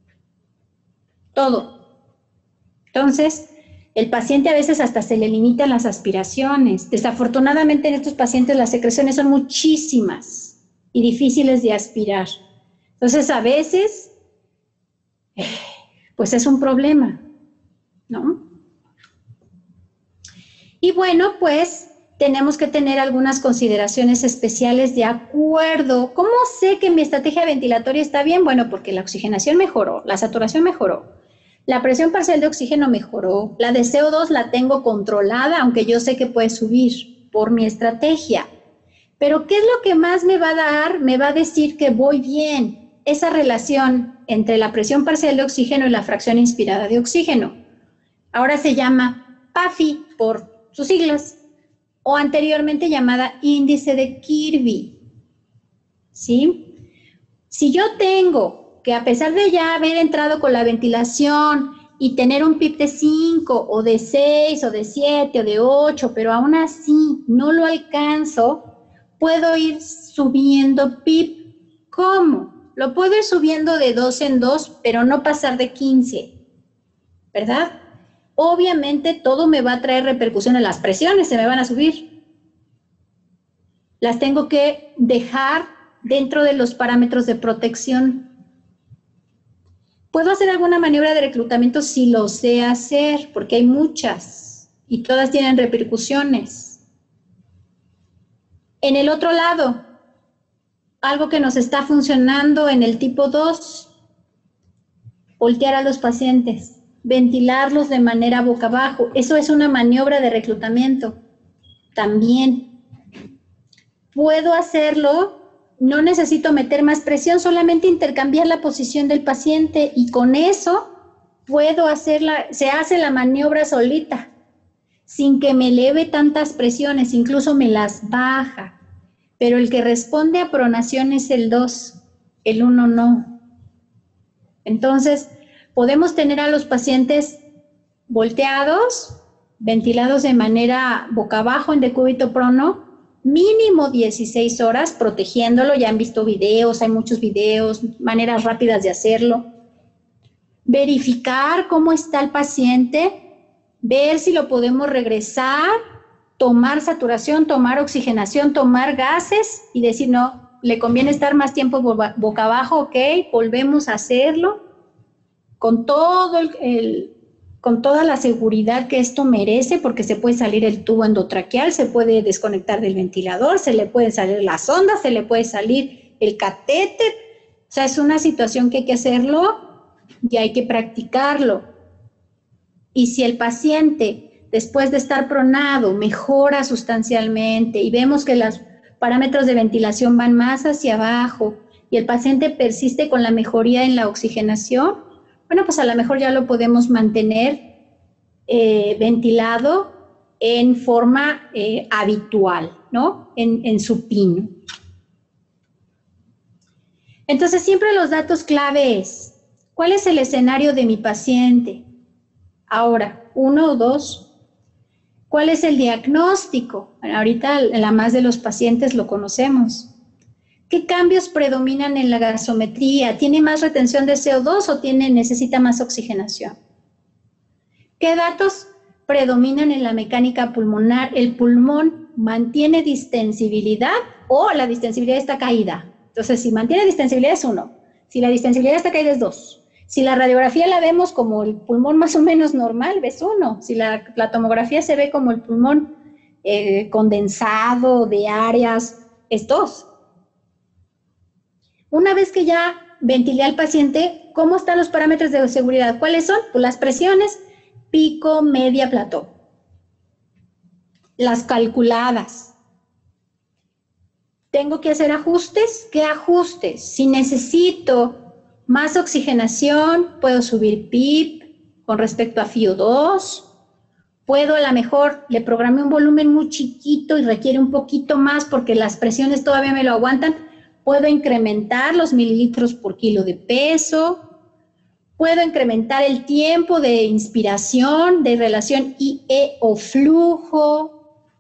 Todo. Entonces, el paciente a veces hasta se le limitan las aspiraciones. Desafortunadamente en estos pacientes las secreciones son muchísimas y difíciles de aspirar. Entonces, a veces, pues es un problema, ¿no? Y bueno, pues tenemos que tener algunas consideraciones especiales de acuerdo. ¿Cómo sé que mi estrategia ventilatoria está bien? Bueno, porque la oxigenación mejoró, la saturación mejoró. La presión parcial de oxígeno mejoró, la de C O dos la tengo controlada, aunque yo sé que puede subir por mi estrategia. Pero ¿qué es lo que más me va a dar? Me va a decir que voy bien. Esa relación entre la presión parcial de oxígeno y la fracción inspirada de oxígeno. Ahora se llama P A F I por sus siglas, o anteriormente llamada índice de Kirby. ¿Sí? Si yo tengo que a pesar de ya haber entrado con la ventilación y tener un P I P de cinco o de seis o de siete o de ocho, pero aún así no lo alcanzo, puedo ir subiendo P I P. ¿Cómo? Lo puedo ir subiendo de dos en dos, pero no pasar de quince, ¿verdad? Obviamente todo me va a traer repercusiones, las presiones se me van a subir. Las tengo que dejar dentro de los parámetros de protección. ¿Puedo hacer alguna maniobra de reclutamiento? Sí lo sé hacer, porque hay muchas y todas tienen repercusiones. En el otro lado, algo que nos está funcionando en el tipo dos, voltear a los pacientes, ventilarlos de manera boca abajo. Eso es una maniobra de reclutamiento. También puedo hacerlo. No necesito meter más presión, solamente intercambiar la posición del paciente y con eso puedo hacerla, se hace la maniobra solita, sin que me eleve tantas presiones, incluso me las baja. Pero el que responde a pronación es el dos, el uno no. Entonces, podemos tener a los pacientes volteados, ventilados de manera boca abajo en decúbito prono, mínimo dieciséis horas protegiéndolo. Ya han visto videos, hay muchos videos, maneras rápidas de hacerlo. Verificar cómo está el paciente, ver si lo podemos regresar, tomar saturación, tomar oxigenación, tomar gases y decir, no, le conviene estar más tiempo boca abajo, ok, volvemos a hacerlo con todo el, el con toda la seguridad que esto merece, porque se puede salir el tubo endotraqueal, se puede desconectar del ventilador, se le pueden salir las ondas, se le puede salir el catéter. O sea, es una situación que hay que hacerlo y hay que practicarlo. Y si el paciente, después de estar pronado, mejora sustancialmente y vemos que las parámetros de ventilación van más hacia abajo y el paciente persiste con la mejoría en la oxigenación, bueno, pues a lo mejor ya lo podemos mantener eh, ventilado en forma eh, habitual, ¿no? En, en supino. Entonces, siempre los datos clave es, ¿cuál es el escenario de mi paciente? Ahora, uno o dos. ¿Cuál es el diagnóstico? Bueno, ahorita la más de los pacientes lo conocemos. ¿Qué cambios predominan en la gasometría? ¿Tiene más retención de C O dos o tiene, necesita más oxigenación? ¿Qué datos predominan en la mecánica pulmonar? ¿El pulmón mantiene distensibilidad o la distensibilidad está caída? Entonces, si mantiene distensibilidad es uno. Si la distensibilidad está caída es dos. Si la radiografía la vemos como el pulmón más o menos normal, ves uno. Si la, la tomografía se ve como el pulmón eh, condensado de áreas, es dos. Una vez que ya ventilé al paciente, ¿cómo están los parámetros de seguridad? ¿Cuáles son? Pues las presiones, pico, media, plató. Las calculadas. ¿Tengo que hacer ajustes? ¿Qué ajustes? Si necesito más oxigenación, puedo subir P I P con respecto a F I O dos. Puedo a lo mejor, le programé un volumen muy chiquito y requiere un poquito más porque las presiones todavía me lo aguantan. Puedo incrementar los mililitros por kilo de peso. Puedo incrementar el tiempo de inspiración, de relación I E o flujo.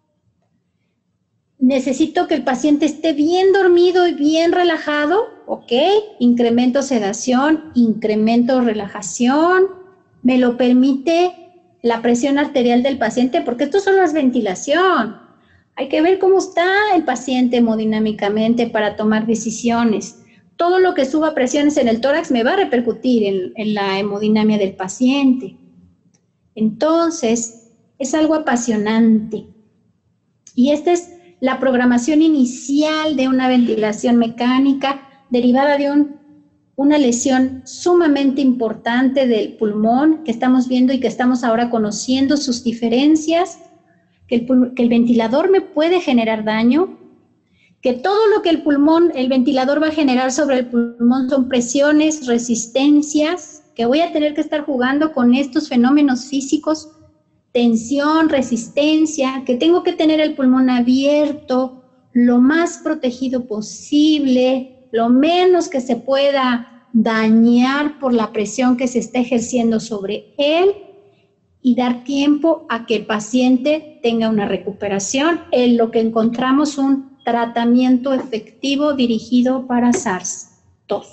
Necesito que el paciente esté bien dormido y bien relajado, ok, incremento sedación, incremento relajación, me lo permite la presión arterial del paciente, porque esto solo es ventilación. Hay que ver cómo está el paciente hemodinámicamente para tomar decisiones. Todo lo que suba presiones en el tórax me va a repercutir en, en la hemodinamia del paciente. Entonces, es algo apasionante. Y esta es la programación inicial de una ventilación mecánica derivada de un, una lesión sumamente importante del pulmón que estamos viendo y que estamos ahora conociendo sus diferencias, que el, que el ventilador me puede generar daño, que todo lo que el pulmón, el ventilador va a generar sobre el pulmón son presiones, resistencias, que voy a tener que estar jugando con estos fenómenos físicos, tensión, resistencia, que tengo que tener el pulmón abierto, lo más protegido posible, lo menos que se pueda dañar por la presión que se está ejerciendo sobre él y dar tiempo a que el paciente tenga una recuperación en lo que encontramos un tratamiento efectivo dirigido para SARS dos.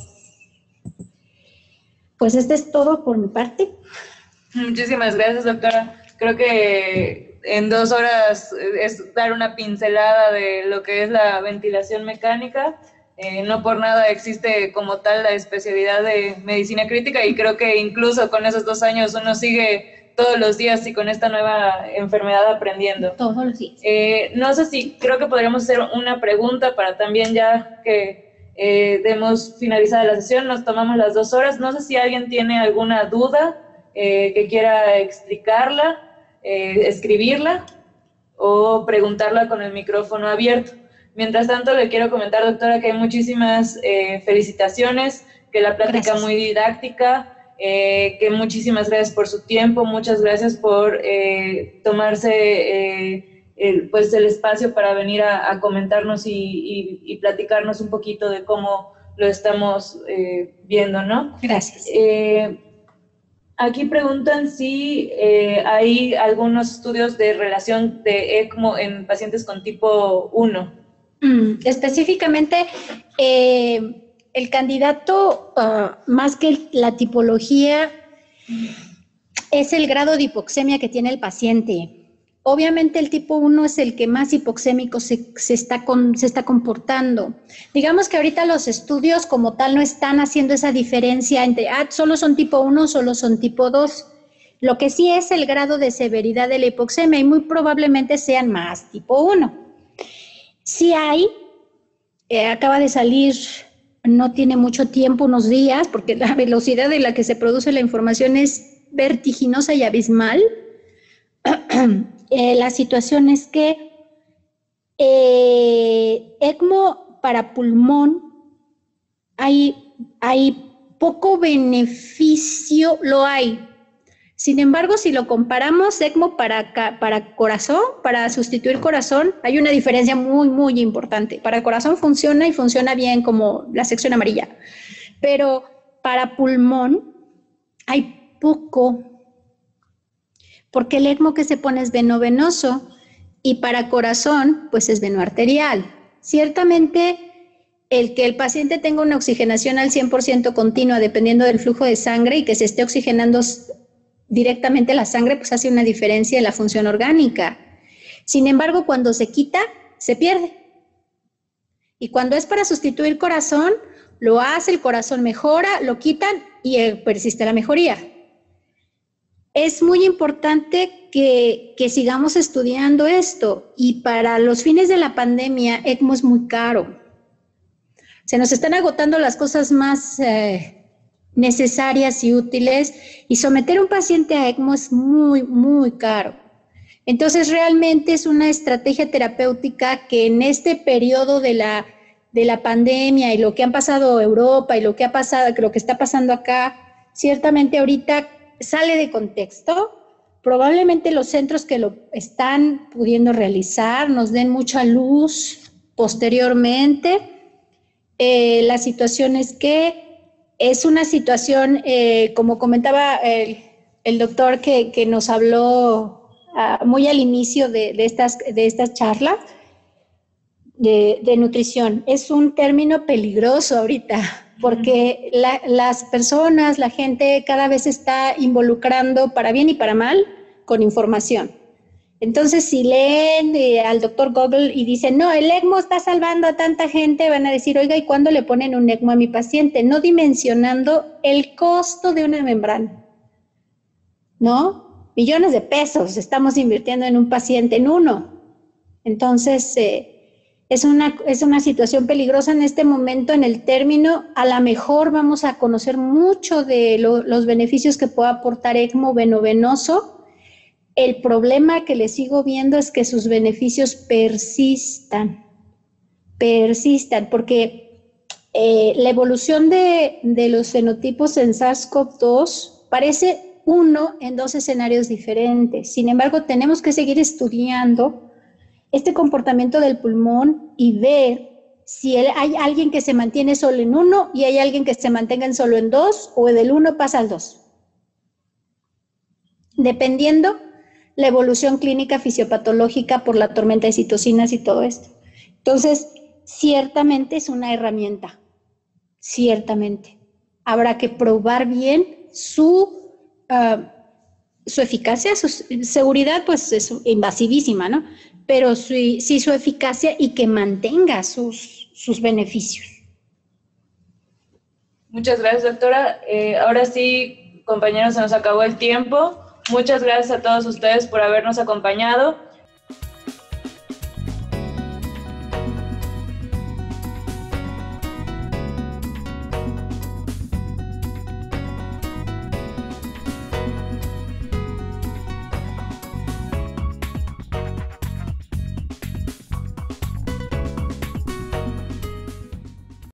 Pues este es todo por mi parte. Muchísimas gracias, doctora. Creo que en dos horas es dar una pincelada de lo que es la ventilación mecánica. Eh, no por nada existe como tal la especialidad de medicina crítica y creo que incluso con esos dos años uno sigue todos los días y con esta nueva enfermedad aprendiendo. Todos los días. Eh, no sé si creo que podríamos hacer una pregunta para también ya que eh, demos finalizada la sesión, nos tomamos las dos horas. No sé si alguien tiene alguna duda eh, que quiera explicarla. Eh, escribirla o preguntarla con el micrófono abierto. Mientras tanto, le quiero comentar, doctora, que hay muchísimas eh, felicitaciones, que la plática muy didáctica, eh, que muchísimas gracias por su tiempo, muchas gracias por eh, tomarse eh, el, pues el espacio para venir a, a comentarnos y, y, y platicarnos un poquito de cómo lo estamos eh, viendo, ¿no? Gracias. Eh, Aquí preguntan si eh, hay algunos estudios de relación de ECMO en pacientes con tipo uno. Mm, específicamente, eh, el candidato, uh, más que la tipología, es el grado de hipoxemia que tiene el paciente. Obviamente el tipo uno es el que más hipoxémico se, se, está con, se está comportando. Digamos que ahorita los estudios como tal no están haciendo esa diferencia entre, ah, solo son tipo uno, solo son tipo dos. Lo que sí es el grado de severidad de la hipoxemia y muy probablemente sean más tipo uno. Sí hay, eh, acaba de salir, no tiene mucho tiempo, unos días, porque la velocidad en la que se produce la información es vertiginosa y abismal. Eh, la situación es que Eh, ECMO para pulmón, hay, hay poco beneficio, lo hay. Sin embargo, si lo comparamos, ECMO para, para corazón, para sustituir corazón, hay una diferencia muy, muy importante. Para corazón funciona y funciona bien como la sección amarilla, pero para pulmón hay poco, porque el ECMO que se pone es venovenoso y para corazón, pues es venoarterial. Ciertamente, el que el paciente tenga una oxigenación al cien por ciento continua, dependiendo del flujo de sangre y que se esté oxigenando directamente la sangre, pues hace una diferencia en la función orgánica. Sin embargo, cuando se quita, se pierde. Y cuando es para sustituir corazón, lo hace, el corazón mejora, lo quitan y persiste la mejoría. Es muy importante que, que sigamos estudiando esto y para los fines de la pandemia, ECMO es muy caro. Se nos están agotando las cosas más eh, necesarias y útiles y someter a un paciente a ECMO es muy, muy caro. Entonces, realmente es una estrategia terapéutica que en este periodo de la, de la pandemia y lo que han pasado Europa y lo que ha pasado, lo que está pasando acá, ciertamente ahorita sale de contexto. Probablemente los centros que lo están pudiendo realizar nos den mucha luz posteriormente. Eh, la situación es que es una situación, eh, como comentaba el, el doctor que, que nos habló uh, muy al inicio de, de, estas, de estas charlas de, de nutrición, es un término peligroso ahorita, porque la, las personas, la gente cada vez está involucrando para bien y para mal con información. Entonces, si leen eh, al doctor Google y dicen, no, el ECMO está salvando a tanta gente, van a decir, oiga, ¿y cuándo le ponen un ECMO a mi paciente? No dimensionando el costo de una membrana, ¿no? Millones de pesos estamos invirtiendo en un paciente, en uno. Entonces, eh, es, una, es una situación peligrosa en este momento en el término. A lo mejor vamos a conocer mucho de lo, los beneficios que puede aportar ECMO venovenoso. El problema que le sigo viendo es que sus beneficios persistan, persistan, porque eh, la evolución de, de los fenotipos en SARS-CoV dos parece uno en dos escenarios diferentes. Sin embargo, tenemos que seguir estudiando este comportamiento del pulmón y ver si hay alguien que se mantiene solo en uno y hay alguien que se mantenga solo en dos o del uno pasa al dos. Dependiendo la evolución clínica fisiopatológica por la tormenta de citocinas y todo esto. Entonces, ciertamente es una herramienta, ciertamente. Habrá que probar bien su, uh, su eficacia, su seguridad, pues es invasivísima, ¿no? Pero su, sí su eficacia y que mantenga sus, sus beneficios. Muchas gracias, doctora. Eh, ahora sí, compañeros, se nos acabó el tiempo. Muchas gracias a todos ustedes por habernos acompañado.